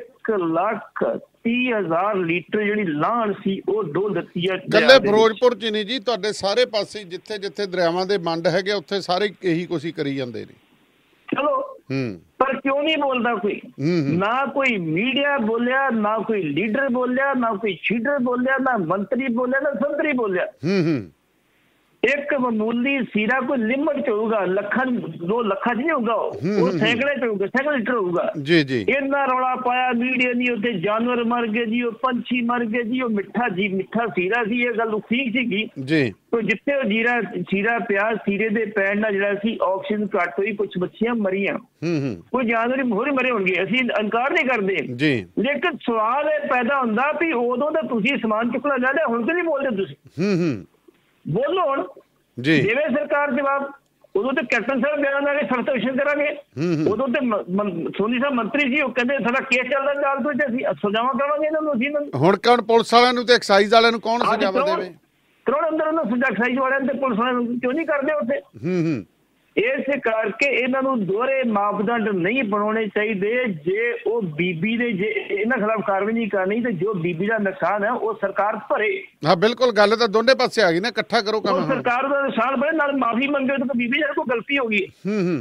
1,30,000 ਲੀਟਰ ਜਿਹੜੀ ਲਾਹਣ ਸੀ ਉਹ ਡੋਲ ਦਿੱਤੀ ਹੈ। ਕੱਲੇ ਫਿਰੋਜ਼ਪੁਰ ਚ ਨਹੀਂ ਜੀ, ਤੁਹਾਡੇ ਸਾਰੇ ਪਾਸੇ ਜਿੱਥੇ ਜਿੱਥੇ ਦਰਿਆਵਾਂ ਦੇ ਮੰਡ ਹੈਗੇ ਉੱਥੇ ਸਾਰੇ ਇਹੀ ਕੁਛ ਕਰੀ ਜਾਂਦੇ ਨੇ। ਚਲੋ ਪਰ ਕਿਉਂ ਨਹੀਂ ਬੋਲਦਾ ਕੋਈ? ਨਾ ਕੋਈ ਮੀਡੀਆ ਬੋਲਿਆ, ਨਾ ਕੋਈ ਲੀਡਰ ਬੋਲਿਆ, ਨਾ ਕੋਈ ਸ਼ੀਡਰ ਬੋਲਿਆ, ਨਾ ਮੰਤਰੀ ਬੋਲਿਆ, ਨਾ ਸੰਤਰੀ ਬੋਲਿਆ। ਇੱਕ ਮਾਮੂਲੀ ਸੀਰਾ ਕੋਈ ਲਿਮਟ ਚ ਹੋਊਗਾ, 2 ਲੱਖਾਂ ਚ ਨਹੀਂ ਹੋਊਗਾ, ਉਹ ਸੈਂਕੜੇ ਚ ਹੋਊਗਾ, ਸੈਂਕੜੇ ਲੀਟਰ ਹੋਊਗਾ ਜੀ ਜੀ। ਇਹਨਾਂ ਰੌਲਾ ਪਾਇਆ ਮੀਡੀਆ ਨੇ, ਉੱਥੇ ਜਾਨਵਰ ਮਰ ਗਏ ਜੀ, ਉਹ ਪੰਛੀ ਮਰ ਗਏ ਜੀ, ਉਹ ਮਿੱਠਾ ਸੀਰਾ ਸੀ, ਇਹ ਗੱਲ ਠੀਕ ਸੀਗੀ ਜੀ। ਜਿੱਥੇ ਉਹ ਸੀਰਾ ਪਿਆ, ਸੀਰੇ ਦੇ ਪੈਣ ਨਾਲ ਜਿਹੜਾ ਸੀ ਆਕਸੀਜਨ ਘੱਟ ਹੋਈ, ਕੁਛ ਮੱਛੀਆਂ ਮਰੀਆਂ, ਕੋਈ ਜਾਨਵਰ ਹੋਰ ਮਰੇ ਹੋਣਗੇ, ਅਸੀਂ ਇਨਕਾਰ ਨਹੀਂ ਕਰਦੇ ਜੀ। ਲੇਕਿਨ ਸਵਾਲ ਇਹ ਪੈਦਾ ਹੁੰਦਾ ਵੀ ਉਦੋਂ ਤਾਂ ਤੁਸੀਂ ਸਮਾਨ ਚੁੱਕਣਾ ਲੈ ਲਿਆ, ਹੁਣ ਕਿਉਂ ਨਹੀਂ ਬੋਲਦੇ ਤੁਸੀਂ? ਬੋਲੋ ਹੁਣ ਜੀ। ਜਿਵੇਂ ਸਰਕਾਰ ਜਵਾਬ, ਉਦੋਂ ਤੇ ਕੈਪਟਨ ਸਾਹਿਬ ਬਿਆਨ ਨਾਲ ਸਖਤ ਐਕਸ਼ਨ ਕਰਾਂਗੇ। ਉਦੋਂ ਤੇ ਸੋਨੀ ਸਾਹਿਬ ਮੰਤਰੀ ਸੀ, ਉਹ ਕਹਿੰਦੇ ਸਾਡਾ ਕੇਸ ਚੱਲਦਾ ਜਾਲ ਤੋਂ, ਅਸੀਂ ਸਜ਼ਾਵਾਂ ਕਰਾਂਗੇ ਇਹਨਾਂ ਨੂੰ। ਅਸੀਂ ਹੁਣ ਕੌਣ ਪੁਲਿਸ ਵਾਲਿਆਂ ਨੂੰ ਤੇ ਐਕਸਾਈਜ਼ ਵਾਲਿਆਂ ਨੂੰ ਕੌਣ ਸਜ਼ਾਵਾ ਦੇਵੇ? ਕਰੋੜ ਅੰਦਰ ਉਹਨਾਂ ਸਜ਼ਾ ਐਕਸਾਈਜ਼ ਵਾਲਿਆਂ ਤੇ ਪੁਲਿਸ ਵਾਲਿਆਂ ਨੂੰ ਕਿਉਂ ਨਹੀਂ ਕਰਦੇ ਉੱਥੇ? ਇਸੇ ਕਰਕੇ ਇਹਨਾਂ ਨੂੰ ਦੋਹਰੇ ਮਾਪਦੰਡ ਨਹੀਂ ਬਣਾਉਣੇ ਚਾਹੀਦੇ। ਜੇ ਉਹ ਬੀਬੀ ਨੇ ਜੇ ਇਹਨਾਂ ਖਿਲਾਫ ਕਾਰਵਾਈ ਨਹੀਂ ਕਰਨੀ ਤੇ ਜੋ ਬੀਬੀ ਦਾ ਨੁਕਸਾਨ ਹੈ ਉਹ ਸਰਕਾਰ ਭਰੇ। ਹਾਂ ਬਿਲਕੁਲ, ਗੱਲ ਤਾਂ ਦੋਨੇ ਪਾਸੇ ਆ ਗਈ ਨਾ, ਇਕੱਠਾ ਕਰੋ ਕੰਮ। ਸਰਕਾਰ ਦਾ ਨੁਕਸਾਨ ਭਰੇ, ਨਾਲ ਮਾਫੀ ਮੰਗੇ ਤਾਂ ਬੀਬੀ ਜਿਹੜੀ ਕੋਈ ਗਲਤੀ ਹੋ ਗਈ।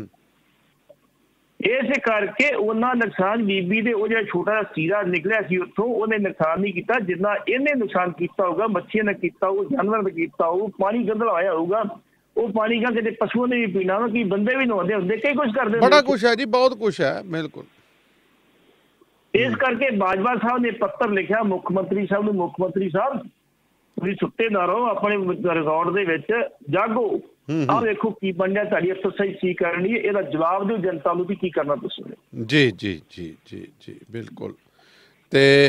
ਇਸੇ ਕਰਕੇ ਉਹਨਾਂ ਨੁਕਸਾਨ ਬੀਬੀ ਦੇ, ਉਹ ਜਿਹੜਾ ਛੋਟਾ ਜਿਹਾ ਸੀਰਾ ਨਿਕਲਿਆ ਸੀ ਉੱਥੋਂ, ਉਹਨੇ ਨੁਕਸਾਨ ਨਹੀਂ ਕੀਤਾ ਜਿੰਨਾ ਇਹਨੇ ਨੁਕਸਾਨ ਕੀਤਾ ਹੋਊਗਾ। ਮੱਛੀਆਂ ਨੇ ਕੀਤਾ ਹੋਊ, ਜਾਨਵਰਾਂ ਨੇ ਕੀਤਾ ਹੋਊ, ਪਾਣੀ ਗੰਦਲਾ ਹੋਇਆ ਹੋਊਗਾ। ਉਹ ਪਾਣੀ ਕਾ ਕਿਤੇ ਪਸ਼ੂਆਂ ਨੇ ਵੀ ਪੀਣਾ ਵਾ, ਕਿ ਬੰਦੇ ਵੀ ਨਹਾਉਂਦੇ ਹੁੰਦੇ, ਕਈ ਕੁਛ ਕਰਦੇ, ਬੜਾ ਕੁਛ ਹੈ ਜੀ, ਬਹੁਤ ਕੁਛ ਹੈ ਬਿਲਕੁਲ। ਇਸ ਕਰਕੇ ਬਾਜਵਾ ਸਾਹਿਬ ਨੇ ਪੱਤਰ ਲਿਖਿਆ ਮੁੱਖ ਮੰਤਰੀ ਸਾਹਿਬ ਨੂੰ, ਮੁੱਖ ਮੰਤਰੀ ਸਾਹਿਬ ਤੁਸੀਂ ਸੁੱਤੇ ਨਾ ਰਹੋ, ਆਪਣੇ ਰਿਕਾਰਡ ਦੇ ਵਿੱਚ ਜਾਗੋ। ਆਹ ਵੇਖੋ ਕੀ ਬਣਿਆ, ਤੁਹਾਡੀ ਐਕਸਰਸਾਈਜ਼ ਕੀ ਕਰਨੀ ਹੈ, ਇਹਦਾ ਜਵਾਬ ਦਿਓ ਜਨਤਾ ਨੂੰ ਵੀ ਕੀ ਕਰਨਾ ਤੁਸੀਂ। ਜੀ ਜੀ ਜੀ ਜੀ ਜੀ ਬਿਲਕੁਲ। ਤੇ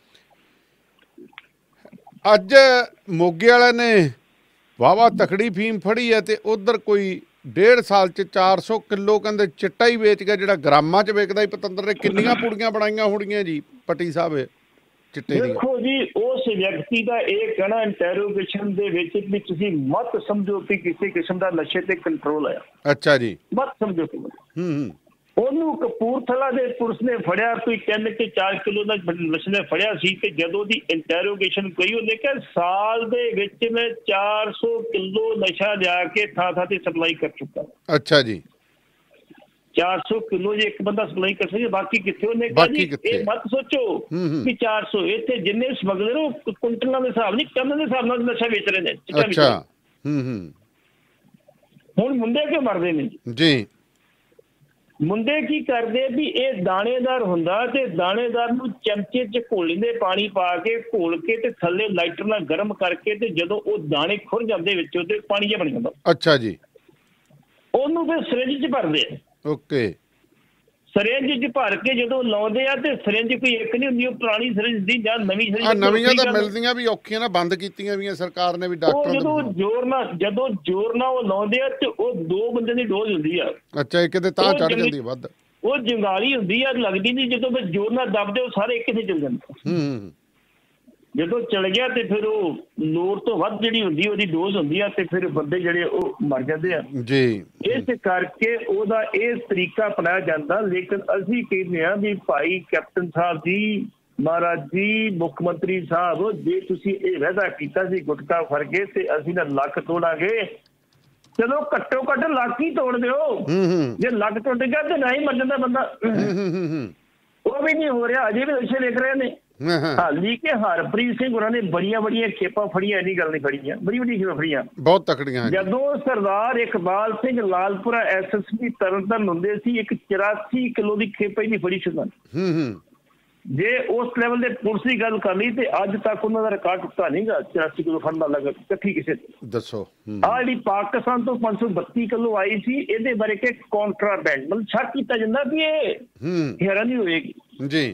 ਅੱਜ ਮੋਗੇ ਵਾਲਿਆਂ ਨੇ ਵਾਹਵਾ ਤਕੜੀ ਫੀਮ ਫੜੀ ਹੈ ਤੇ ਉਧਰ ਕੋਈ 1.5 ਸਾਲ ਚ 400 ਕਿਲੋ ਕਹਿੰਦੇ ਚਿੱਟਾ ਹੀ ਵੇਚ ਗਿਆ, ਜਿਹੜਾ ਗ੍ਰਾਮਾਂ ਚ ਵਿਕਦਾ ਹੀ। ਪਤੰਦਰ ਨੇ ਕਿੰਨੀਆਂ ਪੁੜੀਆਂ ਬਣਾਈਆਂ ਹੋਣੀਆਂ ਜੀ ਪੱਟੀ ਸਾਹਿਬ ਚਿੱਟੇ ਦੀਆਂ। ਦੇਖੋ ਜੀ, ਉਸ ਵਿਅਕਤੀ ਦਾ ਇਹ ਕਹਿਣਾ ਇੰਟਰੋਗੇਸ਼ਨ ਦੇ ਵਿੱਚ ਵੀ ਤੁਸੀਂ ਮਤ ਸਮਝੋ ਕਿ ਕਿਸੇ ਕਿਸਮ ਦਾ ਨਸ਼ੇ ਤੇ ਕੰਟਰੋਲ ਆਇਆ। ਅੱਛਾ ਜੀ, ਮਤ ਸਮਝੋ ਕਿ ਉਹਨੂੰ ਕਪੂਰਥਲਾ ਦੇ ਪੁਲਿਸ ਨੇ ਫੜਿਆ, ਕੋਈ 3 ਕੇ 4 ਕਿਲੋ ਦਾ ਨਸ਼ੇ ਨੇ ਫੜਿਆ ਸੀ। ਤੇ ਜਦੋਂ ਦੀ ਇੰਟਰੋਗੇਸ਼ਨ ਕਰੀ, ਉਹਨੇ ਕਿਹਾ ਸਾਲ ਦੇ ਵਿੱਚ ਮੈਂ 400 ਕਿਲੋ ਨਸ਼ਾ ਲਿਆ ਕੇ ਥਾਂ ਥਾਂ ਤੇ ਸਪਲਾਈ ਕਰ ਚੁੱਕਾ। ਅੱਛਾ ਜੀ, 400 ਕਿਲੋ ਜੇ ਇੱਕ ਬੰਦਾ ਸਪਲਾਈ ਕਰ ਸਕੇ, ਬਾਕੀ ਕਿੱਥੇ? ਉਹਨੇ ਕਿਹਾ ਜੀ ਇਹ ਮਤ ਸੋਚੋ ਕਿ 400 ਇੱਥੇ ਜਿੰਨੇ ਸਮਗਲਰ ਉਹ ਕੁਇੰਟਲਾਂ ਦੇ ਹਿਸਾਬ ਨਹੀਂ, ਟਨ ਦੇ ਹਿਸਾਬ ਨਾਲ ਨਸ਼ਾ ਵੇਚ ਰਹੇ ਨੇ। ਅੱਛਾ, ਹੁਣ ਮੁੰਡੇ ਕਿਉਂ ਮਰਦੇ ਨੇ ਜੀ? ਮੁੰਡੇ ਕੀ ਕਰਦੇ ਵੀ ਇਹ ਦਾਣੇਦਾਰ ਹੁੰਦਾ ਤੇ ਦਾਣੇਦਾਰ ਨੂੰ ਚਮਚੇ 'ਚ ਘੋਲੀਂਦੇ ਪਾਣੀ ਪਾ ਕੇ ਘੋਲ ਕੇ ਤੇ ਥੱਲੇ ਲਾਈਟਰ ਨਾਲ ਗਰਮ ਕਰਕੇ ਤੇ ਜਦੋਂ ਉਹ ਦਾਣੇ ਖੁਰ ਜਾਂਦੇ ਵਿੱਚੋਂ ਤੇ ਪਾਣੀ ਜਿਹਾ ਬਣ ਜਾਂਦਾ। ਅੱਛਾ ਜੀ। ਉਹਨੂੰ ਫਿਰ ਸਿਰਿੰਜ 'ਚ ਭਰਦੇ ਆ। ਓਕੇ। ਸਿਰਿੰਜ 'ਚ ਭਰ ਕੇ ਜਦੋਂ ਲਾਉਂਦੇ ਆ ਤੇ ਸਿਰਿੰਜ ਕੋਈ ਇੱਕ ਨਹੀਂ ਹੁੰਦੀ, ਉਹ ਪੁਰਾਣੀ ਸਿਰਿੰਜ ਦੀ ਜਾਂ ਨਵੀਂ ਸਿਰਿੰਜ। ਨਵੀਆਂ ਤਾਂ ਮਿਲਦੀਆਂ ਵੀ ਔਖੀਆਂ ਨਾ, ਬੰਦ ਕੀਤੀਆਂ ਵੀ ਸਰਕਾਰ ਨੇ ਵੀ ਡਾਕਟਰਾਂ ਜਦੋਂ ਜ਼ੋਰ ਨਾਲ ਉਹ ਲਾਉਂਦੇ ਆ ਤੇ ਉਹ 2 ਬੰਦੇ ਦੀ ਡੋਜ਼ ਹੁੰਦੀ ਆ। ਅੱਛਾ, ਇੱਕ ਤੇ ਤਾਂ ਚੜ ਜਾਂਦੀ ਵੱਧ। ਉਹ ਜੰਗਾਲੀ ਹੁੰਦੀ ਆ, ਲੱਗਦੀ ਨਹੀਂ। ਜਦੋਂ ਫਿਰ ਜ਼ੋਰ ਨਾਲ ਦੱਬਦੇ ਉਹ ਸਾਰੇ ਇੱਕ ਤੇ ਚਲ ਜਾਂਦੇ। ਜਦੋਂ ਚਲ ਗਿਆ ਤੇ ਫਿਰ ਉਹ ਲੋੜ ਤੋਂ ਵੱਧ ਜਿਹੜੀ ਹੁੰਦੀ ਉਹਦੀ ਡੋਜ਼ ਹੁੰਦੀ ਆ ਤੇ ਫਿਰ ਬੰਦੇ ਜਿਹੜੇ ਉਹ ਮਰ ਜਾਂਦੇ ਆ ਜੀ। ਇਸ ਕਰਕੇ ਉਹਦਾ ਇਹ ਤਰੀਕਾ ਅਪਣਾਇਆ ਜਾਂਦਾ। ਲੇਕਿਨ ਅਸੀਂ ਕਹਿੰਦੇ ਆ ਵੀ ਭਾਈ ਕੈਪਟਨ ਸਾਹਿਬ ਜੀ, ਮਹਾਰਾਜ ਜੀ, ਮੁੱਖ ਮੰਤਰੀ ਸਾਹਿਬ, ਜੇ ਤੁਸੀਂ ਇਹ ਵਾਅਦਾ ਕੀਤਾ ਸੀ ਗੁਟਕਾ ਫੜ ਕੇ ਤੇ ਅਸੀਂ ਨਾ ਲੱਕ ਤੋੜਾਂਗੇ, ਚਲੋ ਘੱਟੋ ਘੱਟ ਲੱਕ ਹੀ ਤੋੜ ਦਿਓ। ਜੇ ਲੱਕ ਟੁੱਟ ਗਿਆ ਤੇ ਨਾ ਹੀ ਮਰ ਜਾਂਦਾ ਬੰਦਾ। ਉਹ ਵੀ ਨਹੀਂ ਹੋ ਰਿਹਾ, ਅਜੇ ਵੀ ਨਸ਼ੇ ਲਿਖ ਰਹੇ ਨੇ। ਹਾਲੀ ਕਿ ਹਰਪ੍ਰੀਤ ਸਿੰਘ ਹੋਰਾਂ ਨੇ ਬੜੀਆਂ ਖੇਪਾਂ ਫੜੀਆਂ, ਇੰਨੀ ਗੱਲ ਨਹੀਂ ਫੜੀਆਂ, ਬੜੀਆਂ ਖੇਪਾਂ ਫੜੀਆਂ, ਬਹੁਤ ਤਕੜੀਆਂ। ਜਦੋਂ ਸਰਦਾਰ ਇਕਬਾਲ ਸਿੰਘ ਲਾਲਪੁਰਾ SSP ਤਰਨਤਾਰਨ ਹੁੰਦੇ ਸੀ, ਇੱਕ 84 ਕਿਲੋ ਦੀ ਖੇਪ ਹੀ ਨਹੀਂ ਫੜੀ ਸੀ। ਜੇ ਉਸ ਲੈਵਲ ਦੇ ਪੁਲਿਸ ਦੀ ਗੱਲ ਕਰ ਲਈ ਤੇ ਅੱਜ ਤੱਕ ਉਹਨਾਂ ਦਾ ਰਿਕਾਰਡ ਟੁੱਟਾ ਨਹੀਂਗਾ 84 ਕਿਲੋ ਫੜਨ ਦਾ। ਲੱਗ ਇਕੱਠੀ ਕਿਸੇ ਦੱਸੋ। ਆਹ ਜਿਹੜੀ ਪਾਕਿਸਤਾਨ ਤੋਂ 532 ਕਿਲੋ ਆਈ ਸੀ, ਇਹਦੇ ਬਾਰੇ ਕਿ ਕੰਟਰਾਬੈਂਡ ਮਤਲਬ ਸ਼ੱਕ ਕੀਤਾ ਜਾਂਦਾ ਵੀ ਇਹ ਹੈਰਾਨ ਨਹੀਂ ਹੋਏਗੀ ਜੀ,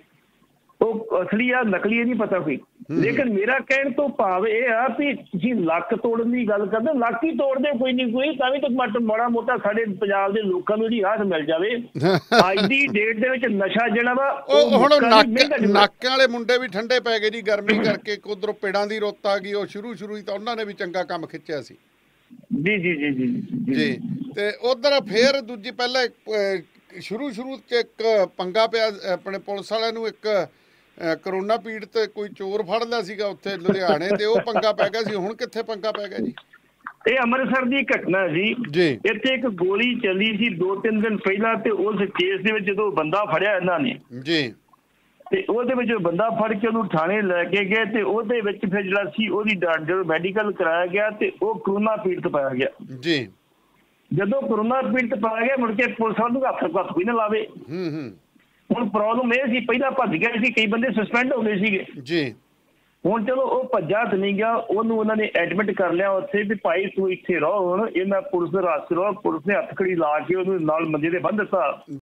ਉਹ ਅਸਲੀ ਆ ਨਕਲੀ ਨਹੀਂ ਪਤਾ ਕੋਈ। ਲੇਕਿਨ ਮੇਰਾ ਕਹਿਣ ਤੋਂ ਭਾਵ ਇਹ ਆ ਵੀ ਤੁਸੀਂ ਲੱਕ ਤੋੜਨ ਦੀ ਗੱਲ ਕਰਦੇ, ਲੱਕ ਹੀ ਤੋੜਦੇ ਕੋਈ ਨਹੀਂ ਕੋਈ, ਤਾਂ ਵੀ ਤਾਂ ਮਾੜਾ ਮੋਟਾ ਸਾਡੇ ਪੰਜਾਬ ਦੇ ਲੋਕਾਂ ਨੂੰ ਜਿਹੜੀ ਰਾਹਤ ਮਿਲ ਜਾਵੇ। ਅੱਜ ਦੀ ਡੇਟ ਦੇ ਵਿੱਚ ਨਸ਼ਾ ਜਿਹੜਾ ਵਾ ਉਹ ਹੁਣ ਨਾਕਿਆਂ ਵਾਲੇ ਮੁੰਡੇ ਵੀ ਠੰਡੇ ਪੈ ਗਏ ਜੀ ਗਰਮੀ ਕਰਕੇ। ਉਧਰੋਂ ਪੇੜਾਂ ਦੀ ਰੁੱਤ ਆ ਗਈ, ਉਹ ਸ਼ੁਰੂ ਹੀ ਤਾਂ ਉਹਨਾਂ ਨੇ ਵੀ ਚੰਗਾ ਕੰਮ ਖਿੱਚਿਆ ਸੀ। ਜੀ ਜੀ ਜੀ ਜੀ ਜੀ। ਤੇ ਉਧਰ ਫੇਰ ਦੂਜੀ ਪਹਿਲਾਂ ਸ਼ੁਰੂ 'ਚ ਇੱਕ ਪੰਗਾ ਪਿਆ ਆਪਣੇ ਪੁਲਿਸ ਵਾਲਿਆਂ ਨੂੰ, ਇੱਕ ਕਰੋਨਾ ਪੀੜਤ ਕੋਈ ਚੋਰ ਫੜ ਲਿਆ ਸੀਗਾ ਉੱਥੇ ਲੁਧਿਆਣੇ, ਤੇ ਉਹ ਪੰਗਾ ਪੈ ਗਿਆ ਸੀ। ਹੁਣ ਕਿੱਥੇ ਪੰਗਾ ਪੈ ਗਿਆ ਜੀ? ਇਹ ਅੰਮ੍ਰਿਤਸਰ ਦੀ ਘਟਨਾ ਜੀ। ਇੱਥੇ ਇੱਕ ਗੋਲੀ ਚੱਲੀ ਸੀ 2-3 ਦਿਨ ਪਹਿਲਾਂ, ਤੇ ਉਸ ਕੇਸ ਦੇ ਵਿੱਚ ਜਦੋਂ ਬੰਦਾ ਫੜਿਆ ਇਹਨਾਂ ਨੇ ਜੀ, ਤੇ ਉਹਦੇ ਵਿੱਚ ਬੰਦਾ ਫੜ ਕੇ ਉਹਨੂੰ ਥਾਣੇ ਲੈ ਕੇ ਗਏ, ਤੇ ਉਹਦੇ ਵਿੱਚ ਫਿਰ ਜਿਹੜਾ ਸੀ ਉਹਦੀ ਜਦੋਂ ਮੈਡੀਕਲ ਕਰਾਇਆ ਗਿਆ ਤੇ ਉਹ ਕਰੋਨਾ ਪੀੜਤ ਪਾਇਆ ਗਿਆ ਜੀ। ਜਦੋਂ ਕਰੋਨਾ ਪੀੜਤ ਪਾਇਆ ਗਿਆ, ਮੁੜ ਕੇ ਪੁਲਿਸ ਵਾਲ ਨੂੰ ਹੱਥ ਕੋਈ ਨਾ ਲਾਵੇ। ਹੁਣ ਪ੍ਰੋਬਲਮ ਇਹ ਸੀ, ਪਹਿਲਾਂ ਭੱਜ ਗਏ ਸੀ, ਕਈ ਬੰਦੇ ਸਸਪੈਂਡ ਹੋ ਗਏ ਸੀਗੇ ਜੀ। ਹੁਣ ਚਲੋ ਉਹ ਭੱਜਾ ਤੇ ਨਹੀਂ ਗਿਆ, ਉਹਨੂੰ ਉਹਨਾਂ ਨੇ ਐਡਮਿਟ ਕਰ ਲਿਆ ਉੱਥੇ ਵੀ ਭਾਈ ਤੂੰ ਇੱਥੇ ਰਹੋ, ਹੁਣ ਇਹਨਾਂ ਪੁਲਿਸ ਦੇ ਰਾਸਤੇ ਰਹੋ। ਪੁਲਿਸ ਨੇ ਹੱਥਕੜੀ ਲਾ ਕੇ ਉਹਨੂੰ ਨਾਲ ਮੰਜੇ ਤੇ ਬੰਨ੍ਹ ਦਿੱਤਾ।